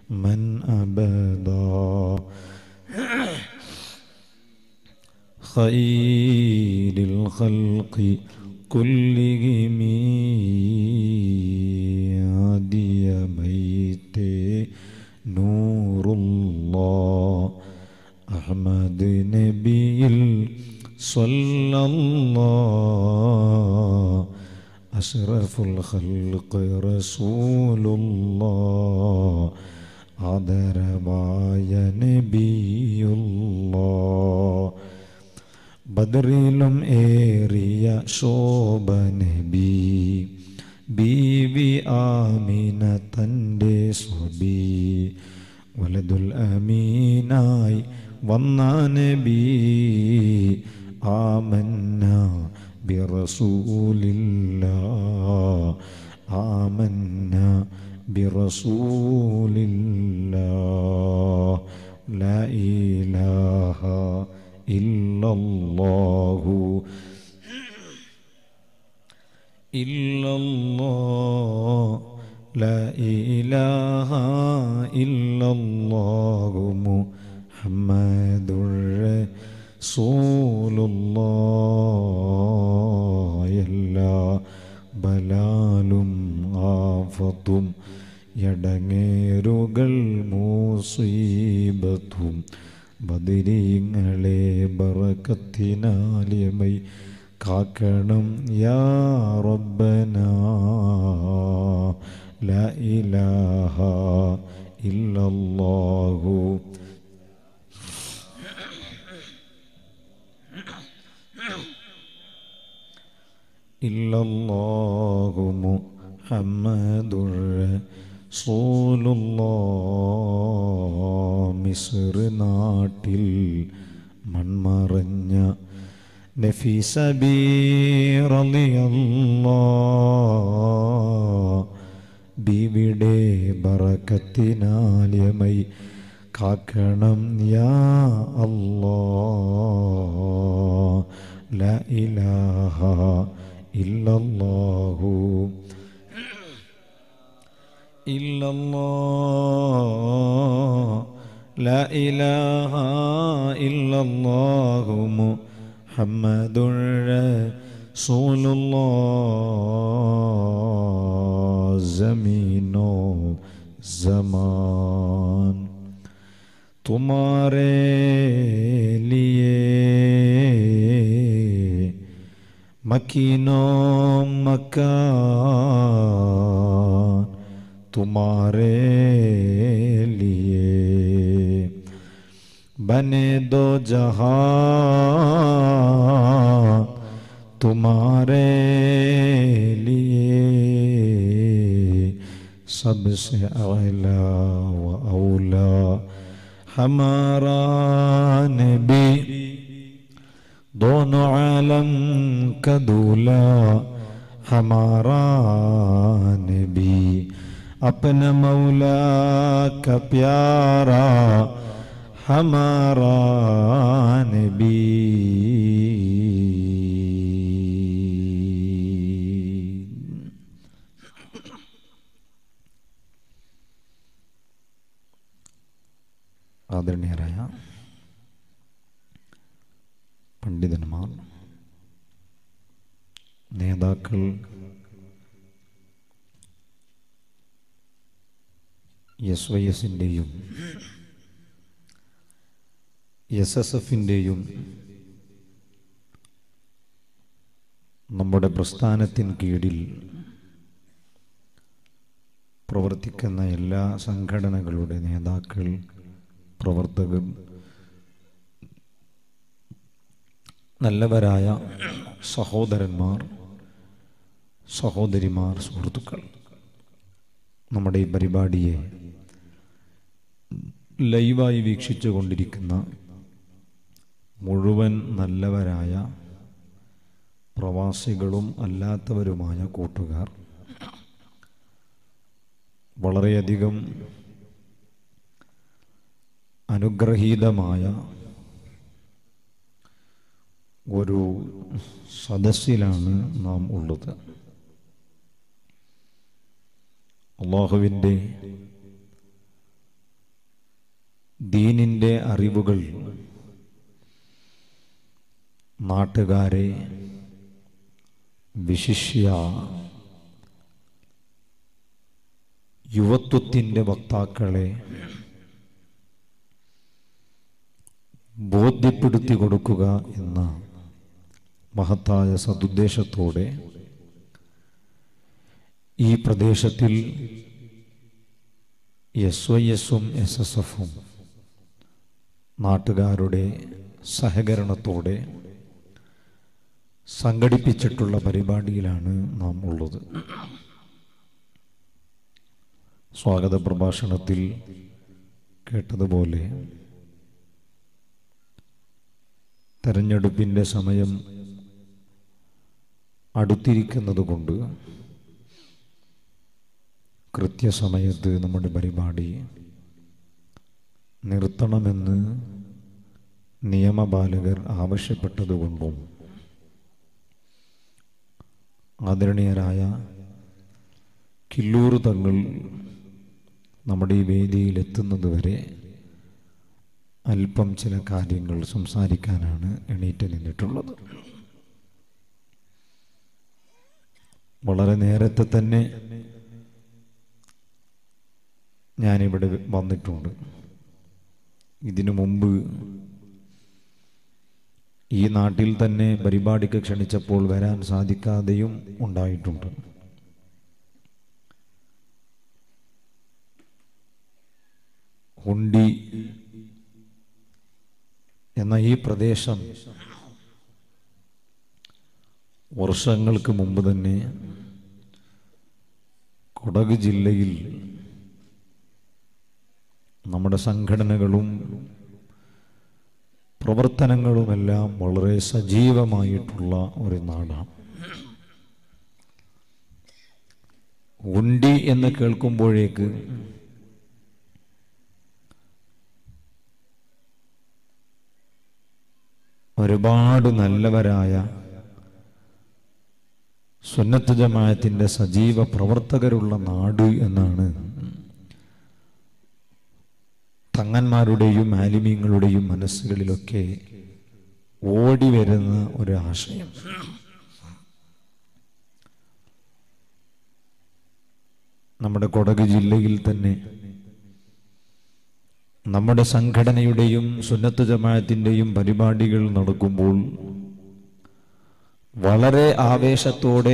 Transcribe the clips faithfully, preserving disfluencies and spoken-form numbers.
من أبدا خير الخلق كلهم هادي بيت نور الله أحمد نبي صلى الله أشرف الخلق رسول الله ആദരവായ നബിയുള്ളാഹ് ബദറിലും ഏറിയ ശോഭ നബി ബീവി ആമിന തൻ്റെ സ്വബി വലതുൽ അമീനായി വന്ന നബി ആമന്ന ബിറസൂലില്ലാഹ് ആമന്ന ബിറസൂലില്ലാഹ് ലാ ഇലാഹ ഇല്ലല്ലാഹു ഇല്ലല്ലാഹ് ലാ ഇലാഹ ഇല്ലല്ലാഹു മുഹമ്മദുർ റസൂലുള്ളാഹ് എല്ലാ ബലാലും ആഫത്തും എടങ്ങേറുകൾ മുസീബത്തും ബദരീങ്ങളെ ബറക്കത്തിനാലിയമൈ കാക്കണം യാ റബ്ബനാ ലാ ഇലാഹ ഇല്ലല്ലാഹു ഇല്ലല്ലാഹു മുഹമ്മദുർ റസൂലുള്ളാഹ് മിസ്ർ നാട്ടിൽ മൺമറഞ്ഞ നഫീസ ബി റളിയല്ലാഹ് ബീവിയുടെ ബറക്കത്തിനാലിയമൈ കാക്കണം യാ അല്ലാഹ് ലാ ഇലാഹ ഇല്ലല്ലാഹു ഇല്ലല്ലാഹ് ലാ ഇലാഹ ഇല്ലല്ലാഹു മുഹമ്മദുർ റസൂലുള്ളാഹ് ज़मीनो ज़मान तुम्हारे लिए मकीनो मकान तुम्हारे लिए बने दो जहां तुम्हारे लिए सबसे आला व औला हमारा नबी दोनों आलम का दूल्हा हमारा नबी अपना मौला का प्यारा हमारा नबी ആദരണീയരായ പണ്ഡിതന്മാർ, നേതാക്കൾ, എസ് വൈ എസിൻ്റെയും എസ് എസ് എഫിൻ്റെയും നമ്മുടെ പ്രസ്ഥാനത്തിന് കീഴിൽ പ്രവർത്തിക്കുന്ന എല്ലാ സംഘടനകളുടെ നേതാക്കൾ, പ്രവർത്തകർ, നല്ലവരായ സഹോദരന്മാർ, സഹോദരിമാർ, സുഹൃത്തുക്കൾ, നമ്മുടെ ഈ പരിപാടിയെ ലൈവായി വീക്ഷിച്ചു കൊണ്ടിരിക്കുന്ന മുഴുവൻ നല്ലവരായ പ്രവാസികളും അല്ലാത്തവരുമായ കൂട്ടുകാർ, വളരെയധികം അനുഗ്രഹീതമായ ഒരു സദസ്സിലാണ് നാം ഉള്ളത്. അല്ലാഹുവിൻ്റെ ദീനിൻ്റെ അറിവുകൾ നാട്ടുകാരെ, വിശിഷ്യ യുവത്വത്തിൻ്റെ വക്താക്കളെ ബോധ്യപ്പെടുത്തി കൊടുക്കുക എന്ന മഹത്തായ സദുദ്ദേശത്തോടെ ഈ പ്രദേശത്തിൽ എസ് വൈ എസും എസ് എസ് എഫും നാട്ടുകാരുടെ സഹകരണത്തോടെ സംഘടിപ്പിച്ചിട്ടുള്ള പരിപാടിയിലാണ് നാം ഉള്ളത്. സ്വാഗത പ്രഭാഷണത്തിൽ കേട്ടതുപോലെ തെരഞ്ഞെടുപ്പിൻ്റെ സമയം അടുത്തിരിക്കുന്നതുകൊണ്ട് കൃത്യസമയത്ത് നമ്മുടെ പരിപാടി നിർത്തണമെന്ന് നിയമപാലകർ ആവശ്യപ്പെട്ടതുകൊണ്ടും ആദരണീയരായ കില്ലൂർ തങ്ങൾ നമ്മുടെ ഈ വേദിയിലെത്തുന്നതുവരെ അല്പം ചില കാര്യങ്ങൾ സംസാരിക്കാനാണ് എണീറ്റ് നിന്നിട്ടുള്ളത്. വളരെ നേരത്തെ തന്നെ ഞാനിവിടെ വന്നിട്ടുണ്ട്. ഇതിനു മുമ്പ് ഈ നാട്ടിൽ തന്നെ പരിപാടിക്ക് ക്ഷണിച്ചപ്പോൾ വരാൻ സാധിക്കാതെയും ഉണ്ടായിട്ടുണ്ട്. ഹുണ്ടി എന്ന ഈ പ്രദേശം വർഷങ്ങൾക്ക് മുമ്പ് തന്നെ കൊടക് ജില്ലയിൽ നമ്മുടെ സംഘടനകളും പ്രവർത്തനങ്ങളുമെല്ലാം വളരെ സജീവമായിട്ടുള്ള ഒരു നാടാണ്. ഹുണ്ടി എന്ന് കേൾക്കുമ്പോഴേക്ക് ഒരുപാട് നല്ലവരായ സുന്നത്ത് ജമാഅത്തിന്റെ സജീവ പ്രവർത്തകരുള്ള നാട് എന്നാണ് തങ്ങന്മാരുടെയും ആലിമീങ്ങളുടെയും മനസ്സുകളിലൊക്കെ ഓടി വരുന്ന ഒരു ആശയം. നമ്മുടെ കൊടക് ജില്ലയിൽ തന്നെ നമ്മുടെ സംഘടനയുടെയും സുന്നത്ത് ജമാഅത്തിൻ്റെയും പരിപാടികൾ നടക്കുമ്പോൾ വളരെ ആവേശത്തോടെ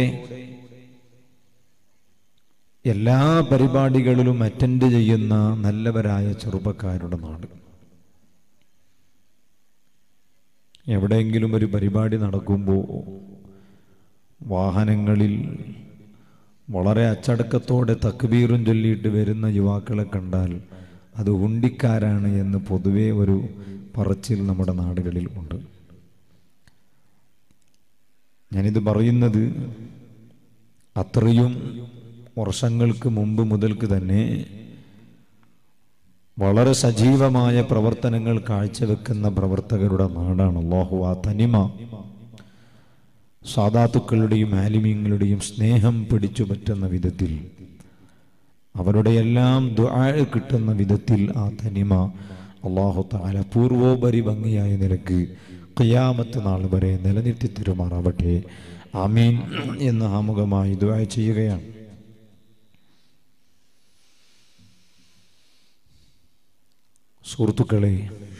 എല്ലാ പരിപാടികളിലും അറ്റൻഡ് ചെയ്യുന്ന നല്ലവരായ ചെറുപ്പക്കാരുടെ നാട്. എവിടെയെങ്കിലും ഒരു പരിപാടി നടക്കുമ്പോൾ വാഹനങ്ങളിൽ വളരെ അച്ചടക്കത്തോടെ തക്ബീറും ചൊല്ലിയിട്ട് വരുന്ന യുവാക്കളെ കണ്ടാൽ അത് ഹുണ്ടിക്കാരാണ് എന്ന് പൊതുവെ ഒരു പറച്ചിൽ നമ്മുടെ നാടുകളിൽ ഉണ്ട്. ഞാനിത് പറയുന്നത് അത്രയും വർഷങ്ങൾക്ക് മുമ്പ് മുതൽക്ക് തന്നെ വളരെ സജീവമായ പ്രവർത്തനങ്ങൾ കാഴ്ചവെക്കുന്ന പ്രവർത്തകരുടെ നാടാണ്. അല്ലാഹു ആ തനിമ സാദാത്തുക്കളുടെയും ആലിമീങ്ങളുടെയും സ്നേഹം പിടിച്ചു പറ്റുന്ന വിധത്തിൽ, അവരുടെ എല്ലാം ദുആ കിട്ടുന്ന വിധത്തിൽ ആ തനിമ അല്ലാഹു തആല പൂർവോപരി ഭംഗിയായ നിലക്ക് ഖിയാമത്ത് നാൾ വരെ നിലനിർത്തി തരുമാറാവട്ടെ. ആമീൻ എന്ന് ആമുഖമായി ദുആ ചെയ്യുകയാണ്. സുഹൃത്തുക്കളെ,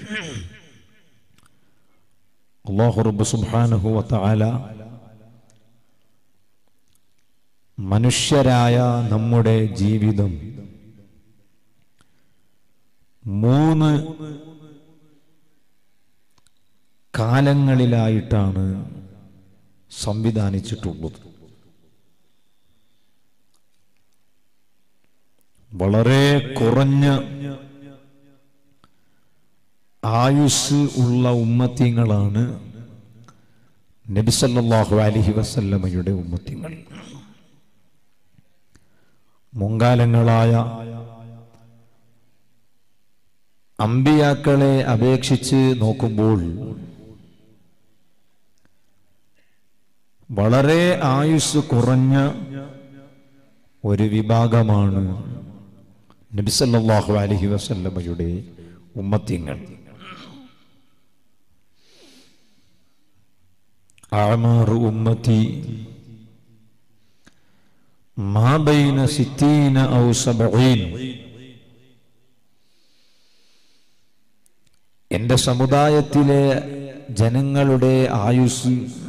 അല്ലാഹു റബ്ബ് സുബ്ഹാനഹു വ തആല മനുഷ്യരായ നമ്മുടെ ജീവിതം മൂന്ന് കാലങ്ങളിലായിട്ടാണ് സംവിധാനിച്ചിട്ടുള്ളത്. വളരെ കുറഞ്ഞ ആയുസ് ഉള്ള ഉമ്മത്തിങ്ങളാണ് നബി സല്ലല്ലാഹു അലൈഹി വസല്ലമയുടെ ഉമ്മത്തിങ്ങൾ. മുൻകാലങ്ങളായ അമ്പിയാക്കളെ അപേക്ഷിച്ച് നോക്കുമ്പോൾ വളരെ ആയുസ് കുറഞ്ഞ ഒരു വിഭാഗമാണ് നബി സല്ലല്ലാഹു അലൈഹി വസല്ലമയുടെ ഉമ്മത്തിങ്ങൾ. അഅ്മാറു ഉമ്മത്തി മാ ബൈന സിത്തീന ഔ സബഈൻ. എൻ്റെ സമുദായത്തിലെ ജനങ്ങളുടെ ആയുസ്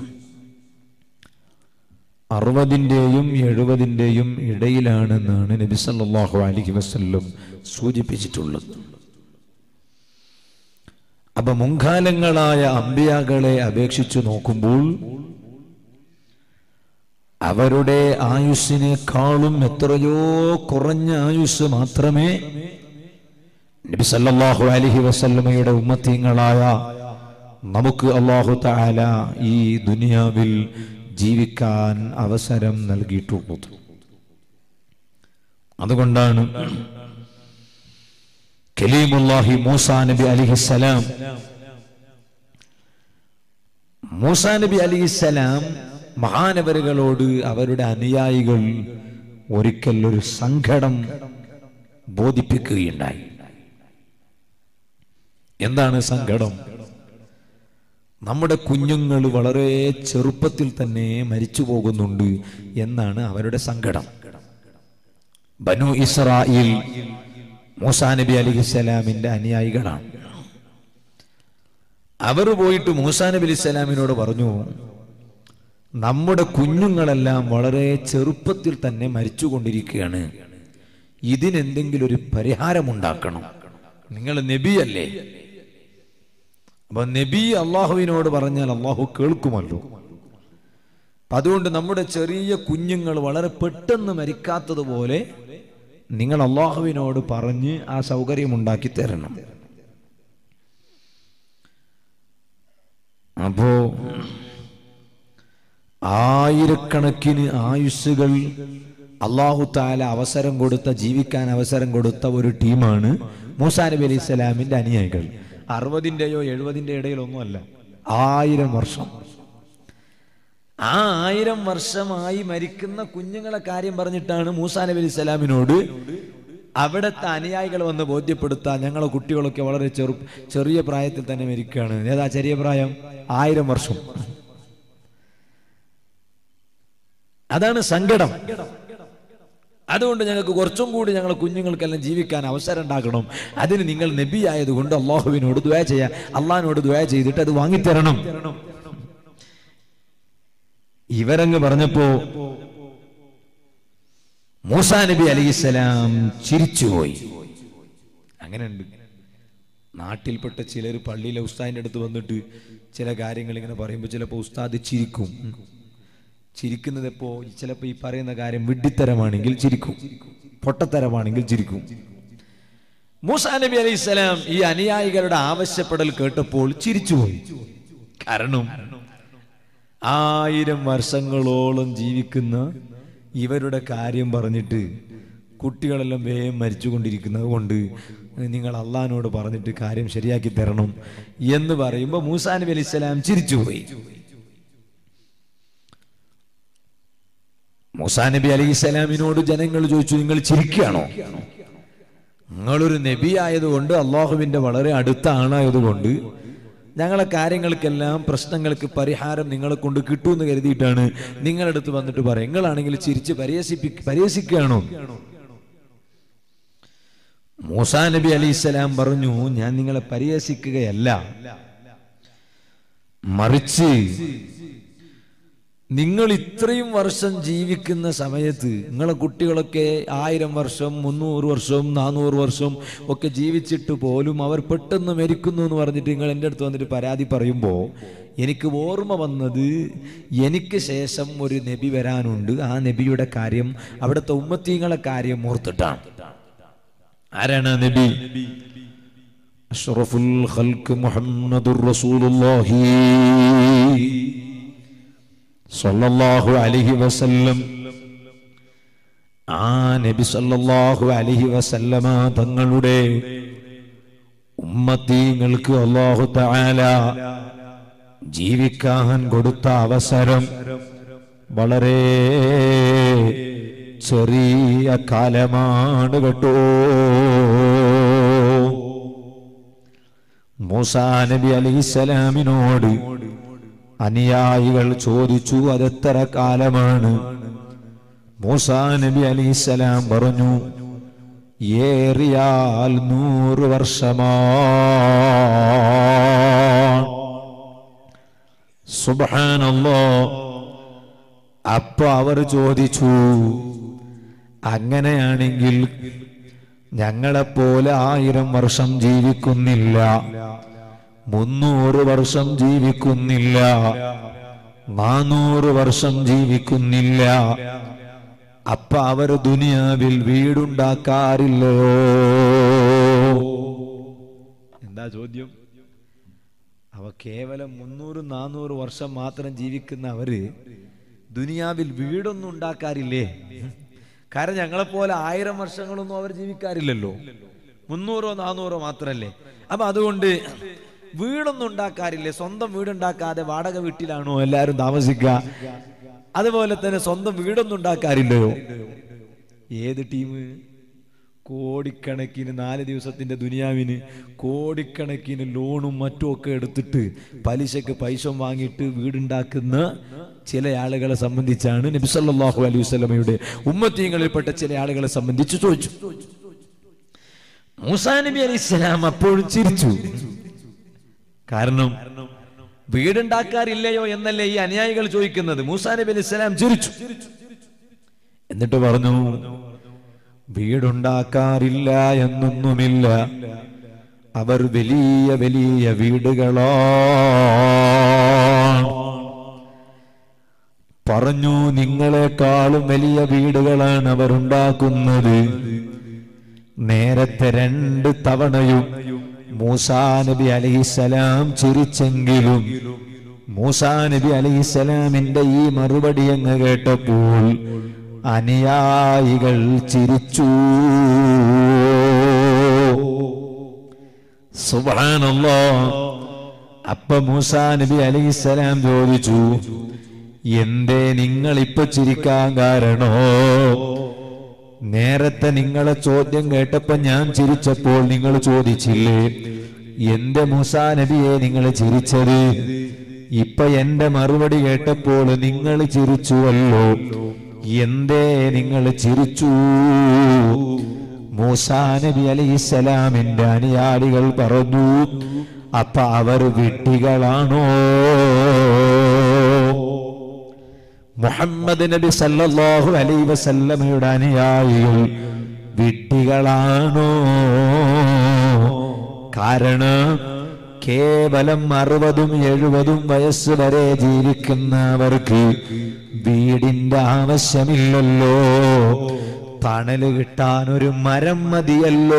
അറുപതിൻ്റെയും എഴുപതിൻ്റെയും ഇടയിലാണെന്നാണ് നബി സല്ലല്ലാഹു അലൈഹി വസല്ലം സൂചിപ്പിച്ചിട്ടുള്ളത്. അപ്പൊ മുൻകാലങ്ങളായ അമ്പിയാക്കളെ അപേക്ഷിച്ചു നോക്കുമ്പോൾ അവരുടെ ആയുസ്സിനേക്കാളും എത്രയോ കുറഞ്ഞ ആയുസ് മാത്രമേ നബി സല്ലല്ലാഹു അലൈഹി വസല്ലമയുടെ ഉമ്മത്തീങ്ങളായ നമുക്ക് അല്ലാഹു തആല ഈ ദുനിയാവിൽ ജീവിക്കാൻ അവസരം നൽകിയിട്ടുള്ളത്. അതുകൊണ്ടാണ് കലീമുല്ലാഹി മൂസാ നബി അലൈഹിസ്സലാം മൂസാ നബി അലൈഹിസ്സലാം മഹാനവരുകളോട് അവരുടെ അനുയായികൾ ഒരിക്കൽ ഒരു സങ്കടം ബോധിപ്പിക്കുകയുണ്ടായി. എന്താണ് സങ്കടം? നമ്മുടെ കുഞ്ഞുങ്ങൾ വളരെ ചെറുപ്പത്തിൽ തന്നെ മരിച്ചു പോകുന്നുണ്ട് എന്നാണ് അവരുടെ സങ്കടം. ബനു ഇസ്രായേൽ മൂസാ നബി അലൈഹിസ്സലാമിന്റെ അനുയായികളാണ്. അവർ പോയിട്ട് മൂസാ നബി അലൈഹിസ്സലാമിനോട് പറഞ്ഞു, നമ്മുടെ കുഞ്ഞുങ്ങളെല്ലാം വളരെ ചെറുപ്പത്തിൽ തന്നെ മരിച്ചുകൊണ്ടിരിക്കുകയാണ്, ഇതിനെന്തെങ്കിലും ഒരു പരിഹാരമുണ്ടാക്കണം. നിങ്ങൾ നബിയല്ലേ? അപ്പൊ നബി അള്ളാഹുവിനോട് പറഞ്ഞാൽ അള്ളാഹു കേൾക്കുമല്ലോ. അതുകൊണ്ട് നമ്മുടെ ചെറിയ കുഞ്ഞുങ്ങൾ വളരെ പെട്ടെന്ന് മരിക്കാത്തതുപോലെ നിങ്ങൾ അള്ളാഹുവിനോട് പറഞ്ഞ് ആ സൗകര്യം ഉണ്ടാക്കി തരണം. അപ്പോ ആയിരക്കണക്കിന് ആയുസ്സുകൾ അള്ളാഹു തആല അവസരം കൊടുത്ത, ജീവിക്കാൻ അവസരം കൊടുത്ത ഒരു ടീമാണ് മൂസാ നബി അലൈഹി സ്വലാമിന്റെ അനുയായികൾ. അറുപതിൻ്റെയോ എഴുപതിൻ്റെ ഇടയിലൊന്നുമല്ല, ആയിരം വർഷം. ആ ആയിരം വർഷമായി മരിക്കുന്ന കുഞ്ഞുങ്ങളെ കാര്യം പറഞ്ഞിട്ടാണ് മൂസാ നബി അലൈഹി സ്വലാമിനോട് അവിടുത്തെ അനുയായികൾ വന്ന് ബോധ്യപ്പെടുത്താൻ, ഞങ്ങളെ കുട്ടികളൊക്കെ വളരെ ചെറു ചെറിയ പ്രായത്തിൽ തന്നെ മരിക്കുകയാണ്. ഏതാ ചെറിയ പ്രായം? ആയിരം വർഷം. അതാണ് സങ്കടം. അതുകൊണ്ട് ഞങ്ങൾക്ക് കുറച്ചും കൂടി ഞങ്ങളെ കുഞ്ഞുങ്ങൾക്കെല്ലാം ജീവിക്കാൻ അവസരം ഉണ്ടാക്കണം. അതിന് നിങ്ങൾ നബി ആയതുകൊണ്ട് അള്ളാഹുവിനോട് ദുആ ചെയ്യാ, അള്ളാഹിനോട് ദുആ ചെയ്തിട്ട് അത് വാങ്ങിത്തരണം. ഇവരങ്ങ് പറഞ്ഞപ്പോ മൂസാ നബി അലൈഹിസ്സലാം ചിരിച്ചുപോയി. അങ്ങനെയുണ്ട് നാട്ടിൽപ്പെട്ട ചിലർ പള്ളിയിലെ ഉസ്താദിന്റെ അടുത്ത് വന്നിട്ട് ചില കാര്യങ്ങൾ ഇങ്ങനെ പറയുമ്പോൾ ചിലപ്പോൾ ഉസ്താദ് ചിരിക്കും. ചിരിക്കുന്നത് എപ്പോ? ചിലപ്പോൾ ഈ പറയുന്ന കാര്യം വിഡ്ഢിത്തരമാണെങ്കിൽ ചിരിക്കും, പൊട്ടത്തരമാണെങ്കിൽ ചിരിക്കും. മൂസാ നബി അലൈഹിസ്സലാം ഈ അനുയായികളുടെ ആവശ്യപ്പെടൽ കേട്ടപ്പോൾ ചിരിച്ചുപോയി. കാരണം ആയിരം വർഷങ്ങളോളം ജീവിക്കുന്ന ഇവരുടെ കാര്യം പറഞ്ഞിട്ട് കുട്ടികളെല്ലാം വേഗം മരിച്ചുകൊണ്ടിരിക്കുന്നത് കൊണ്ട് നിങ്ങൾ അള്ളാഹിനോട് പറഞ്ഞിട്ട് കാര്യം ശരിയാക്കി തരണം എന്ന് പറയുമ്പോൾ മൂസാ നബി അലൈഹിസ്സലാം ചിരിച്ചുപോയി. മൂസാ നബി അലൈഹിസ്സലാമിനോട് ജനങ്ങൾ ചോദിച്ചു, നിങ്ങൾ ചിരിക്കുകയാണോ? നിങ്ങളൊരു നബി ആയതുകൊണ്ട്, അള്ളാഹുവിന്റെ വളരെ അടുത്ത ആളായതുകൊണ്ട് ഞങ്ങളെ കാര്യങ്ങൾക്കെല്ലാം പ്രശ്നങ്ങൾക്ക് പരിഹാരം നിങ്ങളെ കൊണ്ട് കിട്ടുമെന്ന് കരുതിയിട്ടാണ് നിങ്ങളുടെ അടുത്ത് വന്നിട്ട് പറയും. നിങ്ങളാണെങ്കിൽ ചിരിച്ച് പരിഹസിപ്പി പരിഹസിക്കുകയാണോ? മൂസാ നബി അലൈഹിസ്സലാം പറഞ്ഞു, ഞാൻ നിങ്ങളെ പരിഹസിക്കുകയല്ല, മറിച്ച് നിങ്ങൾ ഇത്രയും വർഷം ജീവിക്കുന്ന സമയത്ത് നിങ്ങളെ കുട്ടികളൊക്കെ ആയിരം വർഷം, മുന്നൂറ് വർഷം, നാനൂറ് വർഷം ഒക്കെ ജീവിച്ചിട്ട് പോലും അവർ പെട്ടെന്ന് മരിക്കുന്നു എന്ന് പറഞ്ഞിട്ട് നിങ്ങൾ എൻ്റെ അടുത്ത് വന്നിട്ട് പരാതി പറയുമ്പോൾ എനിക്ക് ഓർമ്മ വന്നത്, എനിക്ക് ശേഷം ഒരു നബി വരാനുണ്ട്, ആ നബിയുടെ കാര്യം, അവിടുത്തെ ഉമ്മത്തീങ്ങളെ കാര്യം ഓർത്തിട്ടാണ്. ആരാണ് നബി? അഷ്റഫുൽ ഖൽഖ് മുഹമ്മദുർ റസൂലുള്ളാഹി സല്ലല്ലാഹു അലൈഹി വസല്ലം. ആ നബി സല്ലല്ലാഹു അലൈഹി വസല്ലമ തങ്ങളുടെ ഉമ്മത്തീങ്ങൾക്ക് അല്ലാഹു തആല ജീവിക്കാൻ കൊടുത്ത അവസരം വളരെ ചെറിയ കാലമാണ് കേട്ടോ. മൂസാ നബി അലൈഹിസ്സലാമിനോട് അനുയായികൾ ചോദിച്ചു, അതെത്ര കാലമാണ്? മൂസാ നബി അലൈഹിസ്സലാം പറഞ്ഞു, ഏറിയാൽ നൂറ് വർഷമാണ്. സുബ്ഹാനല്ലാഹ്. അപ്പൊ അവർ ചോദിച്ചു, അങ്ങനെയാണെങ്കിൽ ഞങ്ങളെപ്പോലെ ആയിരം വർഷം ജീവിക്കുന്നില്ല, മുന്നൂറ് വർഷം ജീവിക്കുന്നില്ല, നാനൂറ് വർഷം ജീവിക്കുന്നില്ല. അപ്പൊ അവർ ദുനിയാവിൽ വീടുണ്ടാക്കാറില്ലയോ? എന്താ ചോദ്യം? അവ കേവലം മുന്നൂറും നാനൂറ് വർഷം മാത്രം ജീവിക്കുന്ന അവര് ദുനിയാവിൽ വീടൊന്നും ഉണ്ടാക്കാറില്ലേ? കാരണം ഞങ്ങളെപ്പോലെ ആയിരം വർഷങ്ങളൊന്നും അവർ ജീവിക്കാറില്ലല്ലോ, മുന്നൂറോ നാനൂറോ മാത്രല്ലേ. അപ്പൊ അതുകൊണ്ട് വീടൊന്നും ഉണ്ടാക്കാറില്ലേ? സ്വന്തം വീടുണ്ടാക്കാതെ വാടക വീട്ടിലാണോ എല്ലാവരും താമസിക്കുക? അതുപോലെ തന്നെ സ്വന്തം വീടൊന്നും ഉണ്ടാക്കാറില്ലയോ? ഏത് ടീം? കോടിക്കണക്കിന് നാല് ദിവസത്തിന്റെ ദുനിയാവിന് കോടിക്കണക്കിന് ലോണും മറ്റും ഒക്കെ എടുത്തിട്ട് പലിശക്ക് പൈസ വാങ്ങിയിട്ട് വീടുണ്ടാക്കുന്ന ചില ആളുകളെ സംബന്ധിച്ചാണ് നബി സല്ലല്ലാഹു അലൈഹി വസല്ലമയുടെ ഉമ്മത്തീങ്ങളിൽപ്പെട്ട ചില ആളുകളെ സംബന്ധിച്ച് ചോദിച്ചു. മൂസാ നബി അലൈഹിസ്സലാം അപ്പോഴും ചിരിച്ചു. കാരണം വീടുണ്ടാക്കാറില്ലയോ എന്നല്ലേ ഈ അനുയായികൾ ചോദിക്കുന്നത്. മൂസാ നബി അലൈഹിസ്സലാം ചിരിച്ചു. എന്നിട്ട് പറഞ്ഞു, വീടുണ്ടാക്കാറില്ല എന്നൊന്നുമില്ല, അവർ വലിയ വലിയ വീടുകളാണ്. പറഞ്ഞു, നിങ്ങളെക്കാളും വലിയ വീടുകളാണ് അവർ ഉണ്ടാക്കുന്നത്. നേരത്തെ രണ്ട് തവണയും മൂസാ നബി അലൈഹിസ്സലാം ചിരിച്ചെങ്കിലും മൂസാ നബി അലൈഹിസ്സലാമിന്റെ ഈ മറുപടി അങ്ങ് കേട്ടപ്പോൾ അനുയായികൾ ചിരിച്ചു. സുബ്ഹാനല്ലാഹ്. അപ്പൊ മൂസാ നബി അലൈഹിസ്സലാം ചോദിച്ചു, എന്തേ നിങ്ങൾ ഇപ്പൊ ചിരിക്കാൻ കാരണോ? നേരത്തെ നിങ്ങളെ ചോദ്യം കേട്ടപ്പോ ഞാൻ ചിരിച്ചപ്പോൾ നിങ്ങൾ ചോദിച്ചില്ലേ, എന്റെ മൂസാ നബിയെ നിങ്ങൾ ചിരിച്ചത്? ഇപ്പൊ എന്റെ മറുപടി കേട്ടപ്പോൾ നിങ്ങൾ ചിരിച്ചുവല്ലോ, എന്തേ നിങ്ങൾ ചിരിച്ചു? മൂസാ നബി അലൈഹിസ്സലാമിന്റെ അനുയായികൾ പറഞ്ഞു, അപ്പൊ അവർ വിഡ്ഢികളാണോ? മുഹമ്മദ് നബി സല്ലല്ലാഹു അലൈഹി വസല്ലമയുടെ അനുയായികൾ വിഡ്ഢികളാണോ? കാരണം കേവലം അറുപതും എഴുപതും വയസ്സ് വരെ ജീവിക്കുന്നവർക്ക് വീടിന്റെ ആവശ്യമില്ലല്ലോ. തണല് കിട്ടാൻ ഒരു മരം മതിയല്ലോ.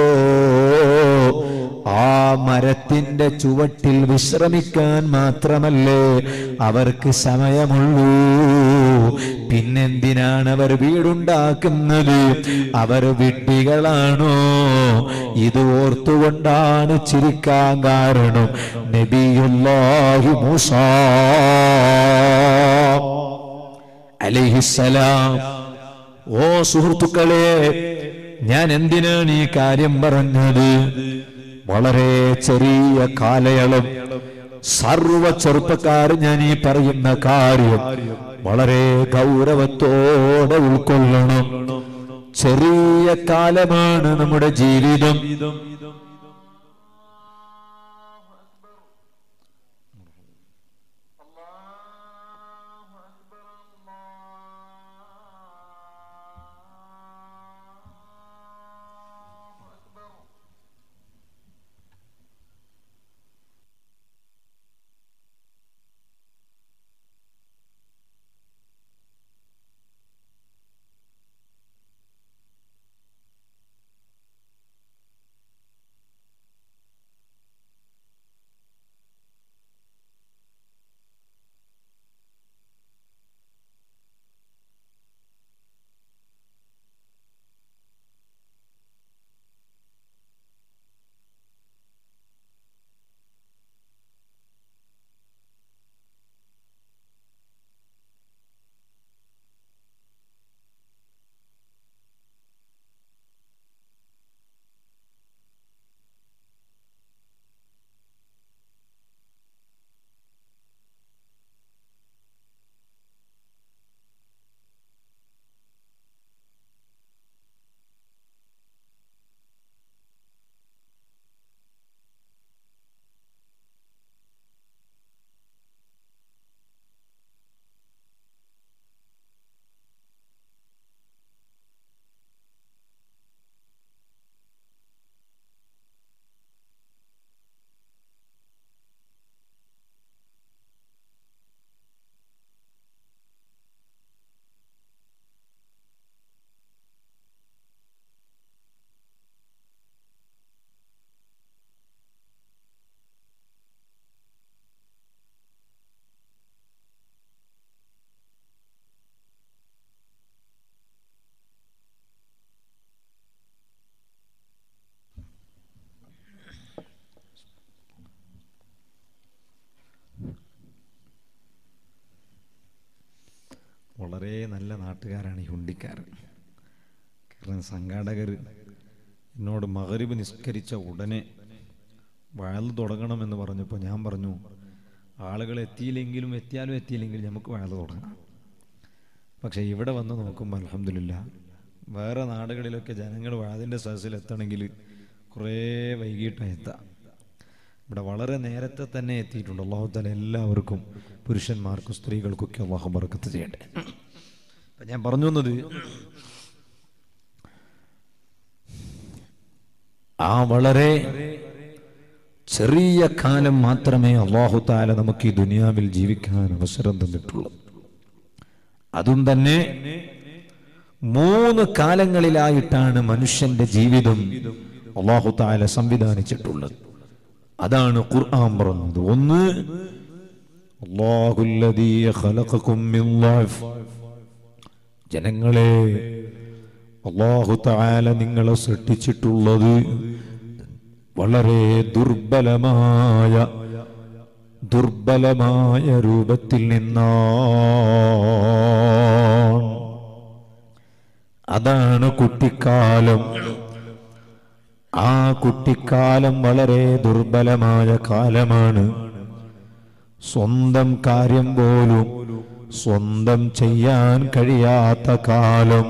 ആ മരത്തിന്റെ ചുവട്ടിൽ വിശ്രമിക്കാൻ മാത്രമല്ലേ അവർക്ക് സമയമുള്ളൂ. പിന്നെന്തിനാണ് അവർ വീടുണ്ടാക്കുന്നത്? അവർ വിഡ്ഢികളാണോ? ഇത് ഓർത്തുകൊണ്ടാണ് ചിരിക്കാൻ കാരണം. നബിയുല്ലാഹി മൂസാ അലൈഹിസ്സലാം. ഓ സുഹൃത്തുക്കളെ, ഞാൻ എന്തിനാണ് ഈ കാര്യം പറഞ്ഞത്? വളരെ ചെറിയ കാലയളവ് സർവ ചെറുപ്പക്കാർ ഞാൻ ഈ പറയുന്ന കാര്യം വളരെ ഗൗരവത്തോടെ ഉൾക്കൊള്ളണം. ചെറിയ കാലമാണ് നമ്മുടെ ജീവിതം. നാട്ടുകാരാണ് ഈ ഹുണ്ടിക്കാർ. കാരണം സംഘാടകർ എന്നോട് മഗ്രിബ് നിസ്കരിച്ച ഉടനെ വഅദ് തുടങ്ങണമെന്ന് പറഞ്ഞപ്പോൾ ഞാൻ പറഞ്ഞു, ആളുകൾ എത്തിയില്ലെങ്കിലും എത്തിയാലും എത്തിയില്ലെങ്കിലും നമുക്ക് വഅദ് തുടങ്ങാം. പക്ഷേ ഇവിടെ വന്ന് നോക്കുമ്പോൾ അൽഹംദുലില്ലാ വേറെ നാടുകളിലൊക്കെ ജനങ്ങൾ വഅദിൻ്റെ സദസ്സിൽ എത്തണമെങ്കിൽ കുറേ വൈകിട്ടാണ് എത്താം. ഇവിടെ വളരെ നേരത്തെ തന്നെ എത്തിയിട്ടുണ്ട്. അല്ലാഹു തആല എല്ലാവർക്കും, പുരുഷന്മാർക്കും സ്ത്രീകൾക്കൊക്കെ അല്ലാഹു ബർക്കത്ത് ചെയ്യട്ടെ. അപ്പം ഞാൻ പറഞ്ഞു വന്നത്, ആ വളരെ ചെറിയ കാലം മാത്രമേ അല്ലാഹു തആല നമുക്ക് ഈ ദുനിയാവിൽ ജീവിക്കാൻ അവസരം തന്നിട്ടുള്ളൂ. അതും തന്നെ മൂന്ന് കാലങ്ങളിലായിട്ടാണ് മനുഷ്യന്റെ ജീവിതം അല്ലാഹു തആല സംവിധാനിച്ചിട്ടുള്ളത്. അതാണ് ഖുർആൻ പറഞ്ഞത്. ഒന്ന്, അല്ലാഹുല്ലദീ ഖലഖകും മിൻ ളഅഫ്, ജനങ്ങളെ അല്ലാഹു തആല നിങ്ങളെ സൃഷ്ടിച്ചിട്ടുള്ളത് വളരെ ദുർബലമായ ദുർബലമായ രൂപത്തിൽ നിന്നാണ്. അതാണ് കുട്ടിക്കാലം. ആ കുട്ടിക്കാലം വളരെ ദുർബലമായ കാലമാണ്. സ്വന്തം കാര്യം പോലും സ്വന്തം ചെയ്യാൻ കഴിയാത്ത കാലം.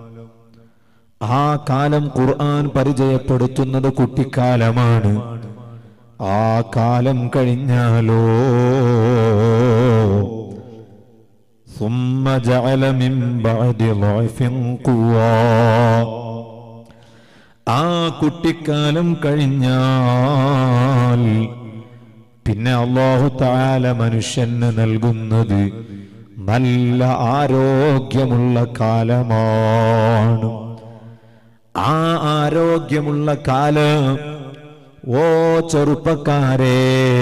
ആ കാലം ഖുർആൻ പരിചയപ്പെടുത്തുന്നത് കുട്ടിക്കാലമാണ്. ആ കാലം കഴിഞ്ഞാലോ ثم جعل من بعد ضعف قوة, ആ കുട്ടിക്കാലം കഴിഞ്ഞാൽ പിന്നെ അല്ലാഹു തആല മനുഷ്യന് നൽകുന്നത് നല്ല ആരോഗ്യമുള്ള കാലമാണ്. ആ ആരോഗ്യമുള്ള കാലം, ഓ ചെറുപ്പക്കാരെ,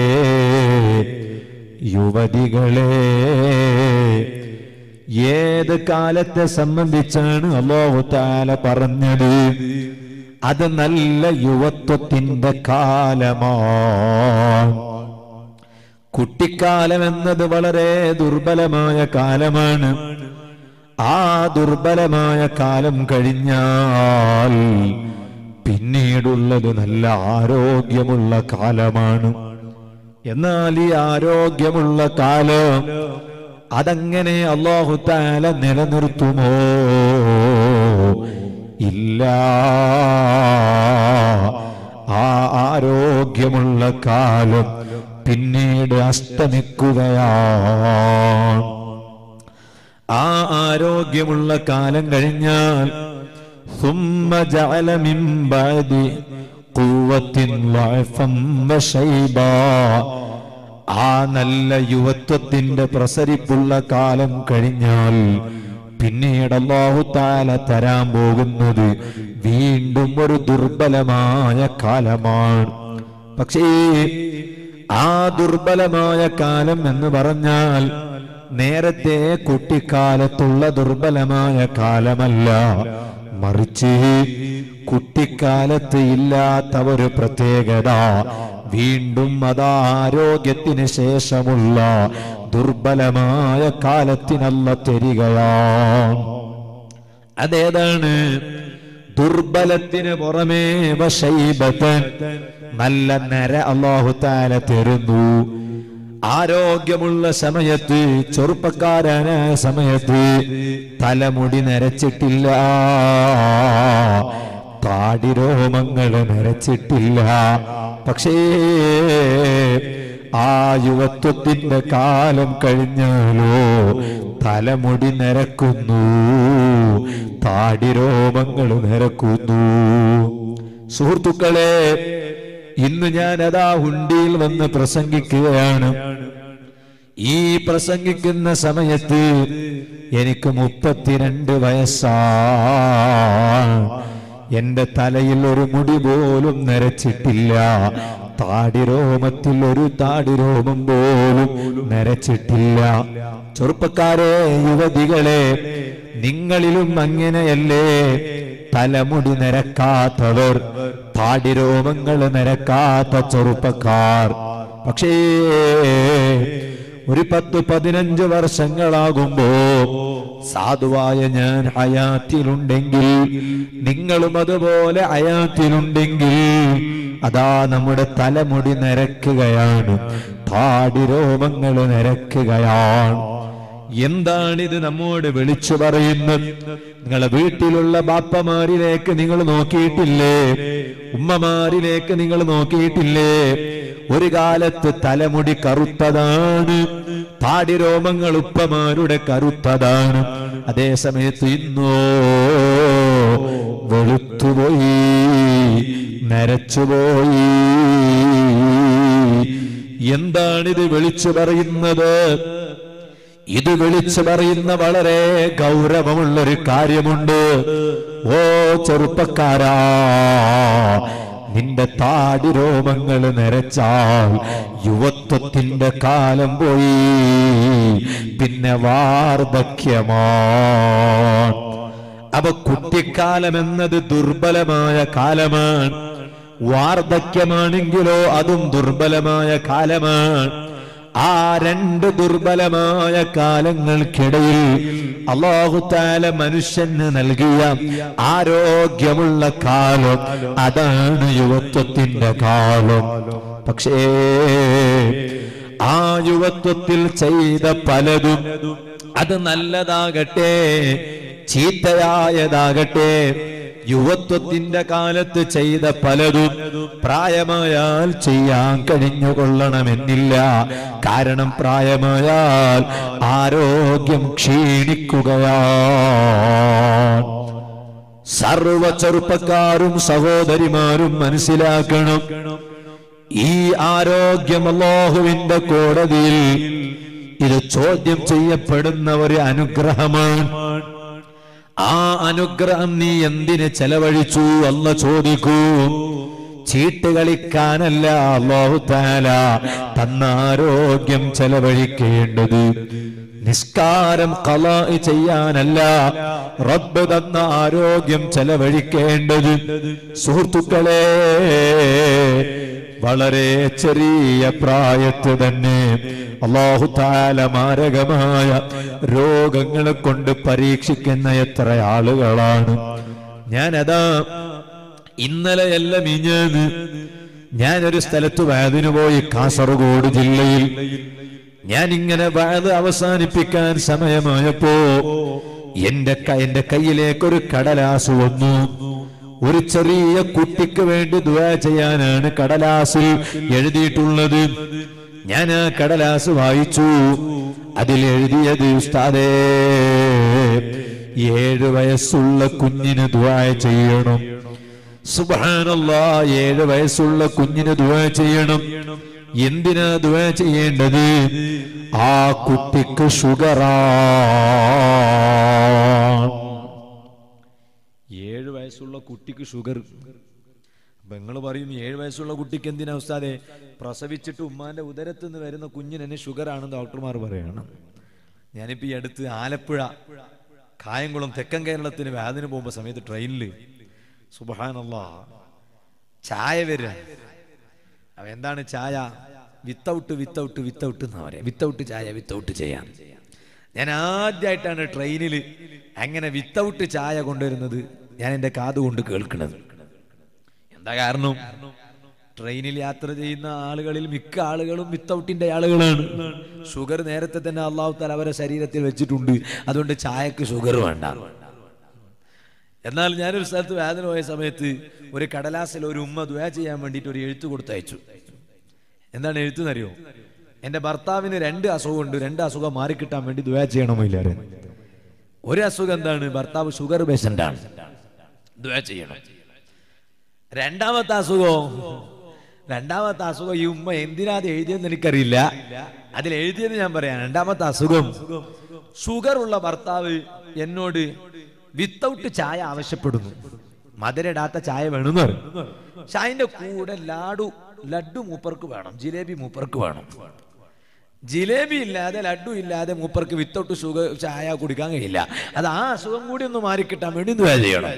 യുവതികളെ, ഏത് കാലത്തെ സംബന്ധിച്ചാണ് അല്ലാഹു തആല പറഞ്ഞത്? അത് നല്ല യുവത്വത്തിന്റെ കാലമാണ്. കുട്ടിക്കാലം എന്നത് വളരെ ദുർബലമായ കാലമാണ്. ആ ദുർബലമായ കാലം കഴിഞ്ഞാൽ പിന്നീടുള്ളത് നല്ല ആരോഗ്യമുള്ള കാലമാണ്. എന്നാൽ ഈ ആരോഗ്യമുള്ള കാലം അതങ്ങനെ അല്ലാഹു തആല നിലനിർത്തുമോ? ഇല്ല. ആ ആരോഗ്യമുള്ള കാലം പിന്നീട് അസ്തമിക്കുകയാണ്. ആ ആരോഗ്യമുള്ള കാലം കഴിഞ്ഞാൽ ثم جعل من بعد قوة ضعفا وشيبا, ആ നല്ല യുവത്വത്തിന്റെ പ്രസരിപ്പുള്ള കാലം കഴിഞ്ഞാൽ പിന്നീട് അല്ലാഹു തആല തരാൻ പോകുന്നത് വീണ്ടും ഒരു ദുർബലമായ കാലമാണ്. പക്ഷേ ആ ദുർബലമായ കാലം എന്ന് പറഞ്ഞാൽ നേരത്തെ കുട്ടിക്കാലത്തുള്ള ദുർബലമായ കാലമല്ല, മറിച്ച് കുട്ടിക്കാലത്ത് ഇല്ലാത്ത ഒരു പ്രത്യേകത വീണ്ടും അതാരോഗ്യത്തിന് ശേഷമുള്ള ദുർബലമായ കാലത്തിനല്ല തരികയാണ്. അതേതാണ്? ദുർബലത്തിന് പുറമേ വശൈബതൻ, നല്ല നര അല്ലാഹു തആല തരുന്നു. ആരോഗ്യമുള്ള സമയത്ത്, ചെറുപ്പക്കാരനായ സമയത്ത് തലമുടി നരച്ചിട്ടില്ല, താടിരോമങ്ങൾ നരച്ചിട്ടില്ല. പക്ഷേ ആ യുവത്വത്തിന്റെ കാലം കഴിഞ്ഞാലോ തലമുടി നരക്കുന്നു, താടിരോമങ്ങൾ നരക്കുന്നു. സുഹൃത്തുക്കളെ, ഇന്ന് ഞാൻ അതാ ഹുണ്ടിയിൽ വന്ന് പ്രസംഗിക്കുകയാണ്. ഈ പ്രസംഗിക്കുന്ന സമയത്ത് എനിക്ക് മുപ്പത്തിരണ്ട് വയസ്സാണ്. എന്റെ തലയിൽ ഒരു മുടി പോലും നരച്ചിട്ടില്ല, താടിരോമത്തിൽ ഒരു താടിരോമം പോലും നരച്ചിട്ടില്ല. ചെറുപ്പക്കാരെ, യുവതികളെ, നിങ്ങളിലും അങ്ങനെയല്ലേ? തലമുടി നരക്കാത്തവർ, താടിരോമങ്ങൾ നരക്കാത്ത ചെറുപ്പക്കാർ. പക്ഷേ ഒരു പത്ത് പതിനഞ്ച് വർഷങ്ങളാകുമ്പോൾ സാധുവായ ഞാൻ ഹയാത്തിലുണ്ടെങ്കിൽ നിങ്ങളും അതുപോലെ ഹയാത്തിലുണ്ടെങ്കിൽ അതാ നമ്മുടെ തലമുടി നരക്കുകയാണ്, താടി രോമങ്ങൾ നരക്കുകയാണ്. എന്താണിത് നമ്മോട് വിളിച്ചു പറയുന്നത്? നിങ്ങളെ വീട്ടിലുള്ള ബാപ്പമാരിലേക്ക് നിങ്ങൾ നോക്കിയിട്ടില്ലേ? ഉമ്മമാരിലേക്ക് നിങ്ങൾ നോക്കിയിട്ടില്ലേ? ഒരു കാലത്ത് തലമുടി കറുത്തതാണ്, താടി രോമങ്ങൾ ഉപ്പമാരുടെ കറുത്തതാണ്. അതേ സമയത്ത് ഇന്നോ വെളുത്തുപോയി, നരച്ചുപോയി. എന്താണിത് വിളിച്ചു പറയുന്നത്? ഇത് വിളിച്ചു പറയുന്ന വളരെ ഗൗരവമുള്ളൊരു കാര്യമുണ്ട്. ഓ ചെറുപ്പക്കാരാ, നിന്റെ താടി രോമങ്ങൾ നരച്ചാൽ യുവത്വത്തിന്റെ കാലം പോയി, പിന്നെ വാർദ്ധക്യമാണ്. അപ്പൊ കുട്ടിക്കാലം എന്നത് ദുർബലമായ കാലമാണ്, വാർദ്ധക്യമാണെങ്കിലോ അതും ദുർബലമായ കാലമാണ്. ആ രണ്ട് ദുർബലമായ കാലങ്ങൾക്കിടയിൽ അല്ലാഹു തആല മനുഷ്യന് നൽകിയ ആരോഗ്യമുള്ള കാലം അതാണ് യുവത്വത്തിന്റെ കാലം. പക്ഷേ ആ യുവത്വത്തിൽ ചെയ്ത പലതും, അത് നല്ലതാകട്ടെ ചീത്തയായതാകട്ടെ, യുവത്വത്തിന്റെ കാലത്ത് ചെയ്ത പലതും പ്രായമായാൽ ചെയ്യാൻ കഴിഞ്ഞുകൊള്ളണമെന്നില്ല. കാരണം പ്രായമായാൽ ആരോഗ്യം ക്ഷീണിക്കുകയാണ്. സർവ ചെറുപ്പക്കാരും സഹോദരിമാരും മനസ്സിലാക്കണം, ഈ ആരോഗ്യം അല്ലാഹുവിന്റെ കോടതിയിൽ ഇത് ചോദ്യം ചെയ്യപ്പെടുന്ന ഒരു അനുഗ്രഹമാണ്. ആ അനുഗ്രഹം നീ എന്തിന് ചെലവഴിച്ചു? അല്ലാഹു ചോദിക്കൂ. ചീട്ട് കളിക്കാനല്ല അല്ലാഹു തആല തന്ന ആരോഗ്യം ചെലവഴിക്കേണ്ടത്, നിസ്കാരം ഖളാ ചെയ്യാനല്ല റബ്ബ് തന്ന ആരോഗ്യം ചെലവഴിക്കേണ്ടത്. സുഹൃത്തുക്കളെ, വളരെ ചെറിയ പ്രായത്ത് തന്നെ അല്ലാഹു തആല മാരകമായ രോഗങ്ങളെ കൊണ്ട് പരീക്ഷിക്കുന്ന എത്ര ആളുകളാണ്. ഞാനതാ ഇന്നലെയല്ല മിഞ്ഞാന്ന് ഞാനൊരു സ്ഥലത്ത് വഅദിന് പോയി, കാസർഗോഡ് ജില്ലയിൽ. ഞാൻ ഇങ്ങനെ വഅദ് അവസാനിപ്പിക്കാൻ സമയമായപ്പോ എന്റെ എന്റെ കയ്യിലേക്ക് ഒരു കടലാസ് വന്നു. ഒരു ചെറിയ കുട്ടിക്ക് വേണ്ടി ദുആ ചെയ്യാനാണ് കടലാസിൽ എഴുതിയിട്ടുള്ളത്. ഞാൻ ആ കടലാസ് വായിച്ചു. അതിൽ എഴുതിയത്, ഉസ്താദേ, ഏഴു വയസ്സുള്ള കുഞ്ഞിന് ദുആ ചെയ്യണം. സുബ്ഹാനല്ലാഹ്, ഏഴു വയസ്സുള്ള കുഞ്ഞിന് ദുആ ചെയ്യണം. എന്തിനാ ദുആ ചെയ്യേണ്ടത്? ആ കുട്ടിക്ക് ഷുഗറാണ്. ഏഴു വയസ്സുള്ള കുട്ടിക്ക് ഷുഗർ. അപ്പൊ നിങ്ങൾ പറയും, ഏഴു വയസ്സുള്ള കുട്ടിക്ക് എന്തിനാ ഉസ്താദേ? പ്രസവിച്ചിട്ട് ഉമ്മാന്റെ ഉദരത്തിൽ നിന്ന് വരുന്ന കുഞ്ഞിന് തന്നെ ഷുഗർ ആണെന്ന് ഡോക്ടർമാർ പറയണം. ഞാനിപ്പോ ഈ അടുത്ത് ആലപ്പുഴ കായംകുളം തെക്കൻ കേരളത്തിന് വാതിന് പോകുമ്പോ സമയത്ത് ട്രെയിനിൽ സുബ്ഹാനല്ലാഹ് ചായ വരിക. അപ്പൊ എന്താണ് ചായ? വിത്തൗട്ട് വിത്തൗട്ട് വിത്തൗട്ട് എന്നാ പറയാ. വിത്തൗട്ട് ചായ, വിത്തൗട്ട് ചെയ്യാം. ഞാൻ ആദ്യമായിട്ടാണ് ട്രെയിനിൽ അങ്ങനെ വിത്തൗട്ട് ചായ കൊണ്ടുവരുന്നത് ഞാൻ എൻ്റെ കാതുകൊണ്ട് കേൾക്കുന്നത്. എന്താ കാരണം? ട്രെയിനിൽ യാത്ര ചെയ്യുന്ന ആളുകളിൽ മിക്ക ആളുകളും വിത്തൗട്ടിന്റെ ആളുകളാണ്. ഷുഗർ നേരത്തെ തന്നെ അല്ലാഹു തആല അവരുടെ ശരീരത്തിൽ വെച്ചിട്ടുണ്ട്. അതുകൊണ്ട് ചായക്ക് ഷുഗർ വേണ്ട. എന്നാൽ ഞാനൊരു സ്ഥലത്ത് വേദന പോയ സമയത്ത് ഒരു കടലാസിൽ ഒരു ഉമ്മ ദുആ ചെയ്യാൻ വേണ്ടിയിട്ട് ഒരു എഴുത്ത് കൊടുത്തയച്ചു. എന്താണ് എഴുത്തുന്നറിയോ? എൻ്റെ ഭർത്താവിന് രണ്ട് അസുഖമുണ്ട്, രണ്ട് അസുഖം മാറിക്കിട്ടാൻ വേണ്ടി ദുആ ചെയ്യണമോ ഇല്ലാരെ. ഒരു അസുഖം എന്താണ്? ഭർത്താവ് ഷുഗർ പേഷ്യന്റ് ആണ്, ദുആ ചെയ്യണം. രണ്ടാമത്തെ അസുഖം രണ്ടാമത്തെ അസുഖം ഈ ഉമ്മ എന്തിനാ അത് എഴുതിയെന്ന് എനിക്കറിയില്ല. അതിൽ എഴുതിയെന്ന് ഞാൻ പറയാം. രണ്ടാമത്തെ അസുഖം, ഷുഗർ ഉള്ള ഭർത്താവ് എന്നോട് വിത്തൗട്ട് ചായ ആവശ്യപ്പെടുന്നു. മധുരടാത്ത ചായ വേണമെന്ന് പറയും. ചായന്റെ കൂടെ ലാഡു ലഡ്ഡു മൂപ്പർക്ക് വേണം, ജിലേബി മൂപ്പർക്ക് വേണം. ജിലേബി ഇല്ലാതെ ലഡ്ഡു ഇല്ലാതെ മൂപ്പർക്ക് വിത്തൗട്ട് ഷുഗർ ചായ കുടിക്കാൻ കഴിയില്ല. അത് ആ അസുഖം കൂടി ഒന്ന് മാറിക്കിട്ടാൻ വേണ്ടി ദുആ ചെയ്യണം.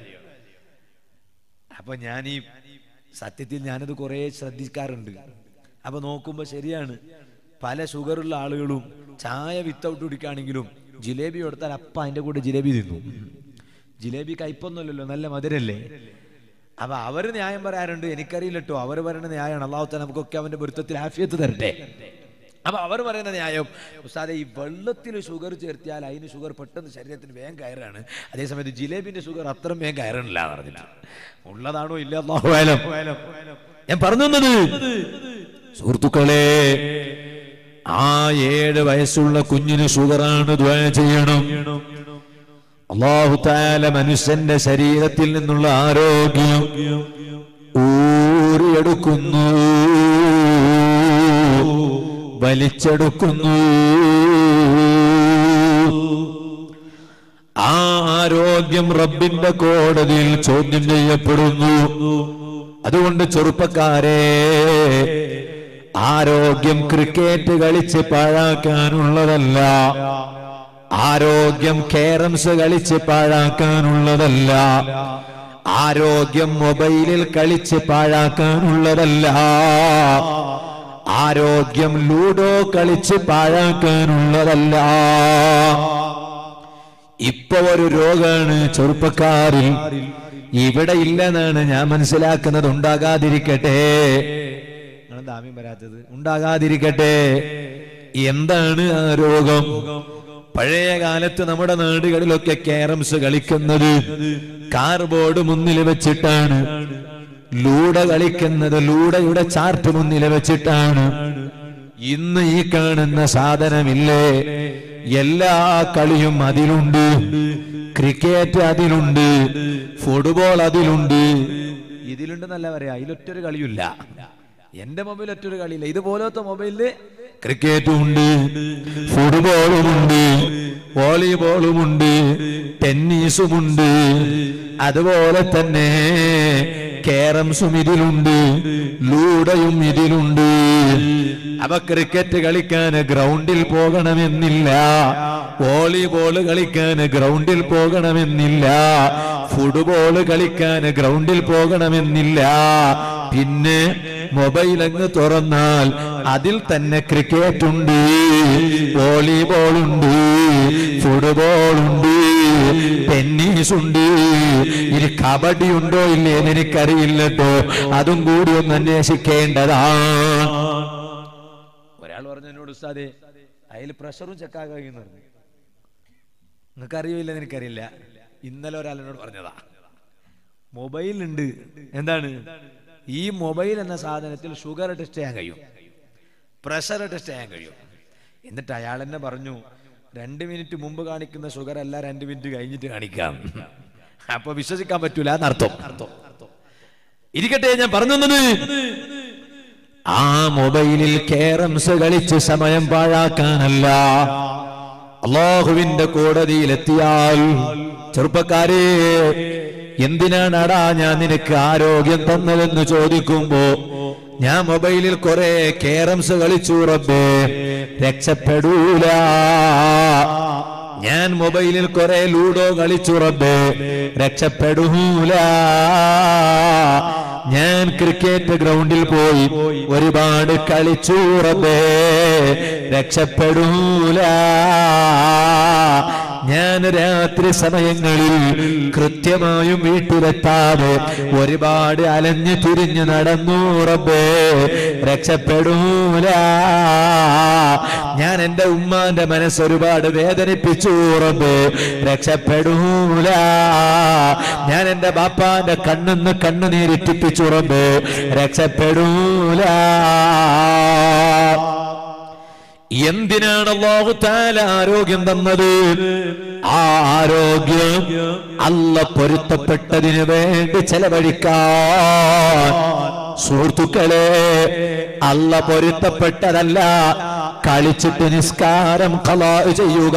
അപ്പൊ ഞാൻ ഈ സത്യത്തിൽ ഞാനത് കുറെ ശ്രദ്ധിക്കാറുണ്ട്. അപ്പൊ നോക്കുമ്പോ ശരിയാണ്, പല ഷുഗറുള്ള ആളുകളും ചായ വിത്തൗട്ട് കുടിക്കുകയാണെങ്കിലും ജിലേബി കൊടുത്താൽ അപ്പ അതിൻ്റെ കൂടെ ജിലേബി തിന്നു. ജിലേബി കയ്പൊന്നുമില്ലല്ലോ, നല്ല മധുരല്ലേ. അപ്പൊ അവർ ന്യായം പറയാറുണ്ട്, എനിക്കറിയില്ല കേട്ടോ, അവർ പറയുന്ന ന്യായമാണ്. അള്ളാഹു തആല നമുക്കൊക്കെ അവന്റെ പൊരുത്തത്തിൽ ആഫിയത്ത് തരട്ടെ. അപ്പൊ അവർ പറയുന്ന ന്യായം, ഉസ്താദേ ഈ വെള്ളത്തിൽ ഷുഗർ ചേർത്തിയാൽ അതിന് ഷുഗർ പെട്ടെന്ന് ശരീരത്തിന് വേഗം കയറാണ്, അതേസമയത്ത് ജിലേബിന്റെ ഷുഗർ അത്രയും വേഗം കയറണില്ല എന്ന് പറഞ്ഞിട്ട്. ഉള്ളതാണോ ഇല്ല അല്ലാഹു അഅലം. ഞാൻ പറഞ്ഞു തന്നത് സുഹൃത്തുക്കളെ, ആ ഏഴ് വയസ്സുള്ള കുഞ്ഞിന് ഷുഗറാണ്, ദുആ ചെയ്യണം. അല്ലാഹു തആല മനുഷ്യന്റെ ശരീരത്തിൽ നിന്നുള്ള ആരോഗ്യം ഊരിയെടുക്കുന്നു, വലിച്ചെടുക്കുന്നു. ആ ആരോഗ്യം റബ്ബിന്റെ കോടതിയിൽ ചോദ്യം ചെയ്യപ്പെടുന്നു. അതുകൊണ്ട് ചെറുപ്പക്കാരെ, ആരോഗ്യം ക്രിക്കറ്റ് കളിച്ച് പാഴാക്കാനുള്ളതല്ല, ആരോഗ്യം കാരംസ് കളിച്ച് പാഴാക്കാനുള്ളതല്ല, ആരോഗ്യം മൊബൈലിൽ കളിച്ച് പാഴാക്കാനുള്ളതല്ല, ആരോഗ്യം ലൂഡോ കളിച്ച് പാഴാക്കാനുള്ളതല്ല. ഇപ്പൊ ഒരു രോഗാണ് ചെറുപ്പക്കാരിൽ, ഇവിടെ ഇല്ലെന്നാണ് ഞാൻ മനസ്സിലാക്കുന്നത്. ഉണ്ടാകാതിരിക്കട്ടെ, ദാമ്യം വരാത്തത് ഉണ്ടാകാതിരിക്കട്ടെ. എന്താണ് ആ രോഗം? പഴയ കാലത്ത് നമ്മുടെ നാടുകളിലൊക്കെ കാരംസ് കളിക്കുന്നത് കാർബോർഡ് മുന്നിൽ വെച്ചിട്ടാണ്, ലൂഡ കളിക്കുന്നത് ലൂഡയുടെ ചാർട്ട് മുന്നിൽ വെച്ചിട്ടാണ്. ഇന്ന് ഈ കാണുന്ന സാധനമില്ലേ, എല്ലാ കളിയും അതിലുണ്ട്. ക്രിക്കറ്റ് അതിലുണ്ട്, ഫുട്ബോൾ അതിലുണ്ട്. ഇതിലുണ്ടെന്നല്ല പറയാ, ഇതിലൊറ്റൊരു കളിയില്ല. എന്റെ മൊബൈൽ ഒറ്റൊരു കളിയില്ല. ഇതുപോലത്തെ മൊബൈലില് ക്രിക്കറ്റും ഉണ്ട്, ഫുട്ബോളുമുണ്ട്, വോളിബോളുമുണ്ട്, ടെന്നീസുമുണ്ട്, അതുപോലെ തന്നെ കാരംസും ഇതിലുണ്ട്, ലൂഡയും ഇതിലുണ്ട്. അപ്പൊ ക്രിക്കറ്റ് കളിക്കാൻ ഗ്രൗണ്ടിൽ പോകണമെന്നില്ല, വോളിബോൾ കളിക്കാൻ ഗ്രൗണ്ടിൽ പോകണമെന്നില്ല, ഫുട്ബോൾ കളിക്കാൻ ഗ്രൗണ്ടിൽ പോകണമെന്നില്ല. പിന്നെ മൊബൈൽ അങ്ങ് തുറന്നാൽ അതിൽ തന്നെ ക്രിക്കറ്റ് ഉണ്ട്, വോളിബോൾ ഉണ്ട്, ഫുട്ബോൾ ഉണ്ട്, ടെന്നീസ് ഉണ്ട്. ഇനി കബഡി ഉണ്ടോ ഇല്ലേ എന്ന് എനിക്കറിയില്ലട്ടോ, അതും കൂടി ഒന്ന് അന്വേഷിക്കേണ്ടതാണ്. ഒരാൾ പറഞ്ഞു എന്നോട്, ഉസ്താദേ അതിൽ പ്രഷറും ചെക്കാകുമെന്ന് പറഞ്ഞു. നിങ്ങൾക്ക് അറിയില്ലെന്ന് എനിക്കറിയില്ല. ഇന്നലെ ഒരാൾ എന്നോട് പറഞ്ഞതാ, മൊബൈലുണ്ട്, എന്താണ് ഈ മൊബൈൽ എന്ന സാധനത്തിൽ ഷുഗർ ടെസ്റ്റ് ചെയ്യാൻ കഴിയും, പ്രഷർ ടെസ്റ്റ് ചെയ്യാൻ കഴിയും. എന്നിട്ട് അയാൾ എന്നെ പറഞ്ഞു, രണ്ട് മിനിറ്റ് മുമ്പ് കാണിക്കുന്ന ഷുഗർ അല്ല രണ്ട് മിനിറ്റ് കഴിഞ്ഞിട്ട് കാണിക്കാം. അപ്പൊ വിശ്വസിക്കാൻ പറ്റൂല എന്നർത്ഥം. ഇരിക്കട്ടെ, ഞാൻ പറഞ്ഞു തന്നത് ആ മൊബൈലിൽ കാരംസ് കളിച്ച് സമയം പാഴാക്കാനല്ല. അല്ലാഹുവിന്റെ കോടതിയിലെത്തിയാൽ ചെറുപ്പക്കാരെ, എന്തിനാണടാ ഞാൻ നിനക്ക് ആരോഗ്യം തന്നതെന്ന് ചോദിക്കുമ്പോ ഞാൻ മൊബൈലിൽ കുറെ കാരംസ് കളിച്ചു റബ്ബേ, രക്ഷപ്പെടൂല. ഞാൻ മൊബൈലിൽ കുറെ ലൂഡോ കളിച്ചു റബ്ബേ, രക്ഷപ്പെടൂല. ഞാൻ ക്രിക്കറ്റ് ഗ്രൗണ്ടിൽ പോയി ഒരുപാട് കളിച്ചു റബ്ബേ, രക്ഷപ്പെടൂല. ഞാൻ രാത്രി സമയങ്ങളിൽ കൃത്യമായും വീട്ടിലെത്താതെ ഒരുപാട് അലഞ്ഞു തിരിഞ്ഞു നടന്നു റബ്ബേ, രക്ഷപ്പെടൂല. ഞാൻ എന്റെ ഉമ്മാന്റെ മനസ്സ് ഒരുപാട് വേദനിപ്പിച്ചു റബ്ബേ, രക്ഷപ്പെടൂല. ഞാൻ എന്റെ ബാപ്പാന്റെ കണ്ണെന്ന് കണ്ണുനീരിറ്റിപ്പിച്ചു റബ്ബേ, രക്ഷപ്പെടൂല. എന്തിനാണ് അല്ലാഹു തആല ആരോഗ്യം തന്നത്? ആ ആരോഗ്യം അല്ല പൊരുത്തപ്പെട്ടതിന് വേണ്ടി ചെലവഴിക്കാൻ. സുഹൃത്തുക്കളെ, അല്ല പൊരുത്തപ്പെട്ടതല്ല കളിച്ചിട്ട് നിസ്കാരം ഖളാ ചെയ്യുക.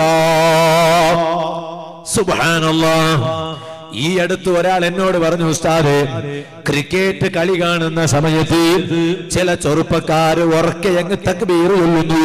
സുബ്ഹാനല്ലാഹ്. ഈ അടുത്ത് ഒരാൾ എന്നോട് പറഞ്ഞു, ഉസ്താദേ ക്രിക്കറ്റ് കളി കാണുന്ന സമയത്ത് ചില ചെറുപ്പക്കാര് ഉറക്കെ അങ്ങ് തക്ബീർ ചൊല്ലുന്നു.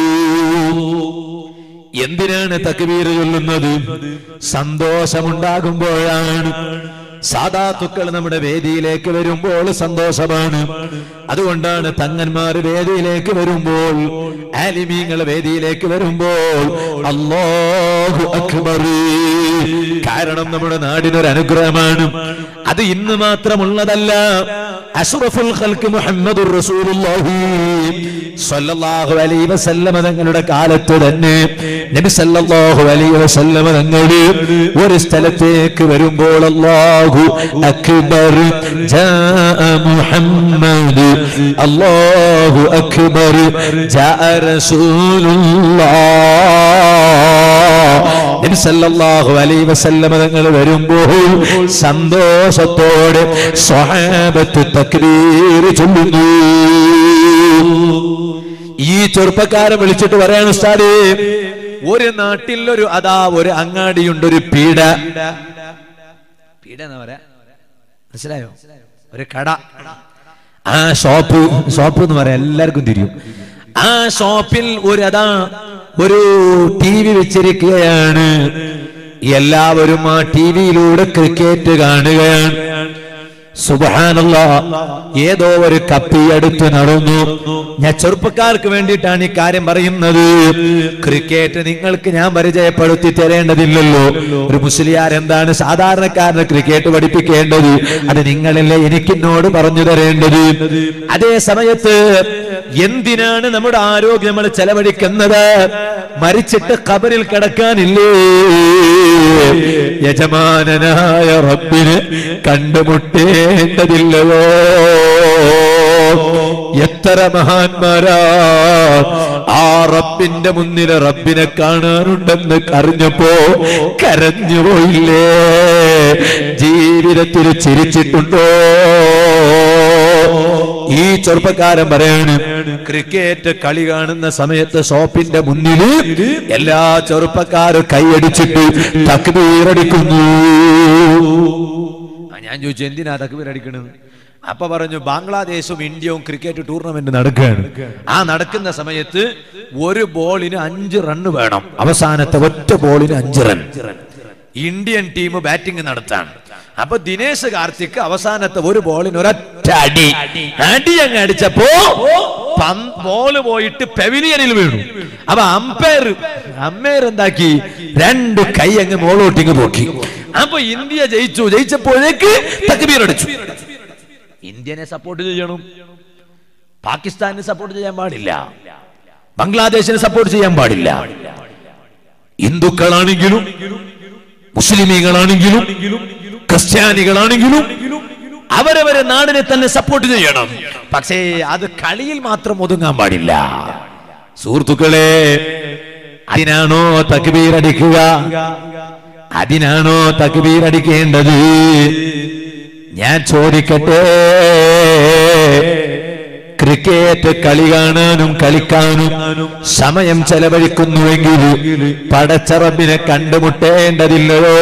എന്തിനാണ് തക്ബീർ ചൊല്ലുന്നത്? സന്തോഷമുണ്ടാകുമ്പോഴാണ്. സാദാത്തുക്കൾ നമ്മുടെ വേദിയിലേക്ക് വരുമ്പോൾ സന്തോഷമാണ്. അതുകൊണ്ടാണ് തങ്ങന്മാർ വേദിയിലേക്ക് വരുമ്പോൾ, ആലിമീങ്ങൾ വേദിയിലേക്ക് വരുമ്പോൾ അല്ലാഹു അക്ബർ. കാരണം നമ്മുടെ നാടിനൊരു അനുഗ്രഹമാണ്. അത് ഇന്ന് മാത്രമുള്ളതല്ല. അഷ്റഫുൽ ഖൽഖ് മുഹമ്മദുർ റസൂലുള്ളാഹി സ്വല്ലല്ലാഹു അലൈഹി വസല്ലമ തങ്ങളുടെ കാലത്ത് തന്നെ നബി സല്ലല്ലാഹു അലൈഹി വസല്ലമ തങ്ങൾ ഒരു സ്ഥലത്തേക്ക് വരുമ്പോൾ അല്ലാഹു അക്ബർ ജാഅ മുഹമ്മദ്, അല്ലാഹു അക്ബർ ജാഅ റസൂലുള്ളാഹ്. നബി സല്ലല്ലാഹു അലൈഹി വസല്ലമ തങ്ങൾ വരുമ്പോൾ സന്തോഷത്തോടെ സ്വഹാബത്ത് തക്ബീർ ചൊല്ലുന്നു. ഈ ചെറുപ്പക്കാരെ വിളിച്ചിട്ട് പറയാണ്, ഉസ്താദേ, ഒരു നാട്ടിൽ ഒരു അതാ ഒരു അങ്ങാടിയുണ്ട്, ഒരു പീഡ. പീഡ എന്ന് പറയാ, മനസ്സിലായോ? ഒരു കട. ആ ഷോപ്പ്, ഷോപ്പ് എന്ന് പറയാം, എല്ലാവർക്കും തിരിയും. ആ ഷോപ്പിൽ ഒരു അതാ ഒരു ടി വി വെച്ചിരിക്കുകയാണ്. എല്ലാവരും ആ ടി വിയിലൂടെ ക്രിക്കറ്റ് കാണുകയാണ്. സുബ്ഹാനല്ലാഹ്, ഏതോ ഒരു കപ്പി അടുത്ത് നടന്നു. ഞാൻ ചെറുപ്പക്കാർക്ക് വേണ്ടിയിട്ടാണ് ഈ കാര്യം പറയുന്നത്. ക്രിക്കറ്റ് നിങ്ങൾക്ക് ഞാൻ പരിചയപ്പെടുത്തി തരേണ്ടതില്ലല്ലോ. ഒരു മുസ്ലിയാർ എന്താണ് സാധാരണക്കാരന് ക്രിക്കറ്റ് പഠിപ്പിക്കേണ്ടത്? അത് നിങ്ങളല്ലേ എനിക്കിന്നോട് പറഞ്ഞു തരേണ്ടത്. അതേ സമയത്ത് എന്തിനാണ് നമ്മുടെ ആരോഗ്യം നമ്മൾ ചെലവഴിക്കുന്നത്? മരിച്ചിട്ട് ഖബറിൽ കിടക്കാനില്ലേ? യജമാനനായ റബ്ബിനെ കണ്ടുമുട്ടേണ്ടതില്ലയോ? എത്ര മഹാന്മാരാ ആ റബ്ബിന്റെ മുന്നിൽ റബ്ബിനെ കാണാനുണ്ടെന്ന് അറിഞ്ഞപ്പോ കരഞ്ഞുപോയില്ലേ? ജീവിതത്തിൽ ചിരിച്ചിട്ടുണ്ടോ? ഈ ചെറുപ്പക്കാരൻ പറയാണ്, ക്രിക്കറ്റ് കളി കാണുന്ന സമയത്ത് ഷോപ്പിന്റെ മുന്നിൽ എല്ലാ ചെറുപ്പക്കാരും കൈയടിച്ചിട്ട് തക്ബീർ അടിക്കുന്നു. ഞാൻ ചോദിച്ചു, എന്തിനാ തക്ബീർ അടിക്കണത്? അപ്പൊ പറഞ്ഞു, ബംഗ്ലാദേശും ഇന്ത്യയും ക്രിക്കറ്റ് ടൂർണമെന്റ് നടക്കുകയാണ്. ആ നടക്കുന്ന സമയത്ത് ഒരു ബോളിന് അഞ്ച് റൺ വേണം. അവസാനത്തെ ഒറ്റ ബോളിന് അഞ്ച് റൺ. ഇന്ത്യൻ ടീം ബാറ്റിംഗ് നടത്താണ്. അപ്പൊ ദിനേശ് കാർത്തിക് അവസാനത്തെ ഒരു ബോളിന് ഒരൊറ്റ അടി അടി അങ്ങ് അടിച്ചപ്പോ ബോള് പോയിട്ട് പെവിലിയനിൽ വീണു. അപ്പൊ അമ്പയർ അമ്മയർ എന്താക്കി? രണ്ട് കൈ അങ്ങ് മോളോട്ടിങ് പോക്കി. അപ്പൊ ഇന്ത്യ ജയിച്ചു. ജയിച്ചപ്പോഴേക്ക് തക്ബീർ അടിച്ചു. ഇന്ത്യനെ സപ്പോർട്ട് ചെയ്യണം, പാകിസ്ഥാനെ സപ്പോർട്ട് ചെയ്യാൻ പാടില്ല, ബംഗ്ലാദേശിനെ സപ്പോർട്ട് ചെയ്യാൻ പാടില്ല. ഹിന്ദുക്കളാണെങ്കിലും മുസ്ലിമീങ്ങളാണെങ്കിലും ക്രിസ്ത്യാനികളാണെങ്കിലും അവരവരെ നാടിനെ തന്നെ സപ്പോർട്ട് ചെയ്യണം. പക്ഷേ അത് കളിയിൽ മാത്രം ഒതുങ്ങാൻ പാടില്ല. സുഹൃത്തുക്കളെ, അതിനാണോ തക്ബീർ അടിക്കുക? അതിനാണോ തക്ബീർ അടിക്കേണ്ടത്? ഞാൻ ചോദിക്കട്ടെ, ക്രിക്കറ്റ് കളി കാണാനും കളിക്കാനും സമയം ചെലവഴിക്കുന്നുവെങ്കിൽ പടച്ച റബ്ബിനെ കണ്ടുമുട്ടേണ്ടതില്ലയോ?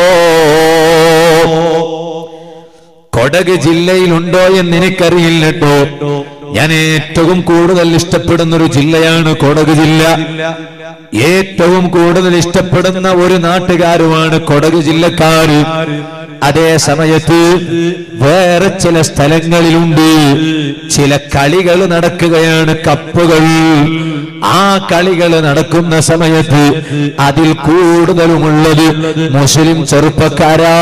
കൊടക് ജില്ലയിലുണ്ടോ എന്ന് എനിക്കറിയില്ല കേട്ടോ. ഞാൻ ഏറ്റവും കൂടുതൽ ഇഷ്ടപ്പെടുന്ന ഒരു ജില്ലയാണ് കൊടക് ജില്ല. ഏറ്റവും കൂടുതൽ ഇഷ്ടപ്പെടുന്ന ഒരു നാട്ടുകാരുമാണ് കൊടക് ജില്ലക്കാര്. അതേ സമയത്ത് വേറെ ചില സ്ഥലങ്ങളിലുണ്ട് ചില കളികൾ നടക്കുകയാണ്, കപ്പുകൾ. ആ കളികൾ നടക്കുന്ന സമയത്ത് അതിൽ കൂടുതലുമുള്ളത് മുസ്ലിം ചെറുപ്പക്കാരാ.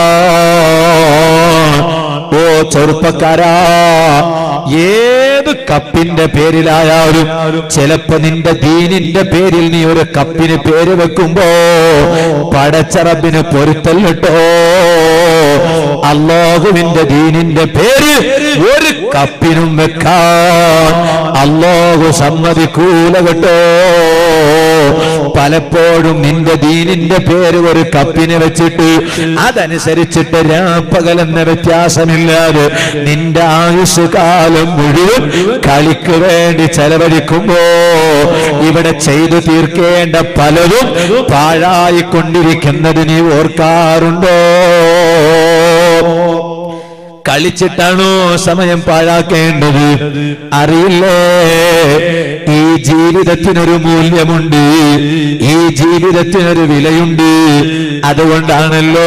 ഓ ചെറുപ്പക്കാരാ, ഏത് കപ്പിന്റെ പേരിലായാലും ചിലപ്പോ നിന്റെ ദീനിന്റെ പേരിൽ നീ ഒരു കപ്പിന് പേര് വെക്കുമ്പോ പടച്ച റബ്ബിന് പൊരുത്തല്ലോ. അല്ലാഹുവിന്റെ ദീനിന്റെ പേര് ഒരു കപ്പിനും വെക്കാൻ അല്ലാഹു സമ്മതിക്കൂല കേട്ടോ. പലപ്പോഴും നിന്റെ ദീനിന്റെ പേര് ഒരു കപ്പിന് വെച്ചിട്ട് അതനുസരിച്ചിട്ട് രാപ്പകലെന്ന വ്യത്യാസമില്ലാതെ നിന്റെ ആയുസ് കാലം മുഴുവൻ കളിക്ക് വേണ്ടി ചെലവഴിക്കുമ്പോ ഇവിടെ ചെയ്തു തീർക്കേണ്ട പലതും പാഴായിക്കൊണ്ടിരിക്കുന്നത് നീ ഓർക്കാറുണ്ടോ? കളിച്ചിട്ടാണോ സമയം പാഴാക്കേണ്ടത്? അറിയില്ലേ, ഈ ജീവിതത്തിനൊരു മൂല്യമുണ്ട്, ഈ ജീവിതത്തിനൊരു വിലയുണ്ട്. അതുകൊണ്ടാണല്ലോ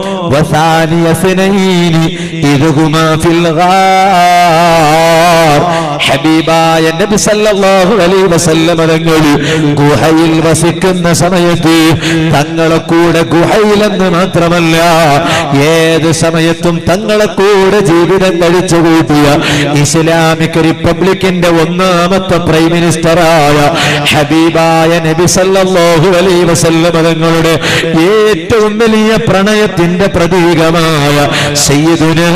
ഹബീബായ നബി സല്ലല്ലാഹു അലൈഹി വസല്ലം തങ്ങൾ ഗുഹയിൽ വസിക്കുന്ന സമയത്ത് തങ്ങളെ കൂടെ ഗുഹയിലെന്ന് മാത്രമല്ല ഏത് സമയത്തും തങ്ങളെ കൂടെ ജീവിതം കഴിച്ചു കൂട്ടിയ ഇസ്ലാമിക് റിപ്പബ്ലിക്കിന്റെ ഒന്നാമത്തെ പ്രൈം മിനിസ്റ്ററായ ഹബീബായ നബി സല്ലല്ലാഹു അലൈഹി വസല്ലം തങ്ങളുടെ ഏറ്റവും വലിയ പ്രണയത്തിന്റെ പ്രതീകമായ സയ്യിദുനാ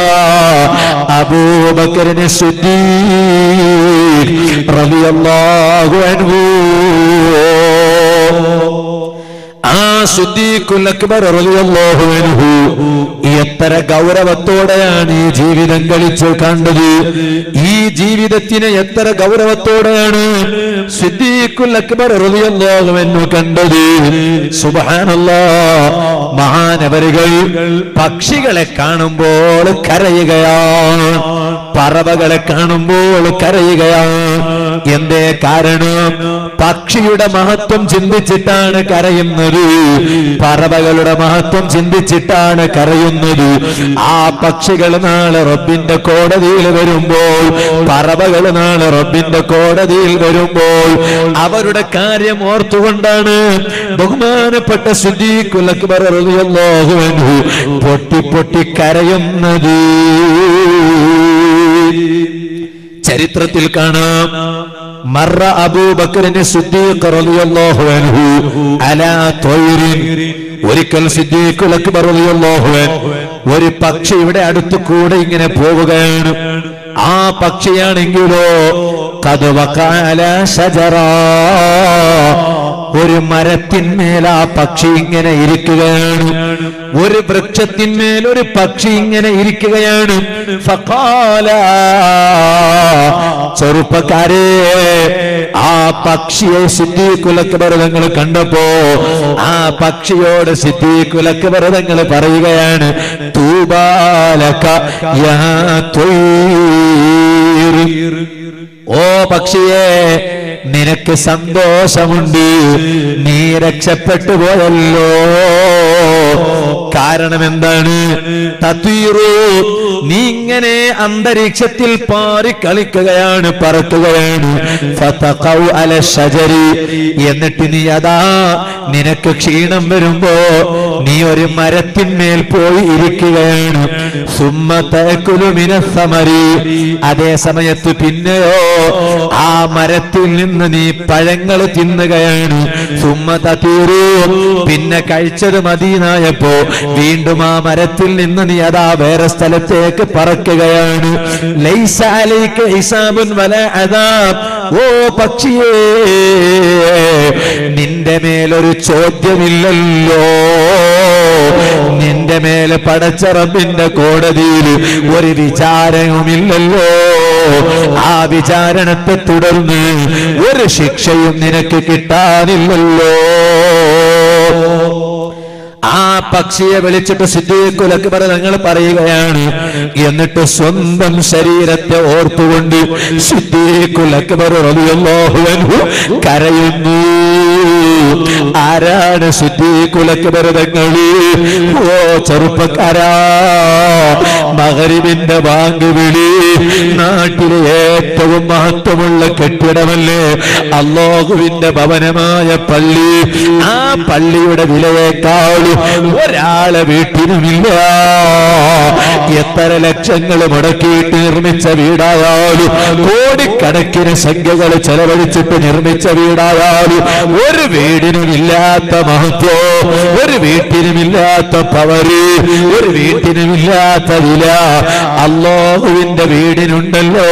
അബൂബക്കർ സിദ്ദീഖ് റളിയല്ലാഹു അൻഹു, ആ സിദ്ദീഖുൽ അക്ബർ റളിയല്ലാഹു അൻഹു എത്ര ഗൗരവത്തോടെയാണ് ഈ ജീവിതം കഴിച്ചു കണ്ടത്. ഈ ജീവിതത്തിനെ എത്ര ഗൗരവത്തോടെയാണ് സിദ്ദീഖുൽ അക്ബർ റളിയല്ലാഹു അൻഹു കണ്ടത്. സുബ്ഹാനല്ലാഹ്, മഹാനവരുകൾ പക്ഷികളെ കാണുമ്പോൾ കരയുകയാണ്, പറവകളെ കാണുമ്പോൾ കരയുകയാണ്. എന്തേ കാരണം? പക്ഷിയുടെ മഹത്വം ചിന്തിച്ചിട്ടാണ് കരയുന്നത്, പറവകളുടെ മഹത്വം ചിന്തിച്ചിട്ടാണ് കരയുന്നത്. ആ പക്ഷികൾ നാളെ റബ്ബിന്റെ കോടതിയിൽ വരുമ്പോൾ, പറവകൾ നാളെ റബ്ബിന്റെ കോടതിയിൽ വരുമ്പോൾ അവരുടെ കാര്യം ഓർത്തുകൊണ്ടാണ് ബഹുമാനപ്പെട്ട സിദ്ദീഖുൽ അക്ബർ റളിയല്ലാഹു അൻഹു പൊട്ടി പൊട്ടി കരയുന്നത്. ചരിത്രത്തിൽ കാണാം, മറ അബൂബക്കറിന് സിദ്ദീഖ് റളിയല്ലാഹു അൻഹു അലാ ത്വയ്രിൻ. ഒരിക്കൽ സിദ്ദീഖുൽ അക്ബർ റളിയല്ലാഹു അൻഹു ഒരു പക്ഷിയുടെ അടുത്ത് കൂടെ ഇങ്ങനെ പോവുകയാണ്. ആ പക്ഷിയാണെങ്കിലോ ഖദ് വഖഅ അലാ ശജറ, ഒരു മരത്തിന്മേൽ ആ പക്ഷി ഇങ്ങനെ ഇരിക്കുകയാണ്, ഒരു വൃക്ഷത്തിന്മേൽ ഒരു പക്ഷി ഇങ്ങനെ ഇരിക്കുകയാണ്. ഫഖാല, ചെറുപ്പക്കാരെ, ആ പക്ഷിയെ സിദ്ദീഖുൽ അക്ബർ തങ്ങൾ കണ്ടപ്പോ ആ പക്ഷിയോട് സിദ്ദീഖുൽ അക്ബർ തങ്ങൾ പറയുകയാണ്, തൂബാലക യാ ത്വയ്ർ, ഓ പക്ഷിയെ, നിനക്ക് സന്തോഷമുണ്ട്, നീ രക്ഷപ്പെട്ടു പോയല്ലോ. കാരണം എന്താണ്? തത്വീറു, നീ ഇങ്ങനെ അന്തരീക്ഷത്തിൽ പാറി കളിക്കുകയാണ്, പറക്കുകയാണ്. ഫതഖൗ അല ശജരി, എന്നിട്ട് നീ അതാ നിനക്ക് ക്ഷീണം വരുമ്പോ നീ ഒരു മരത്തിന്മേൽ പോയി ഇരിക്കുകയാണ്. സുമ്മ തഅകുലു മിനസ് സമരി, അതേ സമയത്ത് പിന്നെയോ ആ മരത്തിൽ നിന്ന് നീ പഴങ്ങൾ തിന്നുകയാണ്. സുമ്മ തതീറു, പിന്നെ കഴിച്ചത് മദീനായപ്പോ വീണ്ടും ആ മരത്തിൽ നിന്ന് നീ അതാ വേറെ സ്ഥലത്തേക്ക് പറക്കുകയാണ്. ലൈസ അലൈക ഹിസാബുൻ വലാ അദാബ്, ഓ പക്ഷിയേ, നിന്റെ മേലൊരു ചോദ്യമില്ലല്ലോ, നിന്റെ മേലെ പടച്ച റബ്ബിന്റെ കോടതിയിൽ ഒരു വിചാരവുമില്ലല്ലോ. ആ വിചാരണത്തെ തുടർന്ന് ഒരു ശിക്ഷയും നിനക്ക് കിട്ടാനില്ലല്ലോ. ആ പക്ഷിയെ വിളിച്ചിട്ട് സിദ്ദീഖുൽ അക്ബർ തങ്ങൾ പറയുകയാണ്. എന്നിട്ട് സ്വന്തം ശരീരത്തെ ഓർത്തുകൊണ്ട് സിദ്ദീഖുൽ അക്ബർ റളിയല്ലാഹു അൻഹു കരയുന്നു. ആരാണ് സിദ്ദീഖുൽ അക്ബർ തങ്ങൾ? ഓ ചെറുപ്പക്കാരാ, മഗ്രിബിന്റെ ബാങ്ക് വിളി, നാട്ടിലെ ഏറ്റവും മഹത്വമുള്ള കെട്ടിടമല്ലേ അല്ലാഹുവിന്റെ ഭവനമായ പള്ളി. ആ പള്ളിയുടെ വിലയേക്കാൾ ഒരാളെ വീട്ടിനുമില്ല. എത്ര ലക്ഷങ്ങൾ മുടക്കിയിട്ട് നിർമ്മിച്ച വീടായാലും, കോടിക്കണക്കിന് സംഖ്യകൾ ചെലവഴിച്ചിട്ട് നിർമ്മിച്ച വീടായാലും ഒരു വീടിനുമില്ലാത്ത മഹത്വം, ഒരു വീട്ടിനുമില്ലാത്ത പവറ്, ഒരു വീട്ടിനുമില്ലാത്ത വില അല്ലാഹുവിന്റെ വീടിനുണ്ടല്ലോ.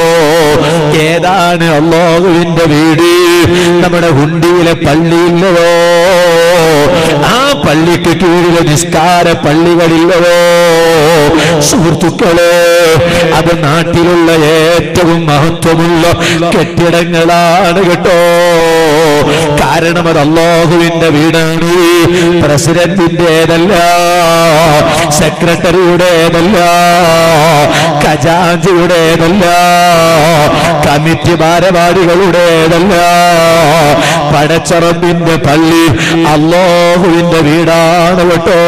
ഏതാണ് അല്ലാഹുവിന്റെ വീട്? നമ്മുടെ ഹുണ്ടിയിലെ പള്ളിയില്ലയോ? ആ പള്ളിക്ക് കീഴിലെ നിസ്കാര പള്ളികളില്ലവോ സുഹൃത്തുക്കളെ, അത് നാട്ടിലുള്ള ഏറ്റവും മഹത്വമുള്ള കെട്ടിടങ്ങളാണ് കേട്ടോ. കാരണം അത് അല്ലാഹുവിന്റെ വീടാണ്. പ്രസിഡന്റിന്റേതല്ല, സെക്രട്ടറിയുടേതല്ല, ഖജാൻജിയുടേതല്ല, കമ്മിറ്റി ഭാരവാഹികളുടേതല്ല. പടച്ചറബിന്റെ പള്ളി അല്ലാഹുവിന്റെ വീടാണ് കേട്ടോ.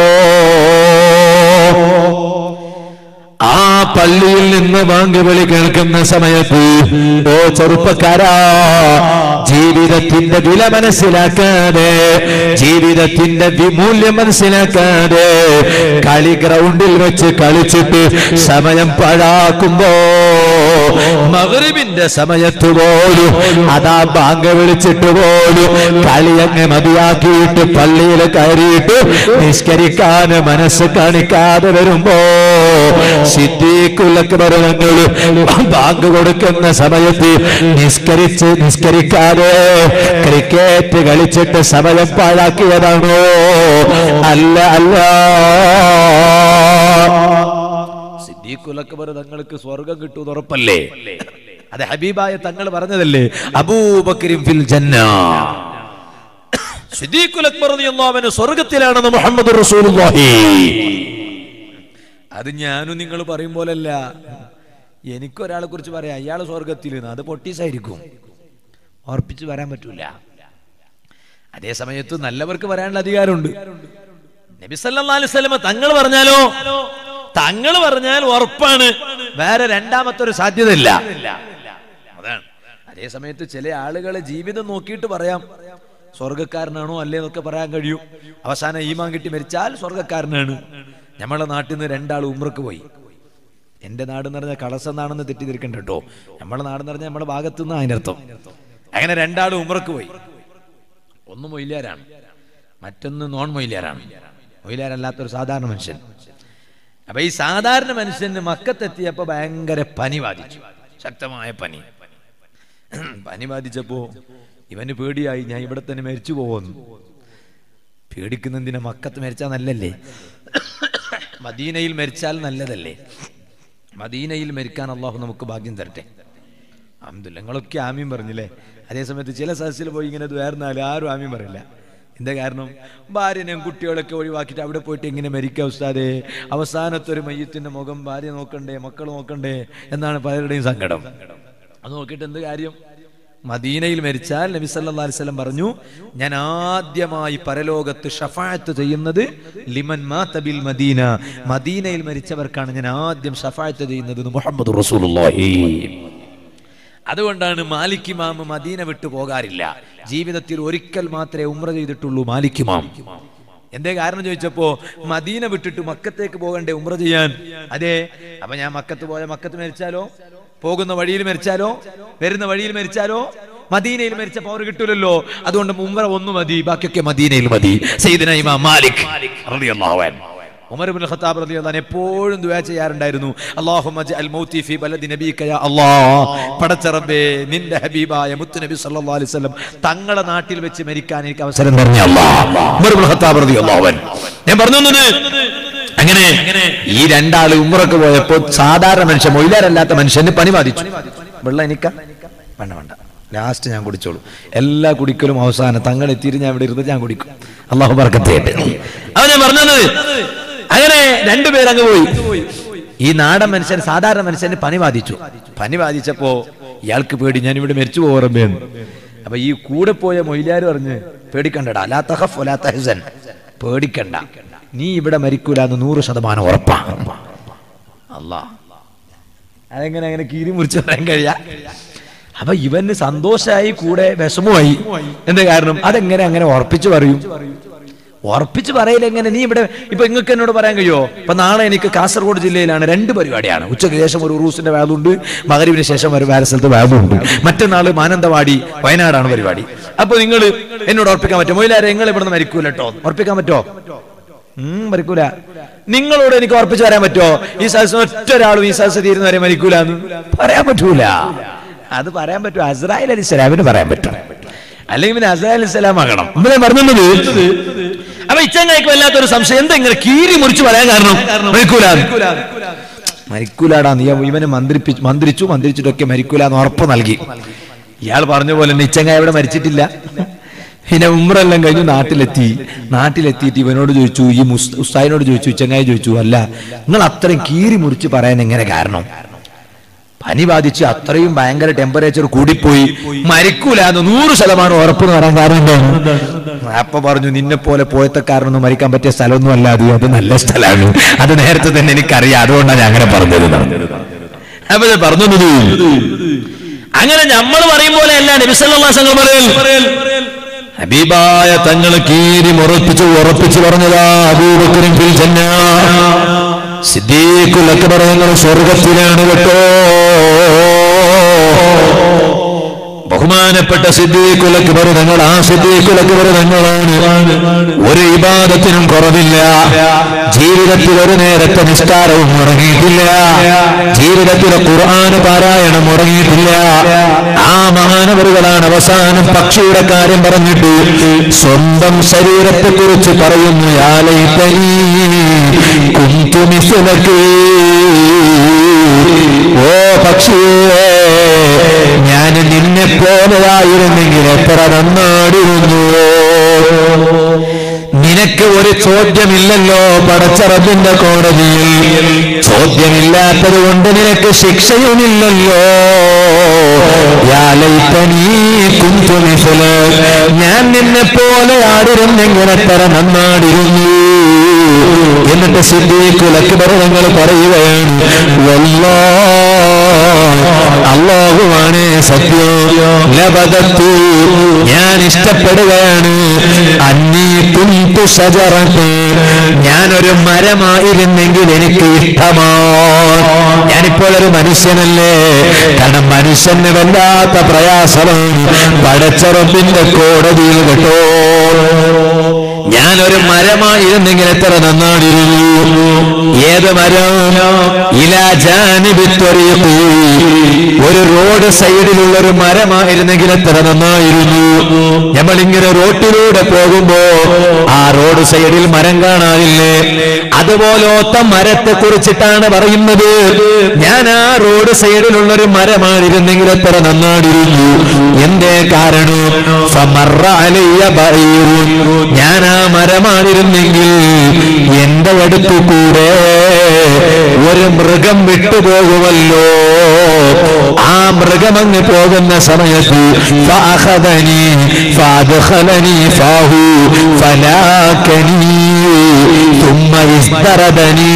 ആ പള്ളിയിൽ നിന്ന് ബാങ്ക് വിളി കേൾക്കുന്ന സമയത്ത് ഓ ചെറുപ്പക്കാരാ, ജീവിതത്തിന്റെ വില മനസ്സിലാക്കാതെ, ജീവിതത്തിന്റെ വിമൂല്യം മനസ്സിലാക്കാതെ കളി ഗ്രൗണ്ടിൽ വെച്ച് കളിച്ചിട്ട് സമയം പാഴാക്കുമ്പോ മഗ്രിബിന്റെ സമയത്ത് പോലും അതാ ബാങ്ക് വിളിച്ചിട്ട് പോലും കളി അങ്ങ് മതിയാക്കിയിട്ട് പള്ളിയിൽ കയറിയിട്ട് നിസ്കരിക്കാൻ മനസ്സ് കാണിക്കാതെ വരുമ്പോ സിദ്ദീഖുൽ അക്ബർ തങ്ങൾ ബാങ്ക് കൊടുക്കുന്ന സമയത്ത് നിസ്കരിച്ച് നിസ്കരിക്കാതെ ക്രിക്കറ്റ് കളിച്ചിട്ട് സമയം പാഴാക്കിയതാണോ? അല്ല അല്ല. സിദ്ദീഖുൽ അക്ബർ തങ്ങൾക്ക് സ്വർഗം കിട്ടും ഉറപ്പല്ലേ? അത് ഹബീബായ തങ്ങൾ പറഞ്ഞതല്ലേ, അബൂബക്കർ ഫിൽ ജന്ന. സിദ്ദീഖുൽ അക്ബർ റളിയല്ലാഹു അൻഹു സ്വർഗത്തിലാണെന്ന് മുഹമ്മദ് റസൂലുള്ളാഹി. അത് ഞാനും നിങ്ങൾ പറയും പോലല്ല. എനിക്കൊരാളെ കുറിച്ച് പറയാം, അയാൾ സ്വർഗത്തിൽ, അത് പൊട്ടീസായിരിക്കും, ഓർപ്പിച്ച് വരാൻ പറ്റൂല. അതേ സമയത്ത് നല്ലവർക്ക് വരാനുള്ള അധികാരമുണ്ട്. നബി സല്ലല്ലാഹു അലൈഹി വസല്ലം തങ്ങൾ പറഞ്ഞാലോ, തങ്ങൾ പറഞ്ഞാൽ ഉറപ്പാണ്, വേറെ രണ്ടാമത്തെ ഒരു സാധ്യതയില്ല. അതാണ്. അതേ സമയത്ത് ചില ആളുകളെ ജീവിതം നോക്കിയിട്ട് പറയാം സ്വർഗക്കാരനാണോ അല്ലേ എന്നൊക്കെ പറയാൻ കഴിയും. അവസാനം ഈമാൻ കിട്ടി മരിച്ചാൽ സ്വർഗക്കാരനാണ്. നമ്മളെ നാട്ടിൽ നിന്ന് രണ്ടാൾ ഉംറക്ക് പോയി. എന്റെ നാട് എന്ന് പറഞ്ഞാൽ കളസെന്നാണെന്ന് തെറ്റിദ്ധരിക്കണ്ട കേട്ടോ. നമ്മളെ നാടെന്ന് പറഞ്ഞാൽ നമ്മുടെ ഭാഗത്തു നിന്ന് അതിനർത്ഥം. അങ്ങനെ രണ്ടാൾ ഉംറക്ക് പോയി. ഒന്ന് മൊയ്ലാരാണ്, മറ്റൊന്ന് നോൺ മൊയ്ലാരാണ്. മൊയ്ലാരല്ലാത്തൊരു സാധാരണ മനുഷ്യൻ. അപ്പൊ ഈ സാധാരണ മനുഷ്യന് മക്കത്തെത്തിയപ്പോ ഭയങ്കര പനി ബാധിച്ചു, ശക്തമായ പനി. പനി ബാധിച്ചപ്പോ ഇവന് പേടിയായി, ഞാൻ ഇവിടെ തന്നെ മരിച്ചു പോകുന്നു. പേടിക്കുന്നതിനെ മക്കത്ത് മരിച്ചാൽ നല്ലല്ലേ, മദീനയിൽ മരിച്ചാൽ നല്ലതല്ലേ. മദീനയിൽ മരിക്കാൻ അള്ളാഹു നമുക്ക് ഭാഗ്യം തരട്ടെ. അൽഹംദുലില്ലാ. നിങ്ങളൊക്കെ ആമീൻ പറഞ്ഞില്ലേ? അതേ സമയത്ത് ചില സദസ്സിൽ പോയി ഇങ്ങനെ വേർന്നാൽ ആരും ആമീൻ പറയില്ല. എന്താ കാരണം? ഭാര്യനെയും കുട്ടികളൊക്കെ ഒഴിവാക്കിയിട്ട് അവിടെ പോയിട്ട് എങ്ങനെ മരിക്കുക ഉസ്താദേ? അവസാനത്തെ ഒരു മയ്യത്തിന്റെ മുഖം ഭാര്യ നോക്കണ്ടേ, മക്കൾ നോക്കണ്ടേ എന്നാണ് പലരുടെയും സങ്കടം. അത് നോക്കിയിട്ട് എന്ത് കാര്യം? മദീനയിൽ മരിച്ചാൽ നബി സല്ലല്ലാഹു അലൈഹി വസല്ലം പറഞ്ഞു, ഞാൻ ആദ്യമായി പരലോകത്ത് ഷഫാഅത്ത് ചെയ്യുന്നത് ലിമൻ മാത ബിൽ മദീന, മദീനയിൽ മരിച്ചവർക്കാണ് ഞാൻ ആദ്യം ഷഫാഅത്ത് ചെയ്യുന്നത് മുഹമ്മദ് റസൂലുള്ളാഹി. അതുകൊണ്ടാണ് മാലിക് ഇമാം മദീന വിട്ടു പോകാറില്ല. ജീവിതത്തിൽ ഒരിക്കൽ മാത്രമേ ഉംറ ചെയ്തിട്ടുള്ളൂ മാലിക് ഇമാം. എന്തേ കാരണം ചോദിച്ചപ്പോ, മദീന വിട്ടിട്ട് മക്കത്തേക്ക് പോകണ്ടേ ഉംറ ചെയ്യാൻ? അതെ. അപ്പൊ ഞാൻ മക്കത്ത് പോയ മക്കത്ത് മരിച്ചാലോ, പോകുന്ന വഴിയിൽ മരിച്ചാലോ, വരുന്ന വഴിയിൽ മരിച്ചാലോ, മദീനയിൽ മരിച്ച പവർ കിട്ടൂലല്ലോ. അതുകൊണ്ട് ഉംറ ഒന്ന് മതി, ബാക്കിയൊക്കെ മദീനയിൽ മതി. സയ്യിദുനാ ഇമാം മാലിക് റളിയല്ലാഹു അൻഹു, ഉമർ ഇബ്നുൽ ഖത്താബ് റളിയല്ലാഹു അൻഹു എപ്പോഴും ദുആ ചെയ്യാറുണ്ടായിരുന്നു, അല്ലാഹുമ്മ ജഅൽ മൗതി ഫീ ബലദി നബിക യാ അല്ലാഹ്. പടച്ച റബ്ബേ, നിന്റെ ഹബീബായ മുത്ത് നബി സല്ലല്ലാഹു അലൈഹി വസല്ലം തങ്ങളെ നാട്ടിൽ വെച്ച് മരിക്കാൻ എനിക്ക് അവസരം തരണേ അല്ലാഹ്. ഉമർ ഇബ്നുൽ ഖത്താബ് റളിയല്ലാഹു അൻഹു. ഞാൻ പറഞ്ഞത് അങ്ങനെ ഈ രണ്ടാള് ഉംറക്ക് പോയപ്പോ സാധാരണ മനുഷ്യൻ, മൊയ്ലാരല്ലാത്ത മനുഷ്യന് പനി ബാധിച്ചു. വെള്ളം എനിക്ക വേണ്ട വേണ്ട, ലാസ്റ്റ് ഞാൻ കുടിച്ചോളൂ. എല്ലാ കുടിക്കലും അവസാനം തങ്ങൾ എത്തിയിട്ട് ഞാൻ ഇവിടെ ഇരുന്ന് ഞാൻ കുടിക്കും. അല്ലാഹു ബർക്കത്ത് ചെയ്യട്ടെ. അവൻ ഞാൻ പറഞ്ഞത് അങ്ങനെ രണ്ടുപേരങ്ങ് പോയി. ഈ നാടൻ മനുഷ്യൻ, സാധാരണ മനുഷ്യന് പനി ബാധിച്ചു. പനി ബാധിച്ചപ്പോ ഇയാൾക്ക് പേടി, ഞാൻ ഇവിടെ മരിച്ചു പോകാറുമ്പേന്ന്. അപ്പൊ ഈ കൂടെ പോയ മൊയ്ലാര് പറഞ്ഞ്, പേടിക്കണ്ടടാ, ലാ തഖഫ് വലാ തഹ്സൻ, പേടിക്കണ്ട, നീ ഇവിടെ മരിക്കൂല എന്ന് നൂറ് ശതമാനം ഉറപ്പാണ്. അല്ലാഹ്, അതെങ്ങനെ അങ്ങനെ കീരി മുറിച്ച് പറയാൻ കഴിയാ? അപ്പൊ ഇവന് സന്തോഷമായി, കൂടെ വിഷമമായി. എന്താ കാരണം? അതെങ്ങനെ അങ്ങനെ ഉറപ്പിച്ചു പറയും? ഉറപ്പിച്ച് പറയില്ല. എങ്ങനെ? നീ ഇവിടെ ഇപ്പൊ നിങ്ങൾക്ക് എന്നോട് പറയാൻ കഴിയോ? ഇപ്പൊ നാളെ എനിക്ക് കാസർഗോഡ് ജില്ലയിലാണ് രണ്ട് പരിപാടിയാണ്. ഉച്ചയ്ക്ക് ശേഷം ഒരു ഉറൂസിന്റെ വാലുണ്ട്, മഗ്‌രിബിന് ശേഷം ഒരു വേറെ സ്ഥലത്ത് വാലുണ്ട്. മറ്റന്നാള് മാനന്തവാടി വയനാടാണ് പരിപാടി. അപ്പൊ നിങ്ങൾ എന്നോട് ഉറപ്പിക്കാൻ പറ്റുമോ? മൊയ്ലാരെ നിങ്ങൾ ഇവിടുന്ന് മരിക്കൂല കേട്ടോ, ഉറപ്പിക്കാൻ പറ്റോ? ഉം മരിക്കൂല. നിങ്ങളോട് എനിക്ക് ഉറപ്പിച്ച് പറയാൻ പറ്റോ ഈ സദസ്സിന് ഒറ്റ ഒരാളും ഈ സദസ്സ് തീരുന്നവരെ മരിക്കൂല എന്ന്? പറയാൻ പറ്റൂല. അത് പറയാൻ പറ്റും അസ്രായേൽ അലൈഹിസ്സലാമിന് പറയാൻ പറ്റും, അല്ലെങ്കിൽ പിന്നെ അസ്രായേൽ അലൈഹിസ്സലാം ആകണം. നമ്മളെ പറഞ്ഞത്. അപ്പൊ ഇച്ചങ്ങായിക്ക് വല്ലാത്തൊരു സംശയം, എന്താ ഇങ്ങനെ കീറി മുറിച്ച് പറയാൻ കാരണം? മരിക്കൂല മരിക്കൂലാടാ, നീ ഇവനെ മന്ത്രിപ്പിച്ചു മന്ത്രിച്ചു മന്ത്രിച്ചിട്ടൊക്കെ മരിക്കൂലെന്ന് ഉറപ്പ് നൽകി. ഇയാൾ പറഞ്ഞ പോലെ തന്നെ ഇച്ചങ്ങായി ഇവിടെ മരിച്ചിട്ടില്ല. പിന്നെ ഉംറെല്ലാം കഴിഞ്ഞു നാട്ടിലെത്തി. നാട്ടിലെത്തിയിട്ട് ഇവനോട് ചോദിച്ചു, ഈ ഉസ്താദിനോട് ചോദിച്ചു, ഇച്ചങ്ങായി ചോദിച്ചു, അല്ല നിങ്ങൾ അത്രയും കീറി മുറിച്ച് പറയാൻ എങ്ങനെ കാരണം? പനി ബാധിച്ച് അത്രയും ഭയങ്കര ടെമ്പറേച്ചർ കൂടിപ്പോയി, മരിക്കൂലെന്ന് നൂറ് ശതമാനം ഉറപ്പെന്ന് പറയാൻ കാരണം എന്താണ്? അപ്പൊ പറഞ്ഞു, നിന്നെ പോലെ പോയത്തക്കാരനൊന്നും മരിക്കാൻ പറ്റിയ സ്ഥലമൊന്നും അല്ല അത്, അത് നല്ല സ്ഥലമാണ്, അത് നേരത്തെ തന്നെ എനിക്കറിയാം, അതുകൊണ്ടാണ് ഞാൻ അങ്ങനെ പറഞ്ഞത്. അപ്പൊ പറഞ്ഞു അങ്ങനെ നമ്മൾ പറയും പോലെ അല്ല നബി സല്ലല്ലാഹു അലൈഹി വസല്ലം പറയൽ. ഹബീബായ തങ്ങൾ കീരി മുറപ്പിച്ച് ഉറപ്പിച്ചു പറഞ്ഞതാ, അബൂബക്കറിൻ ഫിൽ ജന്ന, സിദ്ദീഖുൽ അക്ബർ തങ്ങൾ സ്വർഗ്ഗത്തിലാണ് കേട്ടോ. ബഹുമാനപ്പെട്ട സിദ്ദീഖുൽ അക്ബർ തങ്ങൾ, ആ സിദ്ദീഖുൽ അക്ബർ തങ്ങളാണ് ഒരു ഇബാദത്തിനും കുറവില്ല. ജീവിതത്തിൽ ഒരു നേരത്തെ നിസ്കാരവും മുടങ്ങിയിട്ടില്ല, ജീവിതത്തിലെ ഖുർആൻ പാരായണം മുടങ്ങിയിട്ടില്ല. ആ മഹാനവറുകളാണ് അവസാനം പക്ഷിയുടെ കാര്യം പറഞ്ഞിട്ട് സ്വന്തം ശരീരത്തെ കുറിച്ച് പറയുന്നു, യാ ലൈതനീ കുന്തു മിസ്ലകി, ഓ പക്ഷിയേ ഞാൻ നിന്നെ പോലെയായിരുന്നെങ്കിൽ എത്ര നന്നാടിരുന്നു. നിനക്ക് ഒരു ചോദ്യമില്ലല്ലോ പടച്ചറബിന്റെ കോടതിയിൽ, ചോദ്യമില്ലാത്തത് കൊണ്ട് നിനക്ക് ശിക്ഷയുമില്ലല്ലോ. യാ ലൈതനീ കുന്തു മിസ്ലക, ഞാൻ നിന്നെ പോലെ ആടിരുന്നെങ്കിൽ എത്ര നന്നാടിരുന്നു. എന്നിട്ട് സിദ്ദീഖുൽ അക്ബർ തങ്ങൾ പറയുകയാണ്, വല്ലാഹ് അല്ലാഹുവാണ് സത്യം, ലബദത്തു ഞാൻ ഇഷ്ടപ്പെടുകയാണ്, അന്നീ കുന്തു ശജറതൻ ഞാനൊരു മരമായിരുന്നെങ്കിൽ എനിക്ക് ഇഷ്ടമാണ്. ഞാനിപ്പോൾ ഒരു മനുഷ്യനല്ലേ, കാരണം മനുഷ്യന് വല്ലാത്ത പ്രയാസമാണ് പടച്ച റബ്ബിന്റെ കോടതിയിൽ കേട്ടോ. ഞാനൊരു മരമായിരുന്നെങ്കിൽ എത്ര നന്നാടിരുന്നു. ഏത് മരം? ഇലാ ജാനിബി ത്വരീഖി, ഒരു റോഡ് സൈഡിലുള്ള ഒരു മരമായിരുന്നെങ്കിൽ എത്ര നന്നായിരുന്നു. നമ്മളിങ്ങനെ റോട്ടിലൂടെ പോകുമ്പോ ആ റോഡ് സൈഡിൽ മരം കാണാനില്ലേ, അതുപോലത്തെ മരത്തെ കുറിച്ചിട്ടാണ് പറയുന്നത്. ഞാൻ ആ റോഡ് സൈഡിലുള്ള ഒരു മരമായിരുന്നെങ്കിൽ എത്ര നന്നാടിരുന്നു. എന്തേ കാരണം? ഫമറ അലയ്യ ബഈറുൻ, ഞാൻ ആ മരമായിരുന്നെങ്കിൽ എന്റെ അടുത്തു കൂടെ ഒരു മൃഗം വിട്ടുപോകുമല്ലോ. ആ മൃഗമങ്ങ് പോകുന്ന സമയത്ത് ഫഅഖദനി ഫഅദ്ഖലനി ഫാഹു ഫലാകനി ثم ഇസ്തറദനി.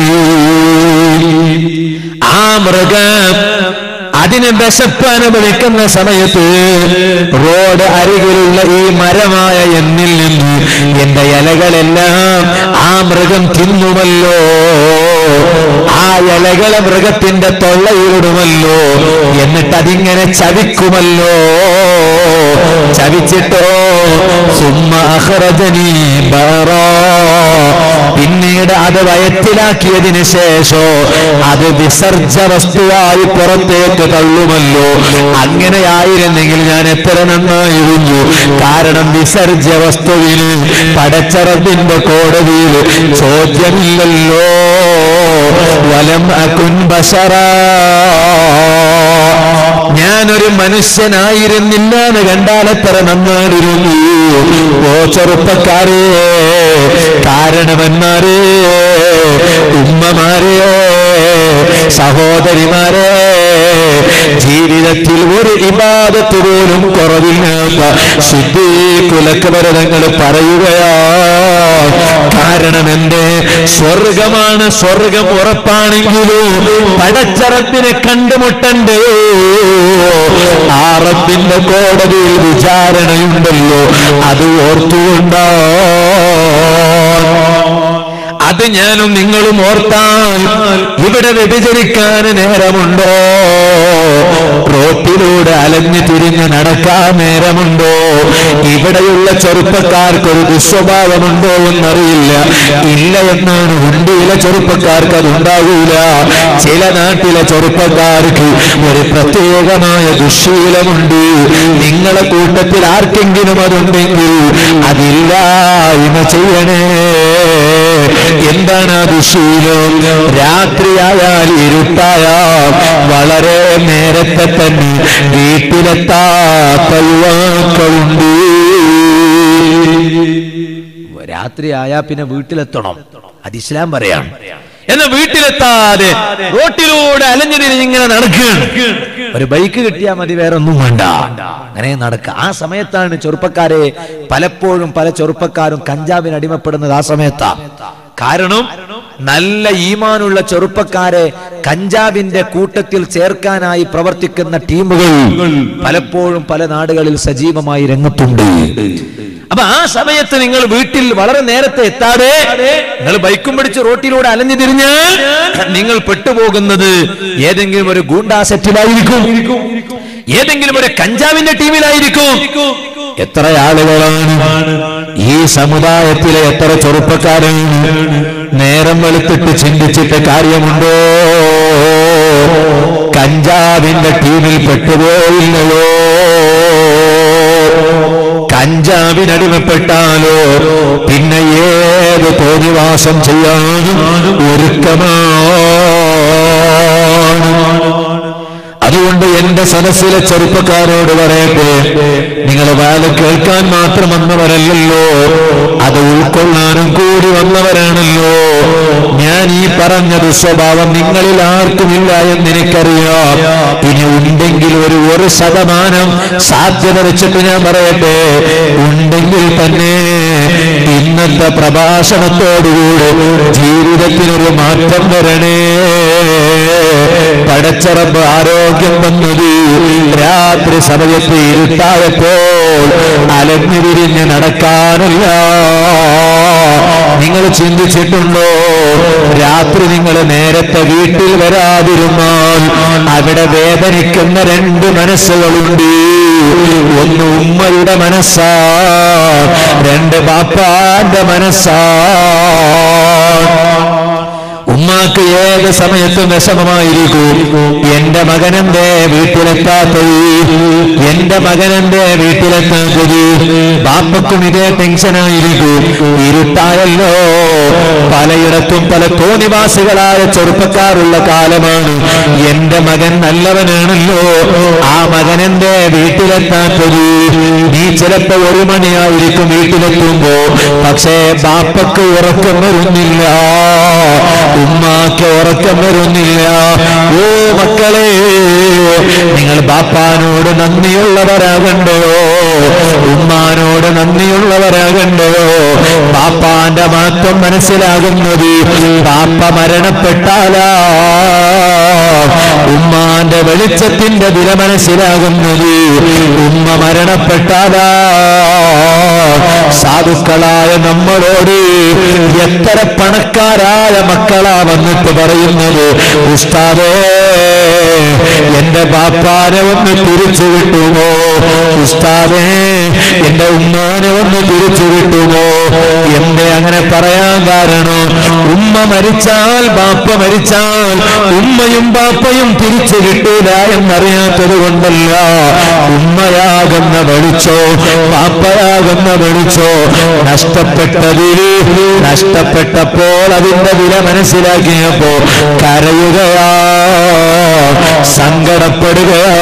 ആ മൃഗം അതിനെ വിശപ്പ് അനുഭവിക്കുന്ന സമയത്ത് റോഡ് അരികിലുള്ള ഈ മരമായ എന്നിൽ നിന്ന് എന്റെ ഇലകളെല്ലാം ആ മൃഗം തിന്നുമല്ലോ. ആ ഇലകളെ മൃഗത്തിന്റെ തൊള്ളയിലിടുമല്ലോ, എന്നിട്ട് അതിങ്ങനെ ചവിക്കുമല്ലോ. ചവിച്ചിട്ടോ സുമ്മ അഖ്റജനി ബറാ, പിന്നീട് അത് വയറ്റിലാക്കിയതിനു ശേഷം അത് വിസർജ വസ്തുവായി പുറത്തേക്ക് തള്ളുമല്ലോ. അങ്ങനെയായിരുന്നെങ്കിൽ ഞാൻ എത്ര നന്നായിരുന്നു. കാരണം വിസർജ വസ്തുവിന് പടച്ച റബ്ബിന്റെ കോടതിയിൽ ചോദ്യമില്ലല്ലോ. വലം അകുൻ ബശറാ, ഞാനൊരു മനുഷ്യനായിരുന്നില്ല എന്ന് കണ്ടാൽ എത്ര നന്നായിരുന്നു. ഓ ചെറുപ്പക്കാരെ, കാരണവന്മാരെ, ഉമ്മമാരെ, സഹോദരിമാരെ, ജീവിതത്തിൽ ഒരു ഇബാദത്ത് പോലും കുറവില്ലാത്ത സിദ്ദീഖുൽ അക്ബർ തങ്ങൾ പറയുകയാ. കാരണം എന്റെ സ്വർഗമാണ്, സ്വർഗം ഉറപ്പാണെങ്കിലും പടച്ച റബ്ബിനെ കണ്ടുമുട്ടണ്ടേ. ആ റബ്ബിന്റെ കോടതിയിൽ വിചാരണയുണ്ടല്ലോ, അത് ഓർത്തുകൊണ്ടോ. അത് ഞാനും നിങ്ങളും ഓർത്താൽ ഇവിടെ വ്യഭിചരിക്കാൻ നേരമുണ്ടോ? റോട്ടിലൂടെ അലഞ്ഞു തിരിഞ്ഞ് നടക്കാൻ നേരമുണ്ടോ? ഇവിടെയുള്ള ചെറുപ്പക്കാർക്കൊരു ദുസ്വഭാവമുണ്ടോ എന്നറിയില്ല. ഇല്ല എന്നാണ്. ഉണ്ടിയിലെ ചെറുപ്പക്കാർക്ക് അതുണ്ടാകൂല. ചില നാട്ടിലെ ചെറുപ്പക്കാർക്ക് ഒരു പ്രത്യേകമായ ദുശ്ശീലമുണ്ട്. നിങ്ങളെ കൂട്ടത്തിൽ ആർക്കെങ്കിലും അതുണ്ടെങ്കിൽ അതില്ലായ്മ ചെയ്യണേ. എന്താണ് ആ ദുശ്ശീലം? രാത്രിയായാൽ ഇരുട്ടായാൽ വളരെ നേരത്തെ തന്നെ വീട്ടിലെത്താത്ത യുവാക്കളുണ്ട്. രാത്രിയായാ പിന്നെ വീട്ടിലെത്തണം, അത് ഇസ്ലാം പറയാം. എന്നാൽ വീട്ടിലെത്താതെ റോട്ടിലൂടെ അലഞ്ഞു തിരിഞ്ഞിങ്ങനെ നടക്കുകയാണ്. ഒരു ബൈക്ക് കിട്ടിയാൽ മതി, വേറെ ഒന്നും വേണ്ട, അങ്ങനെ നടക്കുക. ആ സമയത്താണ് ചെറുപ്പക്കാരെ പലപ്പോഴും പല ചെറുപ്പക്കാരും കഞ്ചാവിന് അടിമപ്പെടുന്നത്. ആ സമയത്താ. കാരണം നല്ല ഈമാനുള്ള ചെറുപ്പക്കാരെ കഞ്ചാവിന്റെ കൂട്ടത്തിൽ ചേർക്കാനായി പ്രവർത്തിക്കുന്ന ടീമുകൾ പലപ്പോഴും പല നാടുകളിൽ സജീവമായി രംഗത്തുണ്ട്. അപ്പൊ ആ സമയത്ത് നിങ്ങൾ വീട്ടിൽ വളരെ നേരത്തെ എത്താതെ നിങ്ങൾ ബൈക്കും പിടിച്ച് റോട്ടിലൂടെ അലഞ്ഞു തിരിഞ്ഞാൽ നിങ്ങൾ പെട്ടുപോകുന്നത് ഏതെങ്കിലും ഒരു ഗൂണ്ടാ സെറ്റിലായിരിക്കും, ഏതെങ്കിലും ഒരു കഞ്ചാവിന്റെ ടീമിലായിരിക്കും. എത്ര ആളുകളാണ് ഈ സമുദായത്തിലെ, എത്ര ചെറുപ്പക്കാരാണ് നേരം വെളുത്തിട്ട് ചിന്തിച്ചിട്ട് കാര്യമുണ്ടോ? കഞ്ചാവിന്റെ ടീമിൽ പെട്ടുപോയില്ലയോ? കഞ്ചാവിനടിമപ്പെട്ടാലോ പിന്നെ ഏത് തോന്നിവാസം ചെയ്യാനും ഒരുക്കമാണ്. അതുകൊണ്ട് എന്റെ സദസ്സിലെ ചെറുപ്പക്കാരോട് പറയട്ടെ, നിങ്ങൾ വാല് കേൾക്കാൻ മാത്രം വന്നവരല്ലല്ലോ, അത് ഉൾക്കൊള്ളാനും കൂടി വന്നവരാണല്ലോ. ഞാൻ ഈ പറഞ്ഞ ദുസ്വഭാവം നിങ്ങളിൽ ആർക്കുമില്ല എന്ന് എനിക്കറിയാം. ഇനി ഉണ്ടെങ്കിൽ ഒരു ഒരു ശതമാനം സാധ്യത വെച്ചിട്ട് ഞാൻ പറയട്ടെ, ഉണ്ടെങ്കിൽ തന്നെ ഇന്നത്തെ പ്രഭാഷണത്തോടുകൂടി ജീവിതത്തിനൊരു മാറ്റം വരണേ. പടച്ചറബ് ആരോഗ്യം വന്നത് രാത്രി സമയത്ത് ഇരുട്ടായപ്പോൾ അലഞ്ഞു വിരിഞ്ഞ് നടക്കാനല്ല. നിങ്ങൾ ചിന്തിച്ചിട്ടുണ്ടോ? രാത്രി നിങ്ങൾ നേരത്തെ വീട്ടിൽ വരാതിരുന്നാൽ അവിടെ വേദനിക്കുന്ന രണ്ട് മനസ്സുകളുണ്ട്. ഒന്ന് ഉമ്മയുടെ മനസ്സാ, രണ്ട് ബാപ്പാന്റെ മനസ്സാ. ഉമ്മാക്ക് ഏത് സമയത്തും വിഷമമായിരിക്കും. എന്റെ മകനെന്തേ വീട്ടിലെത്താത്തത്, എന്റെ മകനെന്തേ വീട്ടിലെത്താത്തത്. ബാപ്പക്കും ഇതേ ടെൻഷനായിരിക്കും. ഇരുട്ടായല്ലോ, പലയിടത്തും പല തോന്നിവാസികളായ ചെറുപ്പക്കാരുള്ള കാലമാണ്. എന്റെ മകൻ നല്ലവനാണല്ലോ, ആ മകനെന്തേ വീട്ടിലെത്താത്തത്. നീ ചിലപ്പോ ഒരു മണിയായിരിക്കും വീട്ടിലെത്തുമ്പോ, പക്ഷേ ബാപ്പക്ക് ഉറക്കം വരുന്നില്ല, ഉമ്മാക്ക് ഉറക്കം വരുന്നില്ല. ഓ മക്കളെ, നിങ്ങൾ ബാപ്പാനോട് നന്ദിയുള്ളവരാകണ്ടയോ, ഉമ്മാനോട് നന്ദിയുള്ളവരാകണ്ടയോ. ബാപ്പാന്റെ മഹത്വം മനസ്സിലാകുന്നത് ബാപ്പ മരണപ്പെട്ടാലാ, ഉമ്മാന്റെ വെളിച്ചത്തിന്റെ വില മനസ്സിലാകുന്നത് ഉമ്മ മരണപ്പെട്ടാലാ. സാധുക്കളായ നമ്മളോട് എത്ര പണക്കാരായ മക്കളാ വന്നിട്ട് പറയുന്നത്, ഉസ്താദേ എന്റെ ബാപ്പാനെ ഒന്ന് തിരിച്ചു കിട്ടുമോ, ഉസ്താദേ എന്റെ ഉമ്മാനെ ഒന്ന് തിരിച്ചു കിട്ടുമോ. എന്റെ അങ്ങനെ പറയാൻ കാരണം, ഉമ്മ മരിച്ചാൽ ബാപ്പ മരിച്ചാൽ ഉമ്മയും ബാപ്പയും തിരിച്ചു കിട്ടൂല എന്നറിയാത്തത് കൊണ്ടല്ല. ഉമ്മയാകുന്ന വെളിച്ചോ ബാപ്പയാകുന്ന വെളിച്ചോ നഷ്ടപ്പെട്ടതിൽ നഷ്ടപ്പെട്ടപ്പോൾ അതിന്റെ വില മനസ്സിലാക്കിയപ്പോ കരയുകയാ, സങ്കടപ്പെടുകയാ.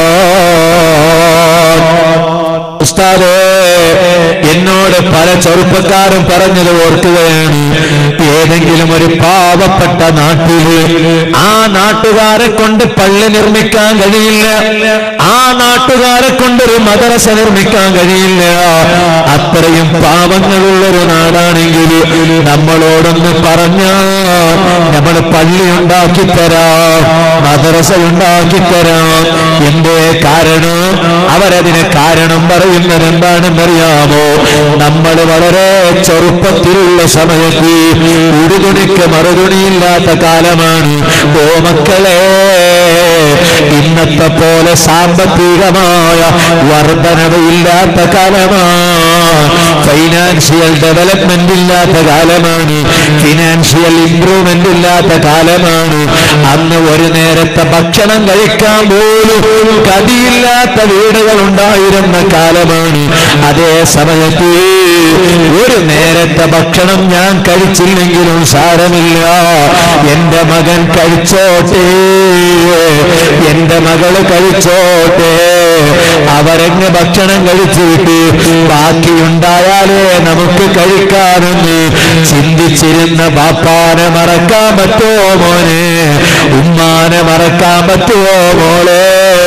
ഉസ്താദേ, എന്നോട് പല ചെറുപ്പക്കാരും പറഞ്ഞത് ഓർക്കുകയാണ്. ഏതെങ്കിലും ഒരു പാവപ്പെട്ട നാട്ടില് ആ നാട്ടുകാരെ കൊണ്ട് പള്ളി നിർമ്മിക്കാൻ കഴിയില്ല, ആ നാട്ടുകാരെ കൊണ്ടൊരു മദ്രസ നിർമ്മിക്കാൻ കഴിയില്ല. അത്രയും പാവങ്ങളുള്ളൊരു നാടാണെങ്കിൽ നമ്മളോടൊന്ന് പറഞ്ഞാൽ നമ്മൾ പള്ളി ഉണ്ടാക്കി തരാം, മദ്രസ ഉണ്ടാക്കി തരാം. എന്തേ കാരണം? അവരതിന് കാരണം പറയുന്നത് എന്താണെന്നറിയാമോ? നമ്മൾ വളരെ ചെറുപ്പത്തിലുള്ള സമയത്ത് ഉടുതുണിക്ക് മറുതുണിയില്ലാത്ത കാലമാണ്. ഓ മക്കളെ, ഇന്നത്തെ പോലെ സാമ്പത്തികമായ വർധനവില്ലാത്ത കാലമാണ്, ഫൈനാൻഷ്യൽ ഡെവലപ്മെന്റ് ഇല്ലാത്ത കാലമാണ്, ഫിനാൻഷ്യൽ ഇംപ്രൂവ്മെന്റ് ഇല്ലാത്ത കാലമാണ്. അന്ന് ഒരു നേരത്തെ ഭക്ഷണം കഴിക്കാൻ പോലും ഗതിയില്ലാത്ത വീടുകൾ ഉണ്ടായിരുന്ന കാലമാണ്. അതേ സമയത്ത് ഒരു നേരത്തെ ഭക്ഷണം ഞാൻ കഴിച്ചില്ലെങ്കിലും സാരമില്ല, എന്റെ മകൻ കഴിച്ചോട്ടെ, എന്റെ മകള് കഴിച്ചോട്ടെ, അവരങ്ങ് ഭക്ഷണം കഴിച്ചിട്ട് ബാക്കിയുണ്ടായാലേ നമുക്ക് കഴിക്കാമെന്ന് ചിന്തിച്ചിരുന്ന ബാപ്പാനെ മറക്കാൻ പറ്റുമോ മോനെ? ഉമ്മാനെ മറക്കാൻ പറ്റുമോ മോളെ?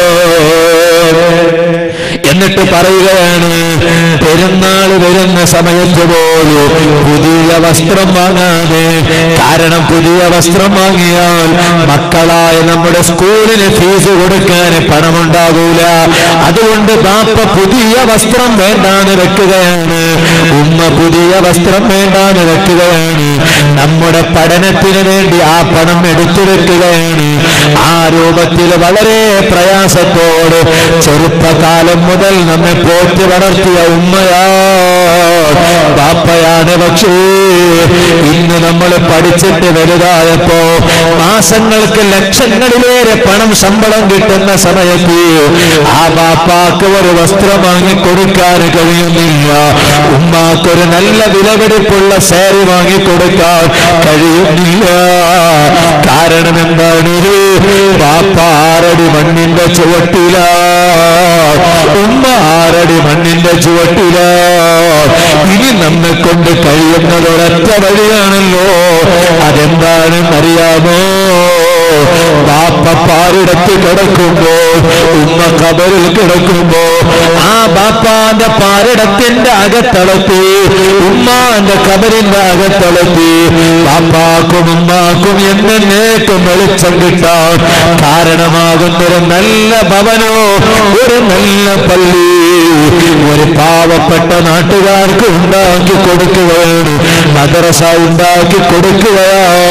എന്നിട്ട് പറയുകയാണ്, പെരുന്നാൾ വരുന്ന സമയത്ത് പോലും പുതിയ വസ്ത്രം വാങ്ങാതെ. കാരണം പുതിയ വസ്ത്രം വാങ്ങിയാൽ മക്കളായ നമ്മുടെ സ്കൂളിന് ഫീസ് കൊടുക്കാൻ പണമുണ്ടാകൂല. അതുകൊണ്ട് ബാപ്പ പുതിയ വസ്ത്രം വേണ്ടാന്ന് വെക്കുകയാണ്, ഉമ്മ പുതിയ വസ്ത്രം വേണ്ടാന്ന് വെക്കുകയാണ്. നമ്മുടെ പഠനത്തിന് വേണ്ടി ആ പണം എടുത്തു വെക്കുകയാണ്. ആ രൂപത്തിൽ വളരെ പ്രയാസത്തോട് ചെറുപ്പകാലം മുതൽ നമ്മെ പോറ്റി വളർത്തിയ ഉമ്മയാ ബാപ്പയാണ്. പക്ഷേ ഇന്ന് നമ്മൾ പഠിച്ചിട്ട് വലുതായപ്പോ മാസങ്ങൾക്ക് ലക്ഷങ്ങളിലേറെ പണം ശമ്പളം കിട്ടുന്ന സമയത്ത് ആ ബാപ്പാക്ക് ഒരു വസ്ത്രം വാങ്ങിക്കൊടുക്കാൻ കഴിയുന്നില്ല, ഉമ്മാക്കൊരു നല്ല വിലപിടിപ്പുള്ള സാരി വാങ്ങിക്കൊടുക്കാൻ കഴിയുന്നില്ല. കാരണം എന്താണ്? ബാപ്പ ആറടി മണ്ണിന്റെ ചുവട്ടില, ഉമ്മ ആറടി മണ്ണിന്റെ ചുവട്ടില. ഇനി നമ്മെ കൊണ്ട് കഴിയുന്നത് ഒരൊറ്റ വഴിയാണല്ലോ. അതെന്താണെന്നറിയാമോ? ബാപ്പ പാരിടത്ത് കിടക്കുമ്പോ, ഉമ്മ ഖബറിൽ കിടക്കുമ്പോ, ആ ബാപ്പാന്റെ പാരിടത്തിന്റെ അകത്തളത്തി, ഉമ്മാന്റെ ഖബറിന്റെ അകത്തളത്തി ബാപ്പാക്കും ഉമ്മാക്കും എന്നേക്കും വെളിച്ചം കിട്ടാൻ കാരണമാകുന്നൊരു നല്ല ഭവനോ, ഒരു നല്ല പള്ളി ഒരു പാവപ്പെട്ട നാട്ടുകാർക്ക് ഉണ്ടാക്കി കൊടുക്കുകയാണ്, മദ്രസ ഉണ്ടാക്കി കൊടുക്കുകയാണ്.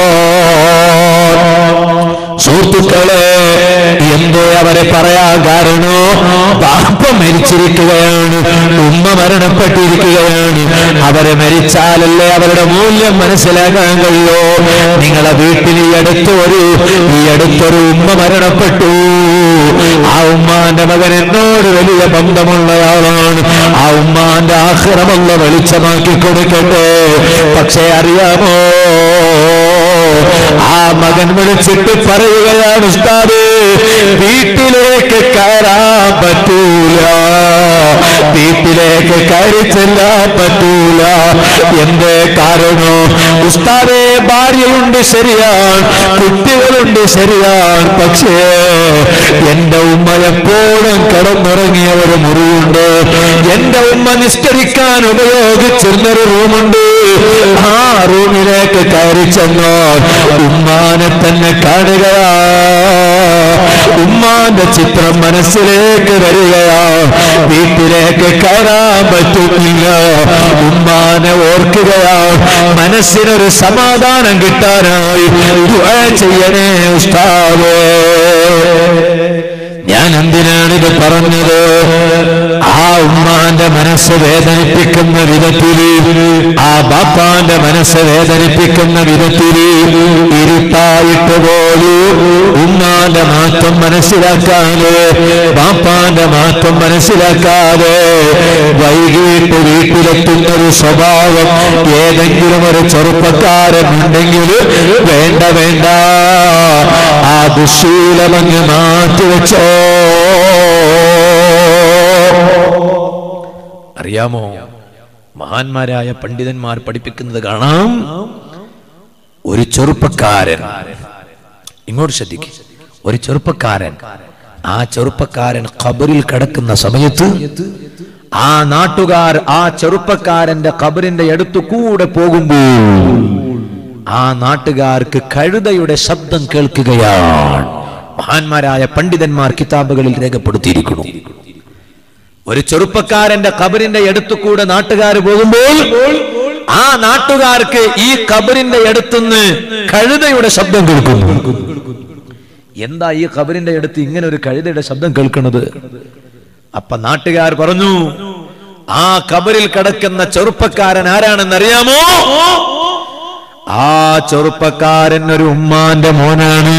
സുഹൃത്തുക്കളെ, എന്തോ അവരെ പറയാൻ കാരണോ? ബാപ്പ മരിച്ചിരിക്കുകയാണ്, ഉമ്മ മരണപ്പെട്ടിരിക്കുകയാണ്. അവരെ മരിച്ചാലല്ലേ അവരുടെ മൂല്യം മനസ്സിലാക്കാൻ കഴിയോ? നിങ്ങളെ വീട്ടിൽ ഈ അടുത്തൊരു ഈ അടുത്തൊരു ഉമ്മ മരണപ്പെട്ടു. ആ ഉമ്മാന്റെ മകൻ എന്നോട് വലിയ ബന്ധമുള്ളയാളാണ്. ആ ഉമ്മാന്റെ ആഖിറമല്ല വെളിച്ചമാക്കി കൊടുക്കട്ടെ. പക്ഷേ അറിയാമോ, ആ മകൻ വിളിച്ചിട്ട് പറയുകയാണ്, ഉസ്താദേ വീട്ടിലേക്ക് കയറാൻ പറ്റൂല, വീട്ടിലേക്ക് കയറി ചെല്ലാൻ പറ്റൂല. എന്തേ കാരണം? ഉസ്താദേ ഭാര്യയുണ്ട് ശരിയാണ്, കുട്ടികളുണ്ട് ശരിയാണ്, പക്ഷേ എന്റെ ഉമ്മ എപ്പോഴും കിടന്നുറങ്ങിയ ഒരു മുറിയുണ്ട്, എന്റെ ഉമ്മ നിസ്കരിക്കാൻ ഉപയോഗിച്ചിരുന്നൊരു റൂമുണ്ട്. ആ റൂമിലേക്ക് കയറി ചെന്നാൽ ഉമ്മാനെ തന്നെ കാണുകയാ, ഉമ്മാന്റെ ചിത്രം മനസ്സിലേക്ക് വരികയാ. വീട്ടിലേക്ക് കയറാൻ പറ്റുന്നില്ല, ഉമ്മാനെ ഓർക്കുകയാ. മനസ്സിനൊരു സമാധാനം കിട്ടാനായി ദുആ ചെയ്യണേ ഉസ്താദേ. ഞാൻ എന്തിനാണിത് പറഞ്ഞത്? ആ ഉമ്മാന്റെ മനസ്സ് വേദനിപ്പിക്കുന്ന വിധത്തില്, ആ ബാപ്പാന്റെ മനസ്സ് വേദനിപ്പിക്കുന്ന വിധത്തില് ഇരുട്ടായിട്ട് പോലും ഉമ്മാന്റെ മാറ്റം മനസ്സിലാക്കാതെ, ബാപ്പാന്റെ മാറ്റം മനസ്സിലാക്കാതെ വൈകിട്ട് വീട്ടിലെത്തുന്നൊരു സ്വഭാവം ഏതെങ്കിലും ഒരു ചെറുപ്പക്കാരൻ ഉണ്ടെങ്കിൽ വേണ്ട വേണ്ട, ആ ദുശീലമങ്ങ് മാറ്റിവെച്ചോ. അറിയാമോ, മഹാന്മാരായ പണ്ഡിതന്മാർ പഠിപ്പിക്കുന്നത് കാണാം, ഒരു ചെറുപ്പക്കാരൻ, ഇങ്ങോട്ട് ശ്രദ്ധിക്കും, ഒരു ചെറുപ്പക്കാരൻ, ആ ചെറുപ്പക്കാരൻ ഖബറിൽ കിടക്കുന്ന സമയത്ത് ആ നാട്ടുകാർ ആ ചെറുപ്പക്കാരന്റെ ഖബറിന്റെ അടുത്തു കൂടെ പോകുമ്പോൾ ആ നാട്ടുകാർക്ക് കഴുതയുടെ ശബ്ദം കേൾക്കുകയാണ്. മഹാന്മാരായ പണ്ഡിതന്മാർ കിതാബുകളിൽ രേഖപ്പെടുത്തിയിരിക്കുന്നു. ഒരു ചെറുപ്പക്കാരന്റെ ഖബറിന്റെ അടുത്തു കൂടെ നാട്ടുകാർ പോകുമ്പോൾ ആ നാട്ടുകാർക്ക് ഈ ഖബറിന്റെ അടുത്തുനിന്ന് കഴുതയുടെ ശബ്ദം കേൾക്കുന്നു. എന്താ ഈ ഖബറിന്റെ അടുത്ത് ഇങ്ങനെ ഒരു കഴുതയുടെ ശബ്ദം കേൾക്കുന്നത്? അപ്പൊ നാട്ടുകാർ പറഞ്ഞു, ആ ഖബറിൽ കിടക്കുന്ന ചെറുപ്പക്കാരൻ ആരാണെന്നറിയാമോ? ആ ചെറുപ്പക്കാരൻ ഒരു ഉമ്മാന്റെ മോനാണ്.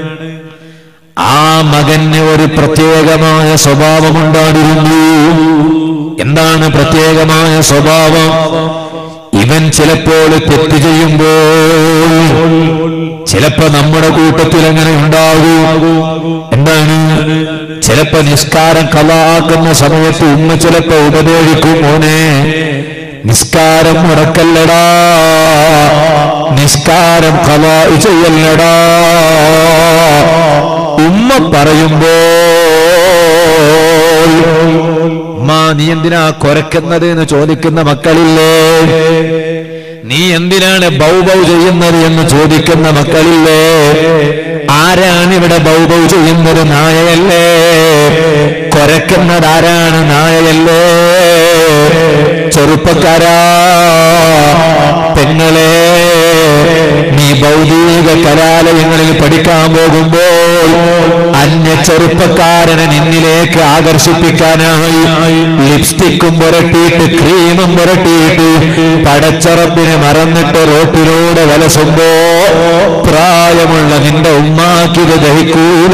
ആ മകന് ഒരു പ്രത്യേകമായ സ്വഭാവമുണ്ടായിരുന്നു. എന്താണ് പ്രത്യേകമായ സ്വഭാവം? ഇവൻ ചിലപ്പോൾ തെറ്റ് ചെയ്യുമ്പോൾ ചിലപ്പോ നമ്മുടെ കൂട്ടത്തിൽ എങ്ങനെ ഉണ്ടാകും? എന്താണ്? ചിലപ്പോ നിസ്കാരം കളാക്കുന്ന സമയത്ത് ഉമ്മ ചിലപ്പോ ഉപദേശിക്കും, മോനെ നിസ്കാരം മുടക്കല്ലടാ, നിസ്കാരം കളാ ചെയ്യല്ലടാ. ഉമ്മ പറയുമ്പോ ഉമ്മാ നീ എന്തിനാ കൊരക്കുന്നത് എന്ന് ചോദിക്കുന്ന മക്കളില്ലേ? നീ എന്തിനാണ് ബൗ ബൗ ചെയ്യുന്നത് എന്ന് ചോദിക്കുന്ന മക്കളില്ലേ? ആരാണ് ഇവിടെ ബൗ ബൗ ചെയ്യുന്നത്? നായയല്ലേ? കൊരക്കുന്നത് ആരാണ്? നായയല്ലേ? ചെറുപ്പക്കാരാ, പെങ്ങളെ, നീ ഭൗതിക കലാലയങ്ങളിൽ പഠിക്കാൻ പോകുമ്പോൾ അന്യ ചെറുപ്പക്കാരനെ നിന്നിലേക്ക് ആകർഷിപ്പിക്കാനായി ലിപ്സ്റ്റിക്കും പുരട്ടിയിട്ട് ക്രീമും പുരട്ടിയിട്ട് പടച്ചറപ്പിനെ മറന്നിട്ട് റോട്ടിലൂടെ വലസുമ്പോ പ്രായമുള്ള നിന്റെ ഉമ്മാക്കിത് ദഹിക്കൂല.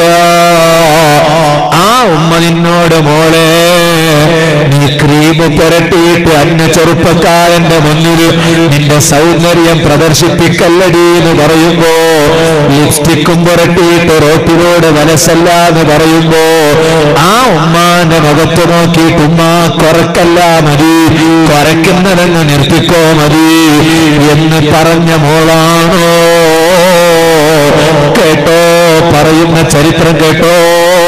ആ ഉമ്മ നിന്നോട്, മോളെ നീ ക്രീം പുരട്ടിയിട്ട് അന്യ ചെറുപ്പക്കാരന്റെ മുന്നിൽ നിന്റെ സൗന്ദര്യം പ്രദർശിപ്പിക്കല്ലടി എന്ന് പറയുമ്പോ, ലിപ്സ്റ്റിക്കും പുരട്ടിയിട്ട് റോട്ടിലൂടെ വലസല്ല എന്ന് പറയുമ്പോ ആ ഉമ്മാന്റെ മുഖത്ത് നോക്കിയിട്ട് ഉമ്മ കൊറക്കല്ല മതി, കൊരക്കുന്നതെന്ന് നിർത്തിക്കോ മതി എന്ന് പറഞ്ഞ മോളാണോ? കേട്ടോ, പറയുന്ന ചരിത്രം കേട്ടോ.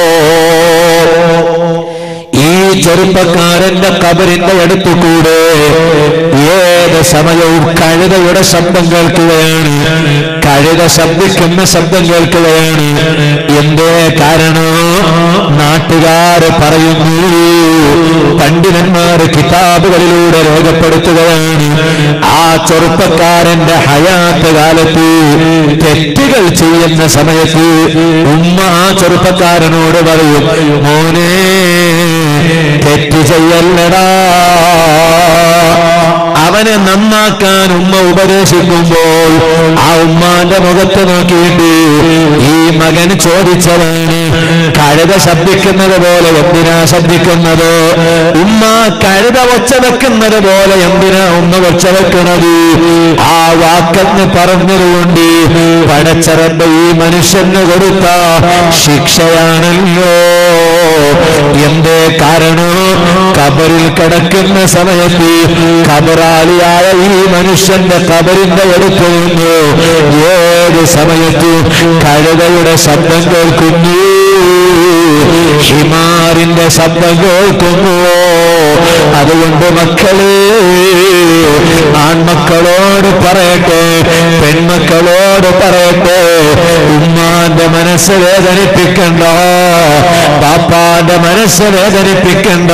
ഈ ചെറുപ്പക്കാരന്റെ ഖബറിന്റെ അടുത്തു കൂടെ ഏത് സമയവും കഴുതയുടെ ശബ്ദം കേൾക്കുകയാണ്. കഴുത ശബ്ദിക്കുന്ന ശബ്ദം കേൾക്കുകയാണ്. എന്തേ കാരണം? നാട്ടുകാര് പറയുന്നു, പണ്ഡിതന്മാർ കിതാബുകളിലൂടെ രേഖപ്പെടുത്തുകയാണ്, ആ ചെറുപ്പക്കാരന്റെ ഹയാത്ത് കാലത്ത് തെറ്റുകൾ ചെയ്യുന്ന സമയത്ത് ഉമ്മ ആ ചെറുപ്പക്കാരനോട് പറയും, മോനെ തെറ്റ് ചെയ്യല്ലടാ. അവനെ നന്നാക്കാൻ ഉമ്മ ഉപദേശിക്കുമ്പോൾ ആ ഉമ്മാന്റെ മുഖത്ത് നോക്കിയിട്ട് ഈ മകൻ ചോദിച്ചതാണ്, കഴുത ശബ്ദിക്കുന്നത് പോലെ എന്തിനാ ശബ്ദിക്കുന്നത്? ഉമ്മ കഴുത ഒച്ച വെക്കുന്നത് പോലെ എന്തിനാ ഉമ്മ ഒച്ച വെക്കുന്നത്? ആ വാക്കെന്ന് പറഞ്ഞതുകൊണ്ട് പടച്ചറബ് ഈ മനുഷ്യന് കൊടുത്ത ശിക്ഷയാണല്ലോ. എന്തേ കാരണം? ഖബറിൽ കിടക്കുന്ന സമയത്ത് ഖബറാളിയായ ഈ മനുഷ്യന്റെ ഖബറിന്റെ അടുത്ത് നിന്ന് ഏത് സമയത്തും കഴുതയുടെ ശബ്ദം കേൾക്കുന്നു, ഹിമാറിന്റെ ശബ്ദം കേൾക്കുന്നു. അതുകൊണ്ട് മക്കളെ, ആൺമക്കളോട് പറയട്ടെ, പെൺമക്കളോട് പറയട്ടെ, ഉമ്മാന്റെ മനസ്സ് വേദനിപ്പിക്കണ്ട, പാപ്പാന്റെ മനസ്സ് വേദനിപ്പിക്കണ്ട.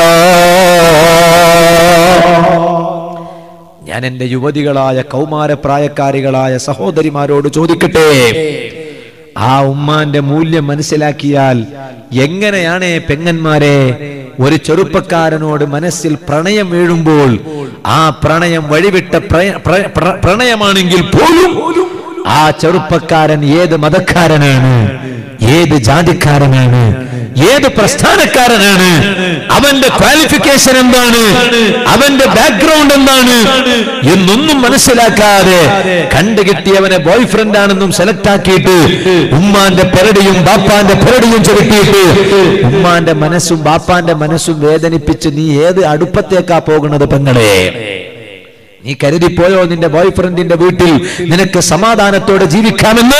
ഞാൻ എന്റെ യുവതികളായ കൗമാരപ്രായക്കാരികളായ സഹോദരിമാരോട് ചോദിക്കട്ടെ, ആ ഉമ്മാന്റെ മൂല്യം മനസ്സിലാക്കിയാൽ എങ്ങനെയാണ് പെങ്ങന്മാരെ ഒരു ചെറുപ്പക്കാരനോട് മനസ്സിൽ പ്രണയം വീഴുമ്പോൾ ആ പ്രണയം വഴിവിട്ട പ്രണയമാണെങ്കിൽ പോലും ആ ചെറുപ്പക്കാരൻ ഏത് മതക്കാരനാണ്, ഏത് ജാതിക്കാരനാണ്, ഏത് പ്രസ്ഥാനക്കാരനാണ്, അവന്റെ ക്വാളിഫിക്കേഷൻ എന്താണ്, അവന്റെ ബാക്ക്ഗ്രൗണ്ട് എന്താണ് എന്നൊന്നും മനസ്സിലാക്കാതെ കണ്ടുകിട്ടിയവനെ ബോയ് ഫ്രണ്ട് ആണെന്നും സെലക്ട് ആക്കിയിട്ട് ഉമ്മാന്റെ പെരടിയും ബാപ്പാന്റെ പെരടിയും ചുരുട്ടിയിട്ട് ഉമ്മാന്റെ മനസ്സും ബാപ്പാന്റെ മനസ്സും വേദനിപ്പിച്ച് നീ ഏത് അടുപ്പത്തേക്കാ പോകുന്നത് പെങ്ങളെ? നീ കരുതിപ്പോയോ നിന്റെ ബോയ് ഫ്രണ്ടിന്റെ വീട്ടിൽ നിനക്ക് സമാധാനത്തോടെ ജീവിക്കാമെന്ന്?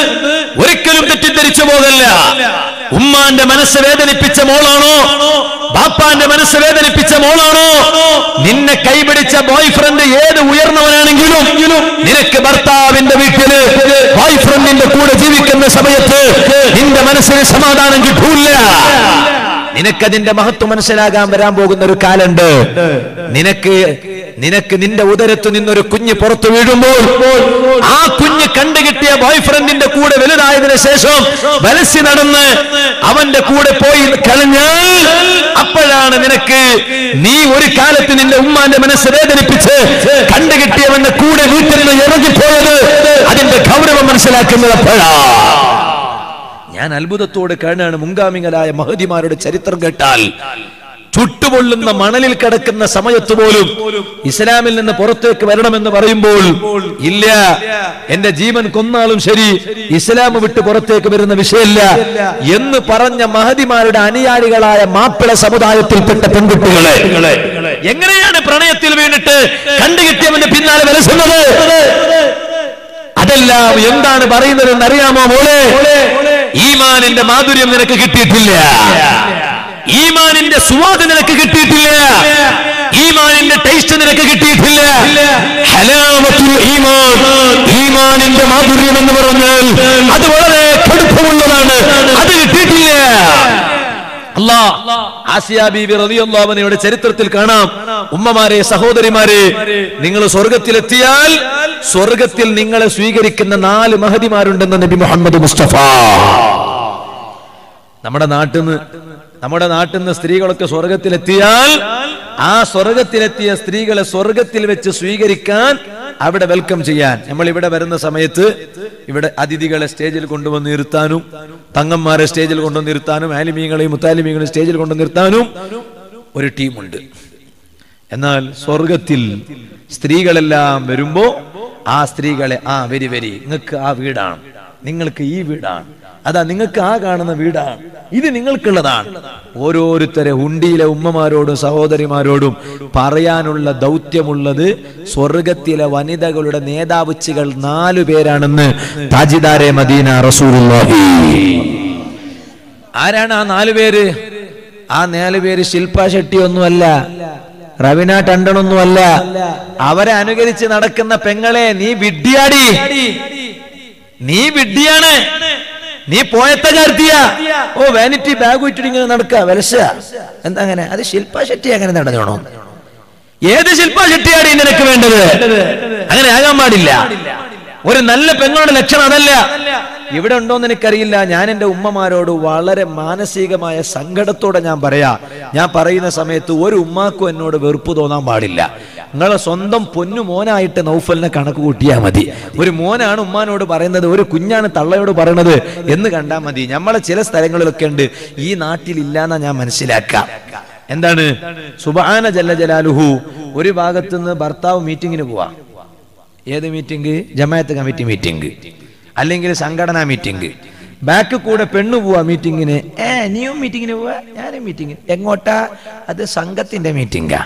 ഒരിക്കലും തെറ്റിദ്ധരിച്ചു പോകല്ല. ഉമ്മാന്റെ മനസ്സ് വേദനിപ്പിച്ച മോളാണോ ബാപ്പാന്റെ മനസ്സ് വേദനിപ്പിച്ച മോളാണോ, നിന്നെ കൈപിടിച്ച ബോയ് ഫ്രണ്ട് ഏത് ഉയർന്നവനാണെങ്കിലും നിനക്ക് ഭർത്താവിന്റെ വീട്ടില് ബോയ് ഫ്രണ്ടിന്റെ കൂടെ ജീവിക്കുന്ന സമയത്ത് നിന്റെ മനസ്സിന് സമാധാനം കിട്ടൂല. നിനക്കതിന്റെ മഹത്വം മനസ്സിലാകാൻ വരാൻ പോകുന്ന ഒരു കാലുണ്ട്. നിനക്ക് നിനക്ക് നിന്റെ ഉദരത്തു നിന്നൊരു കുഞ്ഞ് പുറത്തു വീഴുമ്പോൾ ആ കുഞ്ഞ് കണ്ടുകിട്ടിയ ബോയ് ഫ്രണ്ടിന്റെ കൂടെ വലുതായതിനു ശേഷം വലസി നടന്ന് അവന്റെ കൂടെ പോയി കളഞ്ഞാൽ അപ്പോഴാണ് നിനക്ക് നീ ഒരു കാലത്ത് നിന്റെ ഉമ്മാന്റെ മനസ്സ് വേദനിപ്പിച്ച് കണ്ടുകിട്ടിയവന്റെ കൂടെ വീട്ടിൽ നിന്ന് ഇറങ്ങിപ്പോയത് അതിന്റെ ഗൗരവം മനസ്സിലാക്കുന്നത് അപ്പോഴാ. ഞാൻ അത്ഭുതത്തോട് കാണാണ് മുൻഗാമികളായ മഹദിമാരുടെ ചരിത്രം കേട്ടാൽ ചുട്ടുപൊള്ളുന്ന മണലിൽ കിടക്കുന്ന സമയത്ത് പോലും ഇസ്ലാമിൽ നിന്ന് പുറത്തേക്ക് വരണമെന്ന് പറയുമ്പോൾ ഇല്ല, എന്റെ ജീവൻ കൊന്നാലും ശരി ഇസ്ലാം വിട്ട് പുറത്തേക്ക് വരുന്ന വിഷയമില്ല എന്ന് പറഞ്ഞ മഹദിമാരുടെ അനുയായികളായ മാപ്പിള സമുദായത്തിൽപ്പെട്ട പെൺകുട്ടികളെ എങ്ങനെയാണ് പ്രണയത്തിൽ വീണിട്ട് കണ്ടുകിട്ടിയവന്റെ പിന്നാലെ വലസുന്നത്? അതെല്ലാം എന്താണ് പറയുന്നതെന്ന് അറിയാമോ മോളെ? ഈമാനിന്റെ മാധുര്യം നിനക്ക് കിട്ടിയിട്ടില്ല, ഈമാനിന്റെ സുവാദ് നിനക്ക് കിട്ടിയിട്ടില്ല, ഈമാനിന്റെ ടേസ്റ്റ് നിനക്ക് കിട്ടിയിട്ടില്ല. ഹലാവത്തുൽ ഈമാൻ, ഈമാനിന്റെ മാധുര്യം എന്ന് പറഞ്ഞാൽ അത് വളരെ കടുപ്പമുള്ളതാണ്, അത് കിട്ടിയിട്ടില്ല. അല്ലാഹ് ആസിയ ബീബി റളിയല്ലാഹു അൻഹയുടെ ചരിത്രത്തിൽ കാണാം, ഉമ്മമാരെ സഹോദരിമാരെ, നിങ്ങൾ സ്വർഗത്തിലെത്തിയാൽ സ്വർഗത്തിൽ നിങ്ങളെ സ്വീകരിക്കുന്ന നാല് മഹദിമാരുണ്ടെന്ന് നബി മുഹമ്മദ് മുസ്തഫ. നമ്മുടെ നാട്ടിൽ നിന്ന് നമ്മുടെ നാട്ടിൽ നിന്ന് സ്ത്രീകളൊക്കെ സ്വർഗത്തിലെത്തിയാൽ ആ സ്വർഗത്തിലെത്തിയ സ്ത്രീകളെ സ്വർഗത്തിൽ വെച്ച് സ്വീകരിക്കാൻ, അവിടെ വെൽക്കം ചെയ്യാൻ, നമ്മൾ ഇവിടെ വരുന്ന സമയത്ത് ഇവിടെ അതിഥികളെ സ്റ്റേജിൽ കൊണ്ടുവന്ന് നിർത്താനും, തങ്ങന്മാരെ സ്റ്റേജിൽ കൊണ്ടുവന്ന് നിർത്താനും, ആലിമീങ്ങളെയും മുത്താലിമീങ്ങളെയും സ്റ്റേജിൽ കൊണ്ടു നിർത്താനും ഒരു ടീമുണ്ട്. എന്നാൽ സ്വർഗത്തിൽ സ്ത്രീകളെല്ലാം വരുമ്പോ ആ സ്ത്രീകളെ ആ വരി വരി നിങ്ങൾക്ക് ആ വീടാണ്, നിങ്ങൾക്ക് ഈ വീടാണ്, അതാ നിങ്ങൾക്ക് ആ കാണുന്ന വീടാണ്, ഇത് നിങ്ങൾക്കുള്ളതാണ്. ഓരോരുത്തരെ ഹുണ്ടിയിലെ ഉമ്മമാരോടും സഹോദരിമാരോടും പറയാനുള്ള ദൗത്യമുള്ളത് സ്വർഗത്തിലെ വനിതകളുടെ നേതാവുച്ചികൾ നാലു പേരാണെന്ന് താജിദാരെ മദീന റസൂലുള്ളാഹി. ആരാണ് ആ നാലു പേര്? ആ നാലു പേര് ശില്പ ഷെട്ടി ഒന്നുമല്ല, റവീന ടണ്ടനൊന്നുമല്ല. അവരെ അനുകരിച്ച് നടക്കുന്ന പെങ്ങളെ, നീ വിഡ്ഢിയാടി, നീ വിഡ്ഢിയാണ്, നീ പോയത്തെ കാർത്തിയ. ഓ വാനിറ്റി ബാഗ് വിട്ടിട്ട് ഇങ്ങനെ നടക്കുക വിലശ എന്താ അങ്ങനെ? അത് ശില്പ ഷെട്ടി അങ്ങനെ നടന്നോണോ? ഏത് ശില്പ ഷെട്ടിയാണ് നിനക്ക് വേണ്ടത്? അങ്ങനെ ആകാൻ പാടില്ല. ഒരു നല്ല പെങ്ങളുടെ ലക്ഷണം അതല്ല. ഇവിടെ ഉണ്ടോന്ന് എനിക്കറിയില്ല. ഞാൻ എന്റെ ഉമ്മമാരോട് വളരെ മാനസികമായ സങ്കടത്തോടെ ഞാൻ പറയാ, ഞാൻ പറയുന്ന സമയത്ത് ഒരു ഉമ്മാക്കും എന്നോട് വെറുപ്പ് തോന്നാൻ പാടില്ല. നിങ്ങളെ സ്വന്തം പൊന്നു മോനായിട്ട് നൗഫലിനെ കണക്ക് കൂട്ടിയാൽ മതി. ഒരു മോനാണ് ഉമ്മാനോട് പറയുന്നത്, ഒരു കുഞ്ഞാണ് തള്ളയോട് പറയുന്നത് എന്ന് കണ്ടാൽ മതി. നമ്മളെ ചില സ്ഥലങ്ങളിലൊക്കെ ഉണ്ട്, ഈ നാട്ടിൽ ഇല്ലാന്നാ ഞാൻ മനസ്സിലാക്കാം. എന്താണ്? സുബ്ഹാന ജല്ല ജലാലുഹു, ഒരു ഭാഗത്തുനിന്ന് ഭർത്താവ് മീറ്റിങ്ങിന് പോവാ. ഏത് മീറ്റിംഗ്? ജമാഅത്ത് കമ്മിറ്റി മീറ്റിംഗ്, അല്ലെങ്കിൽ സംഘടനാ മീറ്റിംഗ്. ബാക്ക് കൂടെ പെണ്ണു പോവാ മീറ്റിങ്ങിന്. ഏ നീയും മീറ്റിങ്ങിന് പോവാ, ഞാനും മീറ്റിങ്ങിന്. എങ്ങോട്ടാ? അത് സംഘത്തിന്റെ മീറ്റിംഗാ.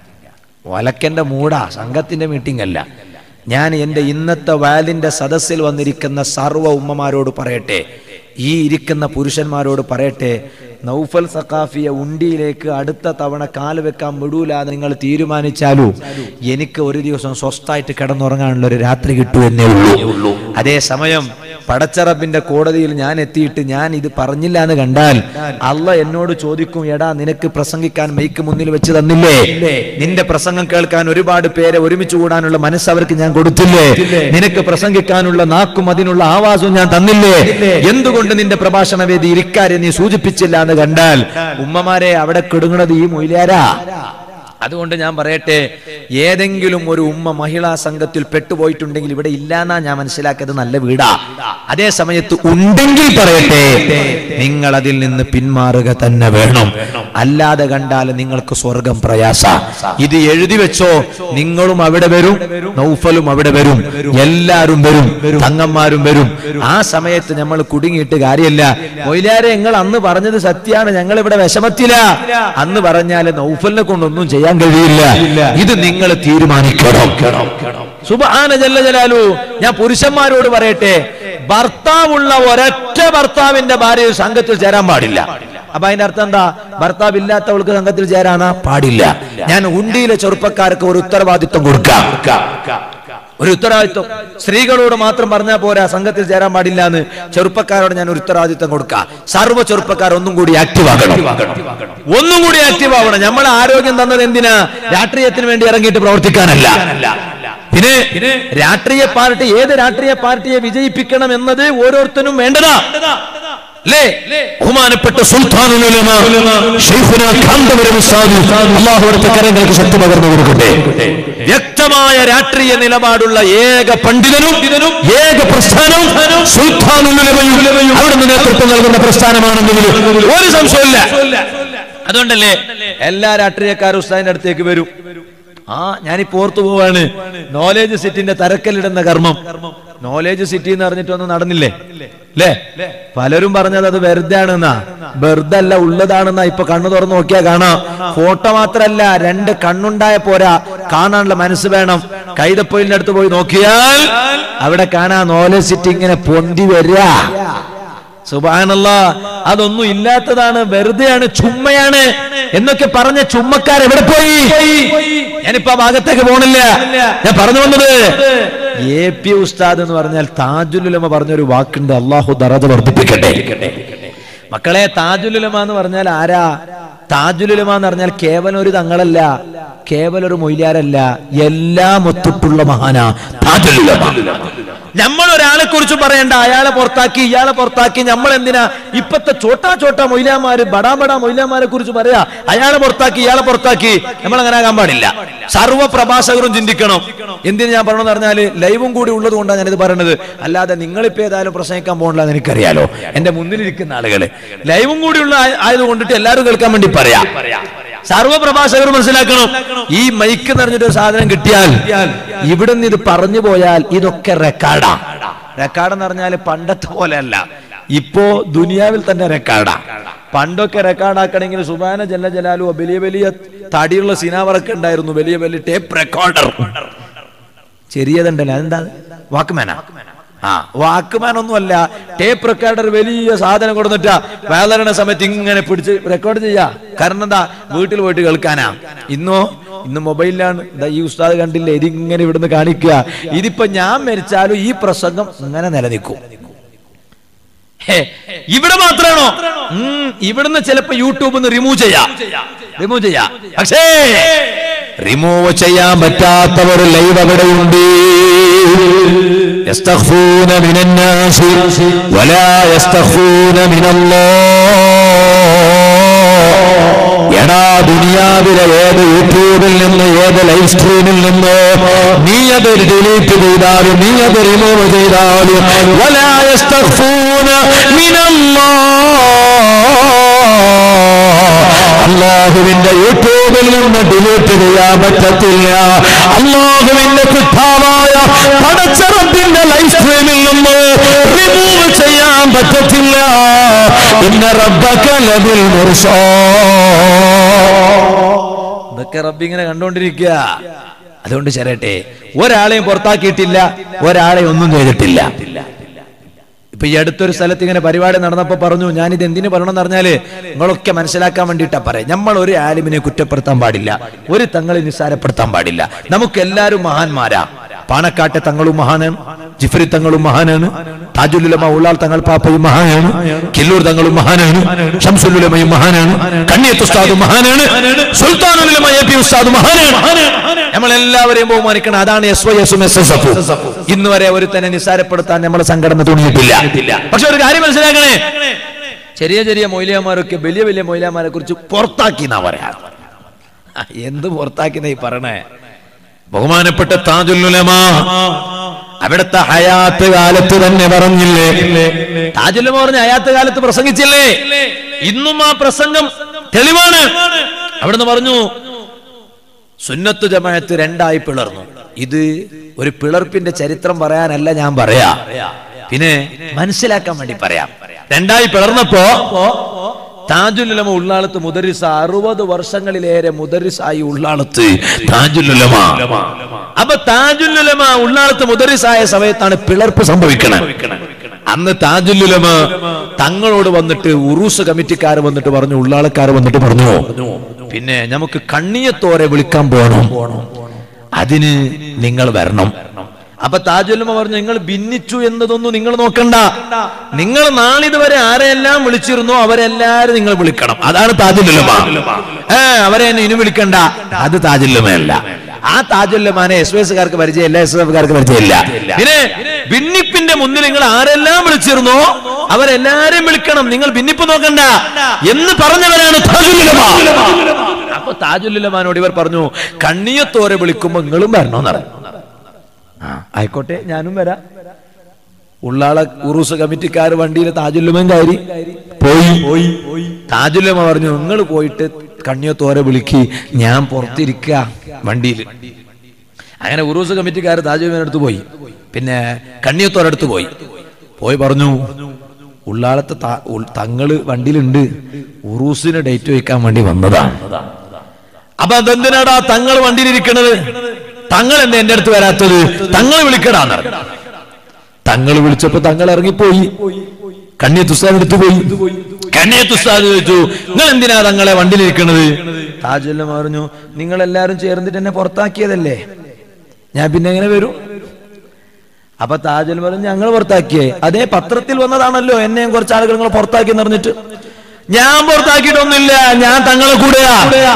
വലക്കന്റെ മൂടാ, സംഘത്തിന്റെ മീറ്റിംഗ് അല്ല. ഞാൻ എന്റെ ഇന്നത്തെ വാലിന്റെ സദസ്സിൽ വന്നിരിക്കുന്ന സർവ്വ ഉമ്മമാരോട് പറയട്ടെ, ഈ ഇരിക്കുന്ന പുരുഷന്മാരോട് പറയട്ടെ, നൗഫൽ സഖാഫിയെ ഉണ്ടിയിലേക്ക് അടുത്ത തവണ കാല് വെക്കാൻ വിടൂലാന്ന് നിങ്ങൾ തീരുമാനിച്ചാലൂ എനിക്ക് ഒരു ദിവസം സ്വസ്ഥായിട്ട് കിടന്നുറങ്ങാനുള്ള ഒരു രാത്രി കിട്ടൂ എന്നേ ഉള്ളൂ. അതേസമയം പടച്ചറബിന്റെ കോടതിയിൽ ഞാൻ എത്തിയിട്ട് ഞാൻ ഇത് പറഞ്ഞില്ല എന്ന് കണ്ടാൽ അള്ളാഹ് എന്നോട് ചോദിക്കും, എടാ നിനക്ക് പ്രസംഗിക്കാൻ മൈക്ക് മുന്നിൽ വെച്ച് തന്നില്ലേ? നിന്റെ പ്രസംഗം കേൾക്കാൻ ഒരുപാട് പേരെ ഒരുമിച്ച് കൂടാനുള്ള മനസ്സ് അവർക്ക് ഞാൻ കൊടുത്തില്ലേ? നിനക്ക് പ്രസംഗിക്കാനുള്ള നാക്കും അതിനുള്ള ആവാസവും ഞാൻ തന്നില്ലേ? എന്തുകൊണ്ട് നിന്റെ പ്രഭാഷണ വേദി ഇരിക്കാരെ നീ സൂചിപ്പിച്ചില്ല എന്ന് കണ്ടാൽ ഉമ്മമാരെ അവിടെ കിടുങ്ങുന്നത് ഈ മൊയ്ലാരാ. അതുകൊണ്ട് ഞാൻ പറയട്ടെ, ഏതെങ്കിലും ഒരു ഉമ്മ മഹിളാ സംഘത്തിൽ പെട്ടുപോയിട്ടുണ്ടെങ്കിൽ ഇവിടെ ഇല്ലാന്നാ ഞാൻ മനസ്സിലാക്കിയത് നല്ല വീടാ. അതേ സമയത്ത് ഉണ്ടെങ്കിൽ പറയട്ടെ, നിങ്ങൾ അതിൽ നിന്ന് പിന്മാറുക തന്നെ വേണം. അല്ലാതെ കണ്ടാൽ നിങ്ങൾക്ക് സ്വർഗം പ്രയാസ. ഇത് എഴുതി വെച്ചോ, നിങ്ങളും അവിടെ വരും, നൗഫലും അവിടെ വരും, എല്ലാരും വരും, തങ്ങന്മാരും വരും. ആ സമയത്ത് നമ്മൾ കുടുങ്ങിയിട്ട് കാര്യമില്ല. മൊയ്ലാരെ നിങ്ങൾ അന്ന് പറഞ്ഞത് സത്യാണ്, ഞങ്ങൾ ഇവിടെ വിഷമത്തില അന്ന് പറഞ്ഞാല് നൗഫലിനെ കൊണ്ടൊന്നും ചെയ്യാൻ കഴിയില്ല. ഇത് നിങ്ങൾ തീരുമാനിക്കണം. സുബ്ഹാന ജല്ല ജലാലു. ഞാൻ പുരുഷന്മാരോട് പറയട്ടെ, ഭർത്താവുള്ള ഒരൊറ്റ ഭർത്താവിന്റെ ഭാര്യ സംഘത്തിൽ ചേരാൻ പാടില്ല. അപ്പൊ അതിന്റെ അർത്ഥം എന്താ? ഭർത്താവ് ഇല്ലാത്തവൾക്ക് സംഘത്തിൽ ചേരാനാ പാടില്ല. ഞാൻ ഉണ്ടിയിലെ ചെറുപ്പക്കാർക്ക് ഒരു ഉത്തരവാദിത്വം കൊടുക്കാം. ഒരു ഉത്തരവാദിത്വം സ്ത്രീകളോട് മാത്രം പറഞ്ഞാൽ പോരാ സംഘത്തിൽ ചേരാൻ പാടില്ല എന്ന്. ചെറുപ്പക്കാരോട് ഞാൻ ഒരു ഉത്തരവാദിത്വം കൊടുക്കാം. സർവ്വ ചെറുപ്പക്കാർ ഒന്നും കൂടി ആക്റ്റീവ് ആകണം, ഒന്നും കൂടി ആക്റ്റീവ് ആവണം. നമ്മളെ ആരോഗ്യം തന്നത് എന്തിനാ? രാഷ്ട്രീയത്തിന് വേണ്ടി ഇറങ്ങിയിട്ട് പ്രവർത്തിക്കാനല്ല. പിന്നെ രാഷ്ട്രീയ പാർട്ടി, ഏത് രാഷ്ട്രീയ പാർട്ടിയെ വിജയിപ്പിക്കണം എന്നത് ഓരോരുത്തരും വേണ്ടതാ. ബഹുമാനപ്പെട്ട സുൽത്താനുൽ ഉലമാ ശൈഖുനാ കാന്തപുരം ഉസ്താദ് അല്ലാഹു അവിടുത്തെ കരങ്ങൾക്ക് ശക്തി പകർന്നു കൊടുക്കട്ടെ. വ്യക്തമായ രാഷ്ട്രീയ നിലപാടുള്ള ഏക പണ്ഡിതനും ഏക പ്രസ്ഥാനവും സുൽത്താനുൽ ഉലമയും അവിടുന്ന് നേതൃത്വം നൽകുന്ന പ്രസ്ഥാനമാണെന്നതിൽ ഒരു സംശയമില്ല. അതുകൊണ്ടല്ലേ എല്ലാ രാഷ്ട്രീയക്കാരും ഉസ്താദിന്റെ അടുത്തേക്ക് വരും. ആ ഞാനിപ്പോ ഓർത്തു പോവാണ്, നോളേജ് സിറ്റിന്റെ തരക്കല്ലിടുന്ന കർമ്മം. നോളേജ് സിറ്റി എന്ന് പറഞ്ഞിട്ടൊന്നും നടന്നില്ലേ അല്ലേ? പലരും പറഞ്ഞത് അത് വെറുതെ ആണെന്നാ. വെറുതെ അല്ല, ഉള്ളതാണെന്നാ. ഇപ്പൊ കണ്ണു തുറന്നു നോക്കിയാ കാണാം. ഫോട്ടോ മാത്രല്ല, രണ്ട് കണ്ണുണ്ടായ പോരാ, കാണാനുള്ള മനസ്സ് വേണം. കൈതപ്പൊയിലിന്റെ അടുത്ത് പോയി നോക്കിയാൽ അവിടെ കാണാ നോളേജ് സിറ്റി ഇങ്ങനെ പൊന്തി വരിക. സുബ്ഹാനല്ലാഹ്, അതൊന്നും ഇല്ലാത്തതാണ്, വെറുതെയാണ്, ചുമ്മയാണ് എന്നൊക്കെ പറഞ്ഞ ചുമ്മക്കാർ എവിടെ പോയി? ഞാനിപ്പോ ആ ഭാഗത്തേക്ക് പോണില്ല. ഞാൻ പറഞ്ഞു വന്നത്, എ പി ഉസ്താദ് എന്ന് പറഞ്ഞാൽ താജുൽ ഉലമ പറഞ്ഞൊരു വാക്കുണ്ട്, അള്ളാഹു ദറജ വർദ്ധിപ്പിക്കട്ടെ. മക്കളെ, താജുൽ ഉലമ എന്ന് പറഞ്ഞാൽ ആരാ? താജുൽ ഉലമ എന്ന് പറഞ്ഞാൽ കേവലം ഒരു തങ്ങളല്ല, കേവലം ഒരു മൊയ്ലാരല്ല, എല്ലാം ഒത്തിട്ടുള്ള മഹാനാ താജുൽ ഉലമ. നമ്മൾ ഒരാളെ കുറിച്ച് പറയണ്ട, അയാളെ പുറത്താക്കി ഇയാളെ പുറത്താക്കി. നമ്മൾ എന്തിനാ ഇപ്പത്തെ ചോട്ടാ ചോട്ടാ മൊയ്ലാമാര്, ബടാ ബടാ മൊയ്ലാമാരെ കുറിച്ച് പറയാ, അയാളെ പുറത്താക്കി ഇയാളെ പുറത്താക്കി. നമ്മൾ അങ്ങനെ ആകാൻ പാടില്ല. സർവ്വ പ്രഭാഷകരും ചിന്തിക്കണം. എന്തിനു ഞാൻ പറയണമെന്ന് പറഞ്ഞാല് ലൈവും കൂടി ഉള്ളത് കൊണ്ടാണ് ഞാനിത് പറയണത്. അല്ലാതെ നിങ്ങളിപ്പോ ഏതായാലും പ്രസംഗിക്കാൻ പോകണില്ല എന്ന് എനിക്കറിയാലോ. എന്റെ മുന്നിലിരിക്കുന്ന ആളുകള് ലൈവും കൂടി ഉള്ള ആയത് കൊണ്ടിട്ട് എല്ലാവരും കേൾക്കാൻ വേണ്ടി പറയാ. സർവ്വ പ്രഭാഷകർ മനസ്സിലാക്കണം, ഈ മൈക്ക് നിറഞ്ഞിട്ട് ഒരു സാധനം കിട്ടിയാൽ ഇവിടുന്ന് ഇത് പറഞ്ഞു പോയാൽ ഇതൊക്കെ റെക്കോർഡാ. റെക്കോർഡെന്ന് പറഞ്ഞാൽ പണ്ടത്തെ പോലെ അല്ല, ഇപ്പോ ദുനിയാവിൽ തന്നെ റെക്കോർഡാ. പണ്ടൊക്കെ റെക്കോർഡാക്കണമെങ്കിൽ സുബ്ഹാന ജല്ല ജലാലു വലിയ വലിയ തടിയുള്ള സിനാവറൊക്കെ ഉണ്ടായിരുന്നു, വലിയ വലിയ ടേപ്പ് റെക്കോർഡർ. ചെറിയതുണ്ടല്ലോ, അതെന്താ? വാക്ക്മാനാ? ആ, വാക്ക്മാൻ ഒന്നുമല്ല, ടേപ്പ് റെക്കോർഡർ. വലിയ സാധനം കൊടുത്തിട്ടാ വേദന സമയത്ത് ഇങ്ങനെ പിടിച്ച് റെക്കോർഡ് ചെയ്യാ. കാരണം എന്താ? വീട്ടിൽ പോയിട്ട് കേൾക്കാനാ. ഇന്നോ ഇന്ന് മൊബൈലിലാണ്. ഈ ഉസ്താദ് കണ്ടില്ലേ, ഇതിങ്ങനെ ഇവിടുന്ന് കാണിക്കുക. ഇതിപ്പോ ഞാൻ മരിച്ചാലും ഈ പ്രസംഗം ഇങ്ങനെ നിലനിൽക്കും. ഇവിടെ മാത്രമാണോ? ഇവിടുന്ന് ചിലപ്പോ യൂട്യൂബിൽ റിമൂവ് ചെയ്യാം, റിമൂവ് ചെയ്യാം. പക്ഷേ റിമൂവ് ചെയ്യാൻ പറ്റാത്തവർ ലൈവ് അവിടെയുണ്ട്. യസ്തഖ്ഫൂന മിനന്നാസി വലാ യസ്തഖ്ഫൂന മിനല്ലാഹ്. എടാ, ദുനിയാവിലെ ഏത് യൂട്യൂബിൽ നിന്ന് ഏത് ലൈവ് സ്ട്രീമിൽ നിന്ന് നീ അത് ഡിലീറ്റ് ചെയ്താലും നീ അത് റിമൂവ് ചെയ്താലും വലാ യസ്തഖ്ഫൂന മിനല്ലാഹ്, അല്ലാഹുവിന്റെ യൂട്യൂബിൽ നിന്ന് ഡിലീറ്റ് ചെയ്യാൻ പറ്റത്തില്ല. അല്ലാഹുവിന്റെ കൃത്യമായ പടച്ച റബ്ബിന്റെ ലൈവ് സ്ട്രീമിൽ നിന്ന് റിമൂവ് ചെയ്യാൻ പറ്റത്തില്ല. ഇന്ന റബ്ബക ലബിൽ മുർസാദ്. ഇതൊക്കെ റബ്ബ് ഇങ്ങനെ കണ്ടുകൊണ്ടിരിക്കുക. അതുകൊണ്ട് ചെറട്ടെ, ഒരാളെയും പുറത്താക്കിയിട്ടില്ല, ഒരാളെ ഒന്നും ചെയ്തിട്ടില്ല. ഇപ്പൊ ഈ അടുത്തൊരു സ്ഥലത്ത് ഇങ്ങനെ പരിപാടി നടന്നപ്പോ പറഞ്ഞു, ഞാനിത് എന്തിനു പറയണമെന്ന് പറഞ്ഞാല് നിങ്ങളൊക്കെ മനസ്സിലാക്കാൻ വേണ്ടിയിട്ടാ പറയാം. നമ്മൾ ഒരു ആലിമിനെ കുറ്റപ്പെടുത്താൻ പാടില്ല, ഒരു തങ്ങളെ നിസ്സാരപ്പെടുത്താൻ പാടില്ല. നമുക്ക് എല്ലാവരും മഹാന്മാരാ. പാണക്കാട്ടെ തങ്ങളും മഹാനാണ്, ജിഫ്രി തങ്ങളും മഹാനാണ്, താജുൽ ഉലമ ഉള്ളാൾ തങ്ങൾ പാപ്പയും മഹാനാണ്, കില്ലൂർ തങ്ങളും മഹാനാണ്, ശംസുൽ ഉലമയും മഹാനാണ്, കണ്ണിയത്ത് ഉസ്താദും മഹാനാണ്, സുൽത്താനുൽ ഉലമ എ പി ഉസ്താദും മഹാനാണ്. നമ്മൾ എല്ലാവരെയും ബഹുമാനിക്കണം. അതാണ് എസ് വൈ എസും എസ് എസ് എഫും. ഇന്ന് വരെ ഒരു തന്നെ നിസ്സാരപ്പെടുത്താൻ നമ്മളെ സംഘടന തുണിയിട്ടില്ല. പക്ഷെ ഒരു കാര്യം മനസ്സിലാക്കണേ, ചെറിയ ചെറിയ മൊയ്ലിയന്മാരൊക്കെ വലിയ വലിയ മൊയ്ലിയന്മാരെ കുറിച്ച് പുറത്താക്കി എന്നാ പറയാ. എന്ത് പുറത്താക്കി ഈ പറയണേ? ബഹുമാനപ്പെട്ട താജുൽ ഉലമ അവിടുത്തെ ഹയാത്ത് കാലത്ത് തന്നെ പറഞ്ഞില്ലേ? താജുൽ ഉലമ പറഞ്ഞ ഹയാത്ത് കാലത്ത് പ്രസംഗിച്ചില്ലേ? ഇന്നും ആ പ്രസംഗം തെളിവാണ്. അവിടുന്ന് പറഞ്ഞു, സുന്നത്ത് ജമാഅത്ത് രണ്ടായി പിളർന്നു. ഇത് ഒരു പിളർപ്പിന്റെ ചരിത്രം പറയാനല്ല ഞാൻ പറയാ, പിന്നെ മനസ്സിലാക്കാൻ വേണ്ടി പറയാം. രണ്ടായി പിളർന്നപ്പോ താജുൽ ഉലമ ഉള്ളാളത്ത് മുദരിസ, അറുപത് വർഷങ്ങളിലേറെ മുദരിസായി ഉള്ളാളത്ത് താജുൽ ഉലമ. അപ്പൊ താജുൽ ഉലമ ഉള്ളാളത്ത് മുദരിസായ സമയത്താണ് പിളർപ്പ് സംഭവിക്കുന്നത്. അന്ന് താജുൽ ഉലമ തങ്ങളോട് വന്നിട്ട് ഉറൂസ് കമ്മിറ്റിക്കാർ വന്നിട്ട് പറഞ്ഞു, ഉള്ളാളക്കാർ വന്നിട്ട് പറഞ്ഞു, പിന്നെ നമുക്ക് കണ്ണിയത്തോരെ വിളിക്കാൻ പോകണം, അതിന് നിങ്ങൾ വരണം. അപ്പൊ താജുൽ ഉലമ പറഞ്ഞു, നിങ്ങൾ ഭിന്നിച്ചു എന്നതൊന്നും നിങ്ങൾ നോക്കണ്ട, നിങ്ങൾ നാളിതുവരെ ആരെല്ലാം വിളിച്ചിരുന്നോ അവരെല്ലാരും നിങ്ങൾ വിളിക്കണം. അതാണ് താജുൽ ഉലമ. ഏ അവരെ ഇനി വിളിക്കണ്ട, അത് താജുൽ ഉലമയല്ല. ആ താജുൽ ഉലമാനെ എസ് വൈ എസ്കാർക്ക് പരിചയമില്ല, എസ് എഫ് കാർക്ക് പരിചയമില്ല. പിന്നെ ഭിന്നിപ്പിന്റെ മുന്നിൽ നിങ്ങൾ ആരെല്ലാം വിളിച്ചിരുന്നോ അവരെല്ലാരും വിളിക്കണം, നിങ്ങൾ ഭിന്നിപ്പ് നോക്കണ്ട എന്ന് പറഞ്ഞവരാണ് താജുൽ ഉലമ. അപ്പൊ താജുൽ ഉലമാനോട് ഇവർ പറഞ്ഞു, കണ്ണിയത്തോരെ വിളിക്കുമ്പോ നിങ്ങളും വരണോന്ന് പറഞ്ഞു. ആ ആയിക്കോട്ടെ, ഞാനും വരാം. ഉള്ളാള ഉറൂസ് കമ്മിറ്റിക്കാർ വണ്ടിയിൽ താജുൽ ഉലമയും കയറി പോയി. താജുൽ ഉലമ പറഞ്ഞു, നിങ്ങൾ പോയിട്ട് കണ്ണിയത്തോരെ വിളിക്ക്, ഞാൻ പുറത്തിരിക്ക വണ്ടിയിൽ. അങ്ങനെ ഉറൂസ് കമ്മിറ്റിക്കാർ താജുൽ ഉലമയുടെ അടുത്ത് പോയി, പിന്നെ കണ്ണിയത്തോരടുത്ത് പോയി പോയി പറഞ്ഞു, ഉള്ളാളത്തെ തങ്ങള് വണ്ടിയിലുണ്ട്, ഉറൂസിന് ഡേറ്റ് വയ്ക്കാൻ വേണ്ടി വന്നതാണ്. അപ്പൊ അതെന്തിനാടാ തങ്ങൾ വണ്ടിയിലിരിക്കണത്, തങ്ങൾ എന്താ എന്റെ അടുത്ത് വരാത്തത്, തങ്ങൾ വിളിക്കടാന്ന് പറഞ്ഞു. തങ്ങൾ വിളിച്ചപ്പോ തങ്ങൾ ഇറങ്ങിപ്പോയി. കണ്ണിയത്ത് ഉസ്താദ് എടുത്തു പോയി. കണ്ണിയത്ത് ഉസ്താദ് ചോദിച്ചു, നിങ്ങൾ എന്തിനാ തങ്ങളെ വണ്ടിയിലിരിക്കണത്? താജുൽ ഉലമ പറഞ്ഞു, നിങ്ങളെല്ലാരും ചേർന്നിട്ട് എന്നെ പുറത്താക്കിയതല്ലേ, ഞാൻ പിന്നെ എങ്ങനെ വരും? അപ്പൊ താജുൽ ഉലമ പറഞ്ഞു, ഞങ്ങൾ പുറത്താക്കിയേ? അതേ, പത്രത്തിൽ വന്നതാണല്ലോ എന്നെയും കുറച്ച് ആളുകൾ നിങ്ങൾ പുറത്താക്കി എന്ന് പറഞ്ഞിട്ട്. ഞാൻ പുറത്താക്കിയിട്ടൊന്നുമില്ല, ഞാൻ തങ്ങളെ കൂടെയാ.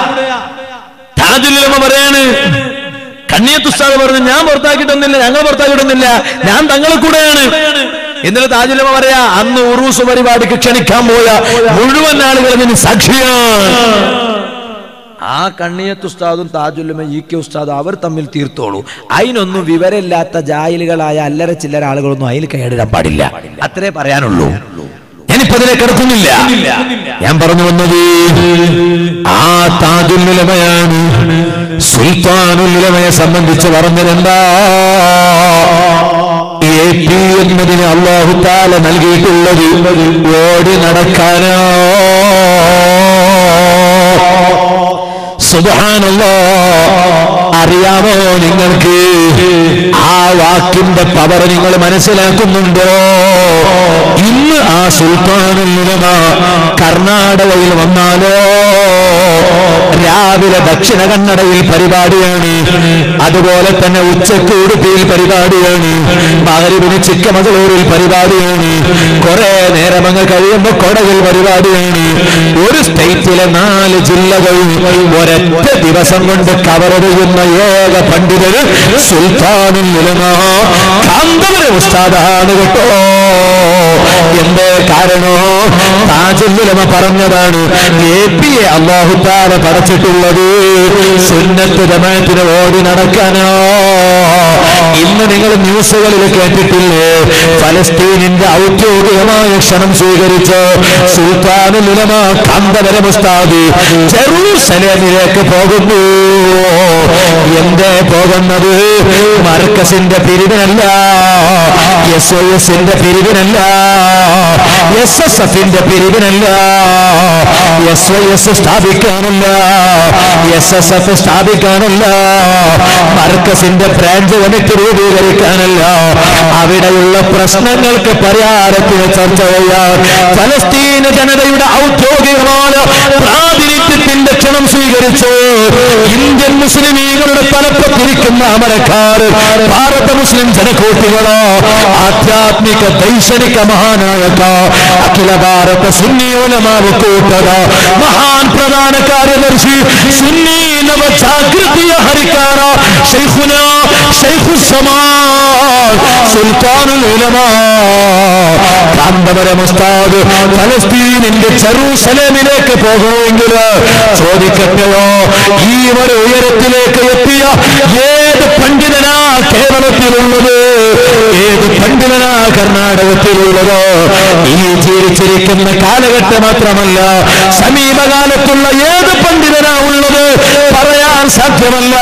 താജുൽ ഉലമ പറയാണ്, കണ്ണിയത്ത് ഉസ്താദ് പറഞ്ഞു, ഞാൻ പുറത്താക്കിയിട്ടൊന്നുമില്ല, ഞങ്ങൾ പുറത്താക്കിയിട്ടൊന്നുമില്ല, ഞാൻ തങ്ങളെ കൂടെയാണ്. എന്നിട്ട് താജുൽ ഉലമ പറയാ, അന്ന് ഉറൂസ് പരിപാടിക്ക് ക്ഷണിക്കാൻ പോയ മുഴുവൻ ആളുകളും സാക്ഷിയാണ്. ആ കണ്ണിയത്ത് ഉസ്താദും താജുൽ ഉലമ ഇ കെ ഉസ്താദ് അവർ തമ്മിൽ തീർത്തോളൂ. അതിനൊന്നും വിവരമില്ലാത്ത ജാഹിലുകളായ അല്ലറ ചില്ലറ ആളുകളൊന്നും അതിൽ കൈയിടാൻ പാടില്ല, അത്രേ പറയാനുള്ളൂ. ഞാനിപ്പോ അതിനെ കിടക്കുന്നില്ല. ഞാൻ പറഞ്ഞു വന്നത് ആ താജുൽ ഉലമയാണ്. സുൽത്താനുൽ ഉലമയെ സംബന്ധിച്ച് പറഞ്ഞതെന്താ? എ പി എന്നതിന് അല്ലാഹു തആല നൽകിയിട്ടുള്ളത് ഓടി നടക്കാനോ. സുബ്ഹാനല്ലാഹ്, അറിയാമോ നിങ്ങൾക്ക് ആ വാക്കിന്റെ പവർ നിങ്ങൾ മനസ്സിലാക്കുന്നുണ്ടോ? ഇന്ന് ആ സുൽത്താനുൽ ഉലമ കർണാടകയിൽ വന്നാലോ, രാവിലെ ദക്ഷിണ കന്നഡയിൽ പരിപാടിയാണ്, അതുപോലെ തന്നെ ഉച്ചക്ക് ഉടുപ്പിയിൽ പരിപാടിയാണ്, മഗ്‌രിബിന് ചിക്കമംഗളൂരിൽ പരിപാടിയാണ്, കുറെ നേരം അങ്ങ് കഴിയുമ്പോ കൊടകിൽ പരിപാടിയാണ്. ഒരു സ്റ്റേറ്റിലെ നാല് ജില്ലകൾ ഒരൊറ്റ ദിവസം കൊണ്ട് കവർ ചെയ്യുന്ന ഏക പണ്ഡിതന് സുൽത്താനുൽ ഉലമ കാന്തപുര ഉസ്താദാണ് കേട്ടോ. എന്തേ കാരണോ? താജുൽ ഉലമ പറഞ്ഞതാണ്, എ പി എ അല്ലാഹു തആല പടച്ചിട്ടുള്ളത് സുന്നത്ത് ജമാഅത്തിന് ഓടി നടക്കാനോ. ഇന്ന് നിങ്ങൾ ന്യൂസുകളിൽ കേട്ടിട്ടില്ലേ, ഫലസ്തീനിന്റെ ഔദ്യോഗികമായ ക്ഷണം സ്വീകരിച്ച് സുൽത്താനുൽ ഉലമ കാന്തപുര ഉസ്താദ് ജെറൂസലേമിലേക്ക് പോകുന്നു. എന്തേ പോകുന്നത്? മർക്കസിന്റെ പിരിവിനല്ല, എസ് ഒ എസിന്റെ പിരിവിനല്ല, എസ് എസ് എഫിന്റെ പിരിവിനല്ല, എസ് ഒ എസ് സ്ഥാപിക്കാനല്ല, എസ് എസ് എഫ് സ്ഥാപിക്കാനല്ല, മർക്കസിന്റെ ബ്രാഞ്ച് കമ്മിറ്റി രൂപീകരിക്കാനല്ല, അവിടെയുള്ള പ്രശ്നങ്ങൾക്ക് പരിഹാരത്തിന് ചർച്ച ചെയ്യാൻ ഫലസ്തീൻ ജനതയുടെ ഔദ്യോഗികമായ പ്രാതിനിധ്യത്തിന്റെ ക്ഷണം സ്വീകരിച്ചു ഇന്ത്യൻ മുസ്ലിമീങ്ങളുടെ തലപ്പത്തിരിക്കുന്ന അമരക്കാർ, ഭാരത മുസ്ലിം ജനകോട്ടികളോ, ആധ്യാത്മിക ദൈക്ഷണിക മഹാനായക അഖില ഭാരത സുന്നി ഉലമാ കൂട്ടത മഹാൻ പ്രധാന കാര്യദർശി സുന്നി നവജാഗൃതിയ ഹരിക്കാര ശൈഖുന ശൈഖുസ്സമാൻ സുൽത്താനുൽ ഉലമ കാന്തപുര ഉസ്താദ് ഫലസ്തീനിന്റെ ജെറൂസലേമിലേക്ക് പോകണമെങ്കിൽ ചോദിക്കട്ടെയോ, ഈ ഒരു ഉയരത്തിലേക്ക് എത്തിയ ഏത് പണ്ഡിതനാ കേരളത്തിലുള്ളത്? ഏത് പണ്ഡിതനാ കർണാടകത്തിലുള്ളത്? ഈ ജീവിച്ചിരിക്കുന്ന കാലഘട്ടം മാത്രമല്ല, സമീപകാലത്തുള്ള ഏത് പണ്ഡിതനാ ഉള്ളത് പറയാൻ സാധ്യമല്ല.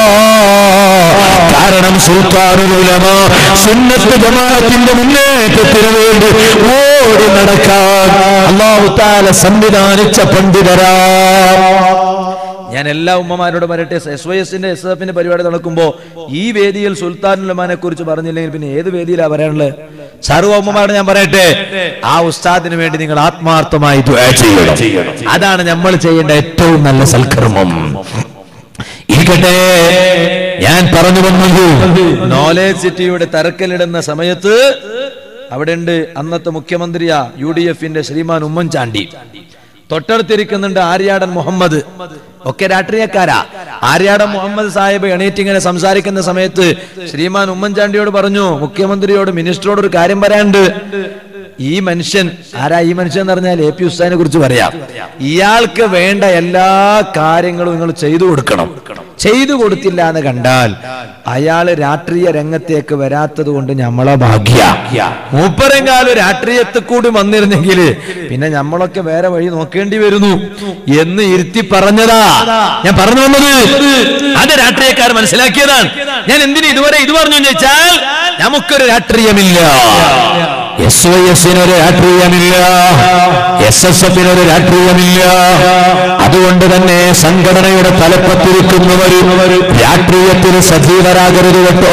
കാരണം സുൽത്താനുൽ ഉലമ സുന്നത്ത് ജമാഅത്തിന്റെ മുന്നേറ്റത്തിന് വേണ്ടി ഓടി നടക്കാൻ അല്ലാഹു തആല സംവിധാനിച്ച പണ്ഡിതരാ. ഞാൻ എല്ലാ ഉമ്മമാരോടും പറയട്ടെ, എസ് വൈ എസിന്റെ എസ് എഫിന്റെ പരിപാടി നടക്കുമ്പോ ഈ വേദിയിൽ സുൽത്താനുലമാനെ കുറിച്ച് പറഞ്ഞില്ലെങ്കിൽ പിന്നെ ഏത് വേദിയിലാ പറയാനുള്ളത്? സർവ്വ ഉമ്മമാരോട് ഞാൻ പറയട്ടെ, ആ ഉസ്താദിന് വേണ്ടി നിങ്ങൾ ആത്മാർത്ഥമായി ദുആ ചെയ്യണം. അതാണ് നമ്മൾ ചെയ്യേണ്ട ഏറ്റവും നല്ല സൽക്കർമ്മം. ഇരിക്കട്ടെ, ഞാൻ പറഞ്ഞു വന്നത് നോളേജ് സിറ്റിയുടെ തറക്കല്ലിടുന്ന സമയത്ത് അവിടെ ഉണ്ട് അന്നത്തെ മുഖ്യമന്ത്രിയാ യു ഡി എഫിന്റെ ശ്രീമാൻ ഉമ്മൻചാണ്ടി, തൊട്ടടുത്തിരിക്കുന്നുണ്ട് ആര്യാടൻ മുഹമ്മദ്, ഒക്കെ രാഷ്ട്രീയക്കാരാ. ആര്യാടൻ മുഹമ്മദ് സാഹിബ് എണീറ്റ് ഇങ്ങനെ സംസാരിക്കുന്ന സമയത്ത് ശ്രീമാൻ ഉമ്മൻചാണ്ടിയോട് പറഞ്ഞു, മുഖ്യമന്ത്രിയോട് മിനിസ്റ്ററോട് ഒരു കാര്യം പറയാനുണ്ട്. ഈ മനുഷ്യൻ ആരാ? ഈ മനുഷ്യൻ എന്ന് പറഞ്ഞാൽ എ പി ഉസ്താദിനെ കുറിച്ച് പറയാം. ഇയാൾക്ക് വേണ്ട എല്ലാ കാര്യങ്ങളും നിങ്ങൾ ചെയ്തു കൊടുക്കണം. ചെയ്തു കൊടുത്തില്ല എന്ന് കണ്ടാൽ അയാള് രാഷ്ട്രീയ രംഗത്തേക്ക് വരാത്തത് കൊണ്ട് നമ്മളെ ഭാഗ്യ. മൂപ്പരെങ്കാലും രാഷ്ട്രീയത്തിൽ കൂടി വന്നിരുന്നെങ്കിൽ പിന്നെ നമ്മളൊക്കെ വേറെ വഴി നോക്കേണ്ടി വരുന്നു എന്ന് ഇരുത്തി പറഞ്ഞതാ ഞാൻ പറഞ്ഞു വന്നത്. അത് രാഷ്ട്രീയക്കാർ മനസ്സിലാക്കിയതാണ്. ഞാൻ എന്തിനു ഇതുവരെ ഇത് പറഞ്ഞു ചോദിച്ചാൽ, നമുക്കൊരു രാഷ്ട്രീയമില്ല, എസ് വൈ എസിനൊരു രാഷ്ട്രീയമില്ല, എസ് എസ് എഫിനൊരു രാഷ്ട്രീയമില്ല. അതുകൊണ്ട് തന്നെ സംഘടനയുടെ തലപ്പത്തിരിക്കുന്നവർ രാഷ്ട്രീയത്തിന് സജീവരാകരുത് കേട്ടോ.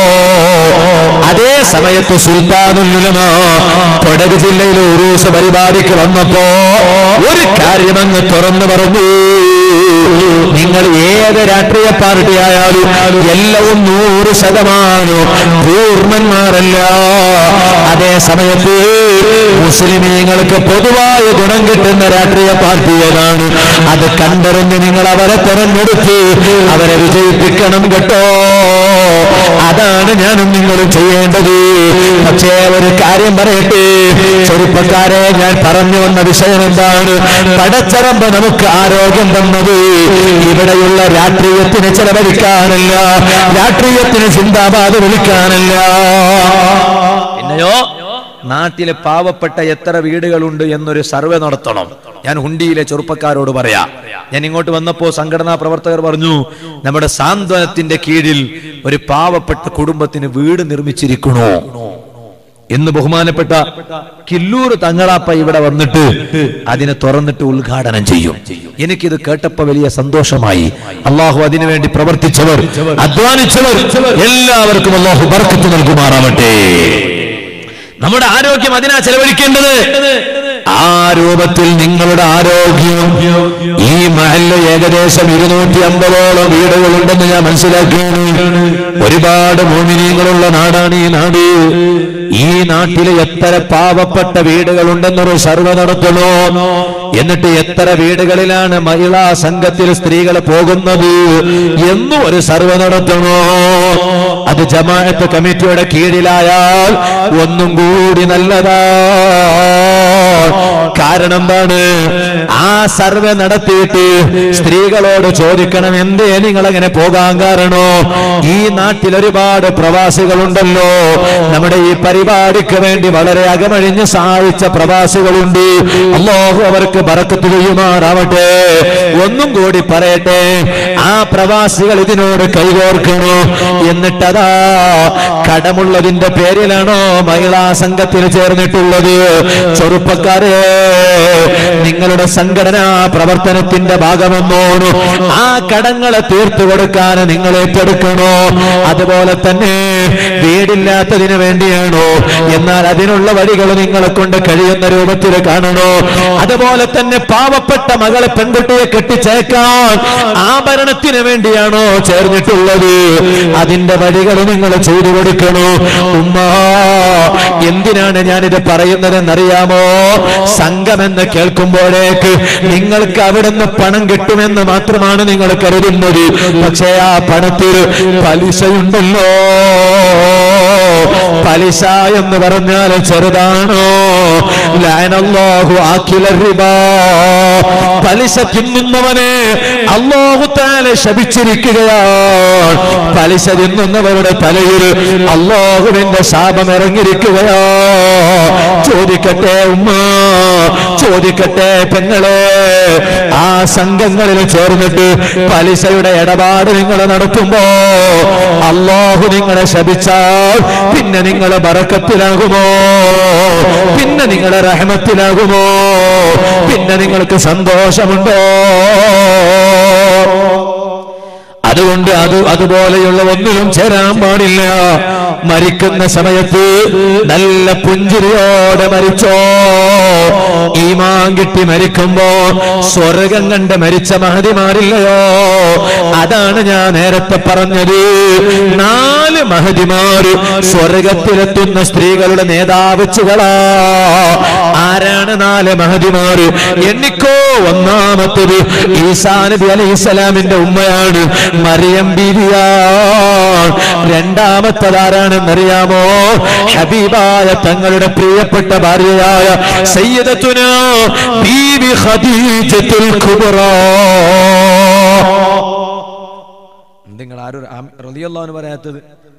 അതേ സമയത്ത് സുൽത്താനുൽ ഉലമ കൊടക് ജില്ലയിലെ ഉറൂസ് പരിപാടിക്ക് വന്നപ്പോ ഒരു കാര്യമങ്ങ് തുറന്നു പറഞ്ഞു, നിങ്ങൾ ഏത് രാഷ്ട്രീയ പാർട്ടി ആയാലും എല്ലാവും നൂറ് ശതമാനം പൂർണ്ണന്മാരല്ല. അതേ സമയത്ത് മുസ്ലിമീങ്ങൾക്ക് പൊതുവായ ഗുണം കിട്ടുന്ന രാഷ്ട്രീയ പാർട്ടി ഏതാണ്, അത് കണ്ടറിഞ്ഞ് നിങ്ങൾ അവരെ തെരഞ്ഞെടുത്ത് അവരെ വിജയിപ്പിക്കണം കേട്ടോ. അതാണ് ഞാനും നിങ്ങളും ചെയ്യേണ്ടത്. പക്ഷേ ഒരു കാര്യം പറയട്ടെ ചെറുപ്പക്കാരെ, ഞാൻ പറഞ്ഞു വന്ന വിഷയം എന്താണ്? പടച്ചറമ്പ് നമുക്ക് ആരോഗ്യം തന്നത് ഇവിടെയുള്ള രാഷ്ട്രീയത്തിന് ചെലവഴിക്കാനല്ല, രാഷ്ട്രീയത്തിന് സിന്ദാബാദ് വിളിക്കാനല്ല. പിന്നെയോ നാട്ടിലെ പാവപ്പെട്ട എത്ര വീടുകളുണ്ട് എന്നൊരു സർവേ നടത്തണം. ഞാൻ ഹുണ്ടിയിലെ ചെറുപ്പക്കാരോട് പറയാം. ഞാൻ ഇങ്ങോട്ട് വന്നപ്പോ സംഘടനാ പ്രവർത്തകർ പറഞ്ഞു, നമ്മുടെ സാന്ത്വനത്തിന്റെ കീഴിൽ ഒരു പാവപ്പെട്ട കുടുംബത്തിന് വീട് നിർമ്മിച്ചിരിക്കണോ എന്ന് ബഹുമാനപ്പെട്ട കില്ലൂർ തങ്ങളാപ്പ ഇവിടെ വന്നിട്ട് അതിനെ തുറന്നിട്ട് ഉദ്ഘാടനം ചെയ്യും. എനിക്കിത് കേട്ടപ്പോ വലിയ സന്തോഷമായി. അള്ളാഹു അതിനുവേണ്ടി പ്രവർത്തിച്ചവർ, അധ്വാനിച്ചവർ എല്ലാവർക്കും അള്ളാഹു ബർക്കത്ത് നൽകുമാറാവട്ടെ. നമ്മുടെ ആരോഗ്യം അതിനാ ചെലവഴിക്കേണ്ടത്. ആ രൂപത്തിൽ നിങ്ങളുടെ ആരോഗ്യം, ഈ മഹല്ല ഏകദേശം ഇരുന്നൂറ്റി അമ്പതോളം വീടുകളുണ്ടെന്ന് ഞാൻ മനസ്സിലാക്കിയാണ്. ഒരുപാട് മോമിനീങ്ങളുള്ള നാടാണ് ഈ നാട്. ഈ നാട്ടിലെ എത്ര പാവപ്പെട്ട വീടുകളുണ്ടെന്നൊരു സർവ്വേ നടത്തണോ. എന്നിട്ട് എത്ര വീടുകളിലാണ് മഹിളാ സംഘത്തിൽ സ്ത്രീകൾ പോകുന്നത് എന്നും ഒരു സർവ്വേ നടത്തണോ. അത് ജമാഅത്ത് കമ്മിറ്റിയുടെ കീഴിലായാൽ ഒന്നും കൂടി നല്ലതാ. കാരണം എന്താണ്? ആ സർവേ നടത്തിയിട്ട് സ്ത്രീകളോട് ചോദിക്കണം, എന്തേ നിങ്ങൾ അങ്ങനെ പോകാൻ കാരണോ? ഈ നാട്ടിൽ ഒരുപാട് പ്രവാസികളുണ്ടല്ലോ, നമ്മുടെ ഈ പരിപാടിക്ക് വേണ്ടി വളരെ അകമഴിഞ്ഞ് സഹായിച്ച പ്രവാസികളുണ്ട്. അല്ലാഹു അവർക്ക് ബറക്കത്ത് ചെയ്യുമാറാവട്ടെ. ഒന്നും കൂടി പറയട്ടെ, ആ പ്രവാസികൾ ഇതിനോട് കൈകോർക്കണോ. എന്നിട്ടതാ കടമുള്ളതിന്റെ പേരിലാണോ മഹിളാ സംഘത്തിൽ ചേർന്നിട്ടുള്ളത്? ചെറുപ്പക്കാരെ, നിങ്ങളുടെ സംഘടനാ പ്രവർത്തനത്തിന്റെ ഭാഗമെന്നോണു ആ കടങ്ങളെ തീർത്തു കൊടുക്കാൻ നിങ്ങൾ ഏറ്റെടുക്കണോ? അതുപോലെ തന്നെ വീടില്ലാത്തതിന് വേണ്ടിയാണോ? എന്നാൽ അതിനുള്ള വഴികൾ നിങ്ങളെ കൊണ്ട് കഴിയുന്ന രൂപത്തിൽ കാണണോ? അതുപോലെ തന്നെ പാവപ്പെട്ട മകളെ പെൺകുട്ടിയെ കെട്ടിച്ചേക്കാൻ ആഭരണത്തിന് വേണ്ടിയാണോ ചേർന്നിട്ടുള്ളത്? അതിന്റെ വഴികൾ നിങ്ങൾ ചെയ്തു കൊടുക്കണോ? ഉമ്മ, എന്തിനാണ് ഞാനിത് പറയുന്നതെന്നറിയാമോ? സംഘമെന്ന് കേൾക്കുമ്പോഴേക്ക് നിങ്ങൾക്ക് അവിടുന്ന് പണം കിട്ടുമെന്ന് മാത്രമാണ് നിങ്ങൾ കരുതുന്നത്. പക്ഷേ ആ പണത്തിൽ പലിശയുണ്ടല്ലോ. പലിശ എന്ന് പറഞ്ഞാൽ ചെറുതാണോ? ലഅനല്ലാഹു ആകില റിബാ. പലിശ തിന്നുന്നവനെ അല്ലാഹു തആല ശപിച്ചിരിക്കുകയാണ്. പലിശ തിന്നുന്നവരുടെ തലയിൽ അല്ലാഹുവിന്റെ ശാപം ഇറങ്ങിയിരിക്കുകയാ. ചോദിക്കട്ടെ ഉമ്മ, ചോദിക്കട്ടെ പെങ്ങളെ, ആ സംഘങ്ങളിൽ ചേർന്നിട്ട് പലിശയുടെ ഇടപാട് നിങ്ങൾ നടത്തുമ്പോ അല്ലാഹു നിങ്ങളെ ശപിച്ചാൽ പിന്നെ നിങ്ങളെ ബറക്കത്തിലാകുമോ? പിന്നെ നിങ്ങളെ റഹ്മത്തിലാകുമോ? പിന്നെ നിങ്ങൾക്ക് സന്തോഷമുണ്ടോ? അതുകൊണ്ട് അത് അതുപോലെയുള്ള ഒന്നിലും ചേരാൻ പാടില്ല. മരിക്കുന്ന സമയത്ത് നല്ല പുഞ്ചിരിയോടെ മരിച്ചോ. ഈമാൻ കിട്ടി മരിക്കുമ്പോ സ്വർഗം കണ്ട് മരിച്ച മഹദിമാരില്ലയോ? അതാണ് ഞാൻ നേരത്തെ പറഞ്ഞത്. നാല് മഹദിമാര് സ്വർഗത്തിലെത്തുന്ന സ്ത്രീകളുടെ നേതാവച്ചുകളാ. ആരാണ് നാല് മഹദിമാര്? എണ്ണിക്കോ. ഒന്നാമത്തത് ഈസാ നബി അലൈഹിസ്സലാമിന്റെ ഉമ്മയാണ്, മറിയം ബീവിയാണ്. രണ്ടാമത്തതാരാണെന്നറിയാമോ? ഹബീബായ തങ്ങളുടെ പ്രിയപ്പെട്ട ഭാര്യയായ സയ്യിദത്തുനാ ബീവി ഖദീജത്തുൽ കുബ്ര. നിങ്ങൾ ആരും റളിയല്ലാഹു അൻഹു പറയാത്തത്?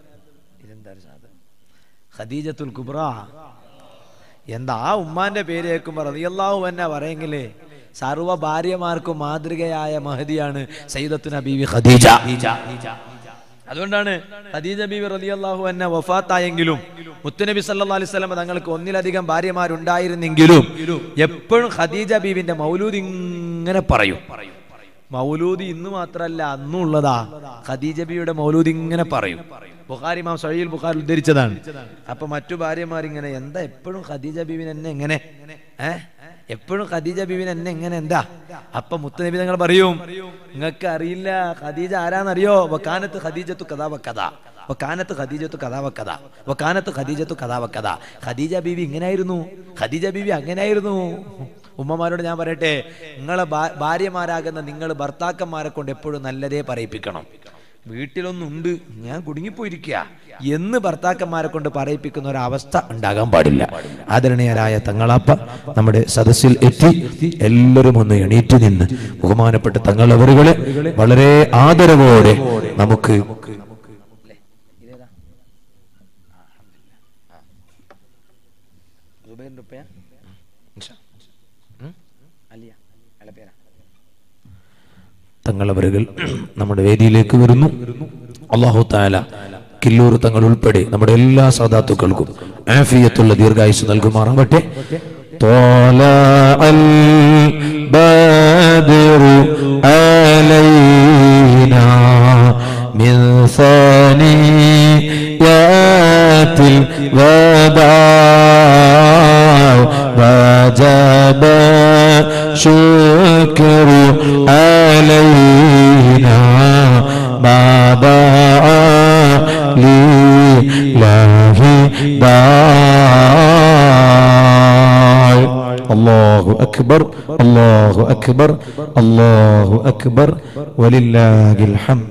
Khadijatul Kubra. എന്താ ആ ഉമ്മാന്റെ പേര് കേൾക്കുമ്പോ റളിയല്ലാഹു അൻഹ പറയെങ്കിലേ സർവ ഭാര്യമാർക്കും മാതൃകയായ മഹദിയാണ് സയ്യിദത്തുനാ ബീവി ഖദീജ. അതുകൊണ്ടാണ് ഖദീജ ബീവി റളിയല്ലാഹു അൻഹ വഫാത്തായെങ്കിലും മുത്തുനബി സല്ലല്ലാഹു അലൈഹി വസല്ലം തങ്ങൾക്ക് ഒന്നിലധികം ഭാര്യമാരുണ്ടായിരുന്നെങ്കിലും എപ്പോഴും ഖദീജ ബീവിന്റെ മൗലൂദ് ഇങ്ങനെ പറയും. മൗലൂദ് ഇന്ന് മാത്രല്ല അന്നും ഉള്ളതാ. ഖദീജ ബീവിയുടെ മൗലൂദ് ഇങ്ങനെ പറയും. ബുഖാരി ഇമാം സഹീഹുൽ ബുഖാരി ഉദ്ധരിച്ചതാണ്. അപ്പൊ മറ്റു ഭാര്യമാരിങ്ങനെ എന്താ എപ്പോഴും ഖദീജ ബീവിനെ എന്നെ എങ്ങനെ ഏഹ് എപ്പോഴും ഖദീജ ബീവിനെ എന്നെ എങ്ങനെ എന്താ? അപ്പൊ മുത്തുനബി തങ്ങൾ പറയും, നിങ്ങൾക്ക് അറിയില്ല ഖദീജ ആരാന്നറിയോ? വകാനത്ത് ഖദീജത്തു കദാ വകദാ, വകാനത്ത് ഖദീജത്തു കദാ വകദാ, വകാനത്ത് ഖദീജത്തു കദാ വകദാ. ഖദീജ ബീവി ഇങ്ങനെയായിരുന്നു, ഖദീജ ബീവി അങ്ങനെയായിരുന്നു. ഉമ്മമാരോട് ഞാൻ പറയട്ടെ, നിങ്ങളെ ഭാര്യമാരാകുന്ന നിങ്ങൾ ഭർത്താക്കന്മാരെ കൊണ്ട് എപ്പോഴും നല്ലതേ പറയിപ്പിക്കണം. വീട്ടിലൊന്നുണ്ട് ഞാൻ കുടുങ്ങിപ്പോയിരിക്കുക എന്ന് ഭർത്താക്കന്മാരെ കൊണ്ട് പറയിപ്പിക്കുന്ന ഒരവസ്ഥ ഉണ്ടാകാൻ പാടില്ല. ആദരണീയരായ തങ്ങളാപ്പ നമ്മുടെ സദസ്സിൽ എത്തി. എല്ലാവരും ഒന്ന് എണീറ്റ് നിന്ന് ബഹുമാനപ്പെട്ട തങ്ങളവറുകളെ വളരെ ആദരവോടെ നമുക്ക് തങ്ങളവറുകൾ നമ്മുടെ വേദിയിലേക്ക് വരുന്നു. അല്ലാഹു തആല കില്ലൂർ തങ്ങൾ ഉൾപ്പെടെ നമ്മുടെ എല്ലാ സാദാത്തുക്കൾക്കും ആഫിയത്തുള്ള ദീർഘായുസ് നൽകുമാറാവട്ടെ. ത്വലഅൽ ബദ്റു അലൈനാ മിൻ സനിയാത്തിൽ വദാ വജബ ശുക്രു അലൈനാ ബാബാ ലില്ലാഹി ദാൽ. അല്ലാഹു അക്ബർ, അല്ലാഹു അക്ബർ, അല്ലാഹു അക്ബർ, വലില്ലാഹിൽ ഹംദ്.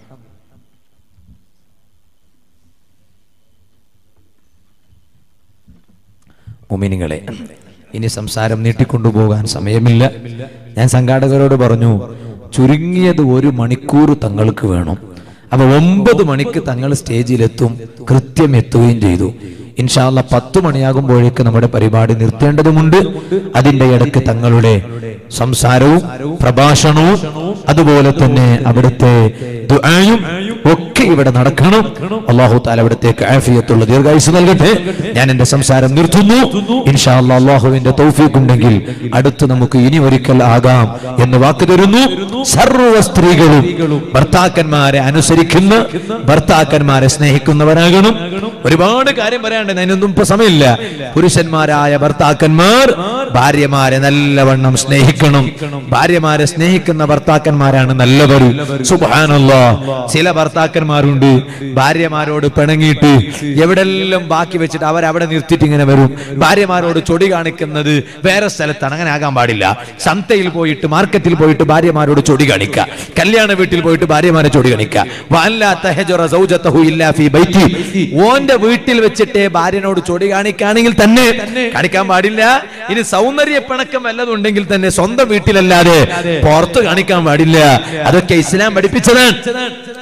മുഅ്മിനീങ്ങളെ, ഇനി സംസാരം നീട്ടിക്കൊണ്ടുപോകാൻ സമയമില്ല. ഞാൻ സംഘാടകരോട് പറഞ്ഞു, ചുരുങ്ങിയത് ഒരു മണിക്കൂർ തങ്ങൾക്ക് വേണം. അപ്പൊ ഒമ്പത് മണിക്ക് തങ്ങൾ സ്റ്റേജിലെത്തും, കൃത്യം എത്തുകയും ചെയ്തു. ഇൻഷാ അല്ലാഹ് പത്ത് മണിയാകുമ്പോഴേക്ക് നമ്മുടെ പരിപാടി നിർത്തേണ്ടതുമുണ്ട്. അതിന്റെ ഇടയ്ക്ക് തങ്ങളുടെ സംസാരവും പ്രഭാഷണവും അതുപോലെ തന്നെ അവിടുത്തെ ദുആയും ഒക്കെ ഇവിടെ നടക്കണം. അല്ലാഹു തആല അവിടത്തേക്ക് ആഫിയത്തുള്ള ദീർഘായുസ് നൽകട്ടെ. ഞാൻ എന്റെ സംസാരം നിർത്തുന്നു. ഇൻഷാ അല്ലാഹ് അല്ലാഹുവിന്റെ തൗഫീഖ് ഉണ്ടെങ്കിൽ അടുത്ത് നമുക്ക് ഇനി ഒരിക്കൽ ആകാം എന്ന് വാക്ക് തരുന്നു. സർവ്വ സ്ത്രീകളും ഭർത്താക്കന്മാരെ അനുസരിക്കുന്ന, ഭർത്താക്കന്മാരെ സ്നേഹിക്കുന്നവരാകണം. ഒരുപാട് കാര്യം പറയാനുണ്ട്, അതിനൊന്നും ഇപ്പൊ സമയമില്ല. പുരുഷന്മാരായ ഭർത്താക്കന്മാർ ഭാര്യമാരെ നല്ലവണ്ണം സ്നേഹിക്കണം. ഭാര്യമാരെ സ്നേഹിക്കുന്ന ഭർത്താക്കന്മാരാണ് നല്ലവർ. സുബ്ഹാനല്ലാഹ്, ചില ഭർത്താക്കന്മാരുണ്ട് ഭാര്യമാരോട് പിണങ്ങിയിട്ട് എവിടെല്ലാം ബാക്കി വെച്ചിട്ട് അവരവിടെ നിർത്തിയിട്ട് ഇങ്ങനെ വരും. ഭാര്യമാരോട് ചൊടി കാണിക്കുന്നത് വേറെ സ്ഥലത്താണ്. അങ്ങനെ ആകാൻ പാടില്ല. സന്തയിൽ പോയിട്ട്, മാർക്കറ്റിൽ പോയിട്ട് ഭാര്യമാരോട് ചൊടി കാണിക്കുക, കല്യാണ വീട്ടിൽ പോയിട്ട് ഭാര്യമാരെ ചൊടി കാണിക്കുക. വഅല്ലാ തഹജറ സൗജതഹു ഇല്ലാ ഫീ ബൈതി, ഓന്റെ വീട്ടിൽ വെച്ചിട്ട് ഭാര്യനോട് ചൊടി കാണിക്കുകയാണെങ്കിൽ തന്നെ കാണിക്കാൻ പാടില്ല. ഇനി സൗന്ദര്യ പിണക്കം വല്ലതുണ്ടെങ്കിൽ തന്നെ സ്വന്തം വീട്ടിലല്ലാതെ പുറത്ത് കാണിക്കാൻ പാടില്ല. അതൊക്കെ ഇസ്ലാം പഠിപ്പിച്ചതാണ്.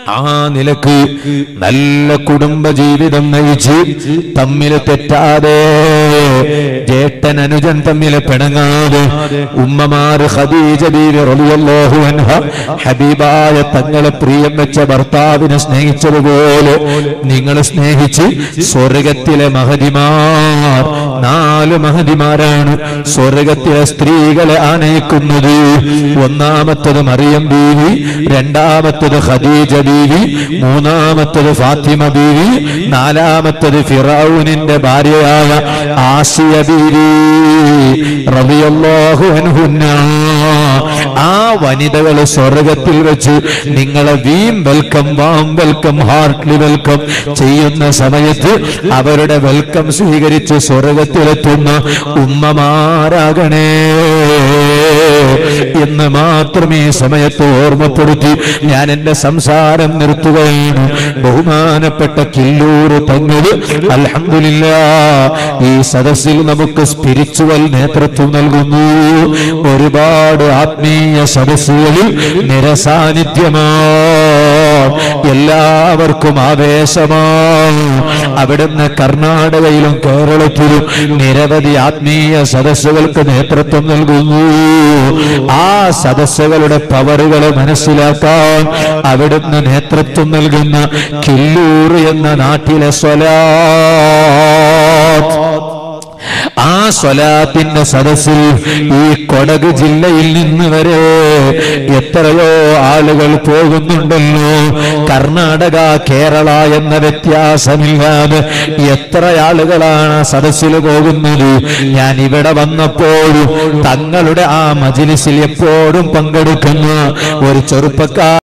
ആ നിലക്ക് നല്ല കുടുംബ ജീവിതം നയിച്ച് തമ്മിൽ തെറ്റാതെ ജേട്ടൻ അനുജൻ തമ്മിൽ പിണങ്ങാതെ ഉമ്മമാർ ഖദീജ ബീവി റളിയല്ലാഹു അൻഹ ഹബീബായ തങ്ങളെ പ്രിയം വെച്ച ഭർത്താവിനെ സ്നേഹിച്ചതുപോലെ നിങ്ങൾ സ്നേഹിച്ച് സ്വർഗത്തിലെ മഹദിമാർ നാല് മഹദിമാരാണ് സ്വർഗത്തിലെ സ്ത്രീകളെ ആനയിക്കുന്നത്. ഒന്നാമത്തത് മറിയം ബീവി, രണ്ടാമത്തത് ഖദീജ ബീവി, മൂന്നാമത്തത് ഫാത്തിമ ബീവി, നാലാമത്തത് ഫിറഔനിന്റെ ഭാര്യയായ ആസിയ ബീവി റളിയല്ലാഹു അൻഹുന്ന. ആ വനിതകൾ സ്വർഗത്തിൽ വെച്ച് നിങ്ങളെ വീം welcome, warm welcome, heartily welcome ചെയ്യുന്ന സമയത്ത് അവരുടെ വെൽക്കം സ്വീകരിച്ച് സ്വർഗത്തിലെത്തുന്ന ഉമ്മമാരാകണേ എന്ന് മാത്രം ഈ സമയത്ത് ഓർമ്മപ്പെടുത്തി ഞാൻ എന്റെ സംസാരം നിർത്തുകയാണ്. ബഹുമാനപ്പെട്ട കില്ലൂർ തങ്ങള് അൽഹംദുലില്ലാഹ് ഈ സദസ്സിൽ നമുക്ക് സ്പിരിച്വൽ നേതൃത്വം നൽകുന്നു. ഒരുപാട് ആത്മീയ സദസ്സുകളിൽ നിരസാന്നിധ്യമാണ്, എല്ലാവർക്കും ആവേശമാണ്. അവിടുന്ന് കർണാടകയിലും കേരളത്തിലും നിരവധി ആത്മീയ സദസ്സുകൾക്ക് നേതൃത്വം നൽകുന്നു. ആ സദസ്സുകളുടെ പവറുകൾ മനസ്സിലാക്കാൻ അവിടുന്ന് നേതൃത്വം നൽകുന്ന കില്ലൂർ എന്ന നാട്ടിലെ സ്വലാത്ത്, ആ സ്വലാത്തിന്റെ സദസ്സിൽ ഈ കൊടക് ജില്ലയിൽ നിന്ന് വരെ എത്രയോ ആളുകൾ പോകുന്നുണ്ടല്ലോ. കർണാടക കേരള എന്ന വ്യത്യാസമില്ലാതെ എത്ര ആളുകളാണ് സദസ്സിൽ പോകുന്നത്. ഞാൻ ഇവിടെ വന്നപ്പോഴും തങ്ങളുടെ ആ മജ്‌ലിസിൽ എപ്പോഴും പങ്കെടുക്കുന്ന ഒരു ചെറുപ്പക്കാർ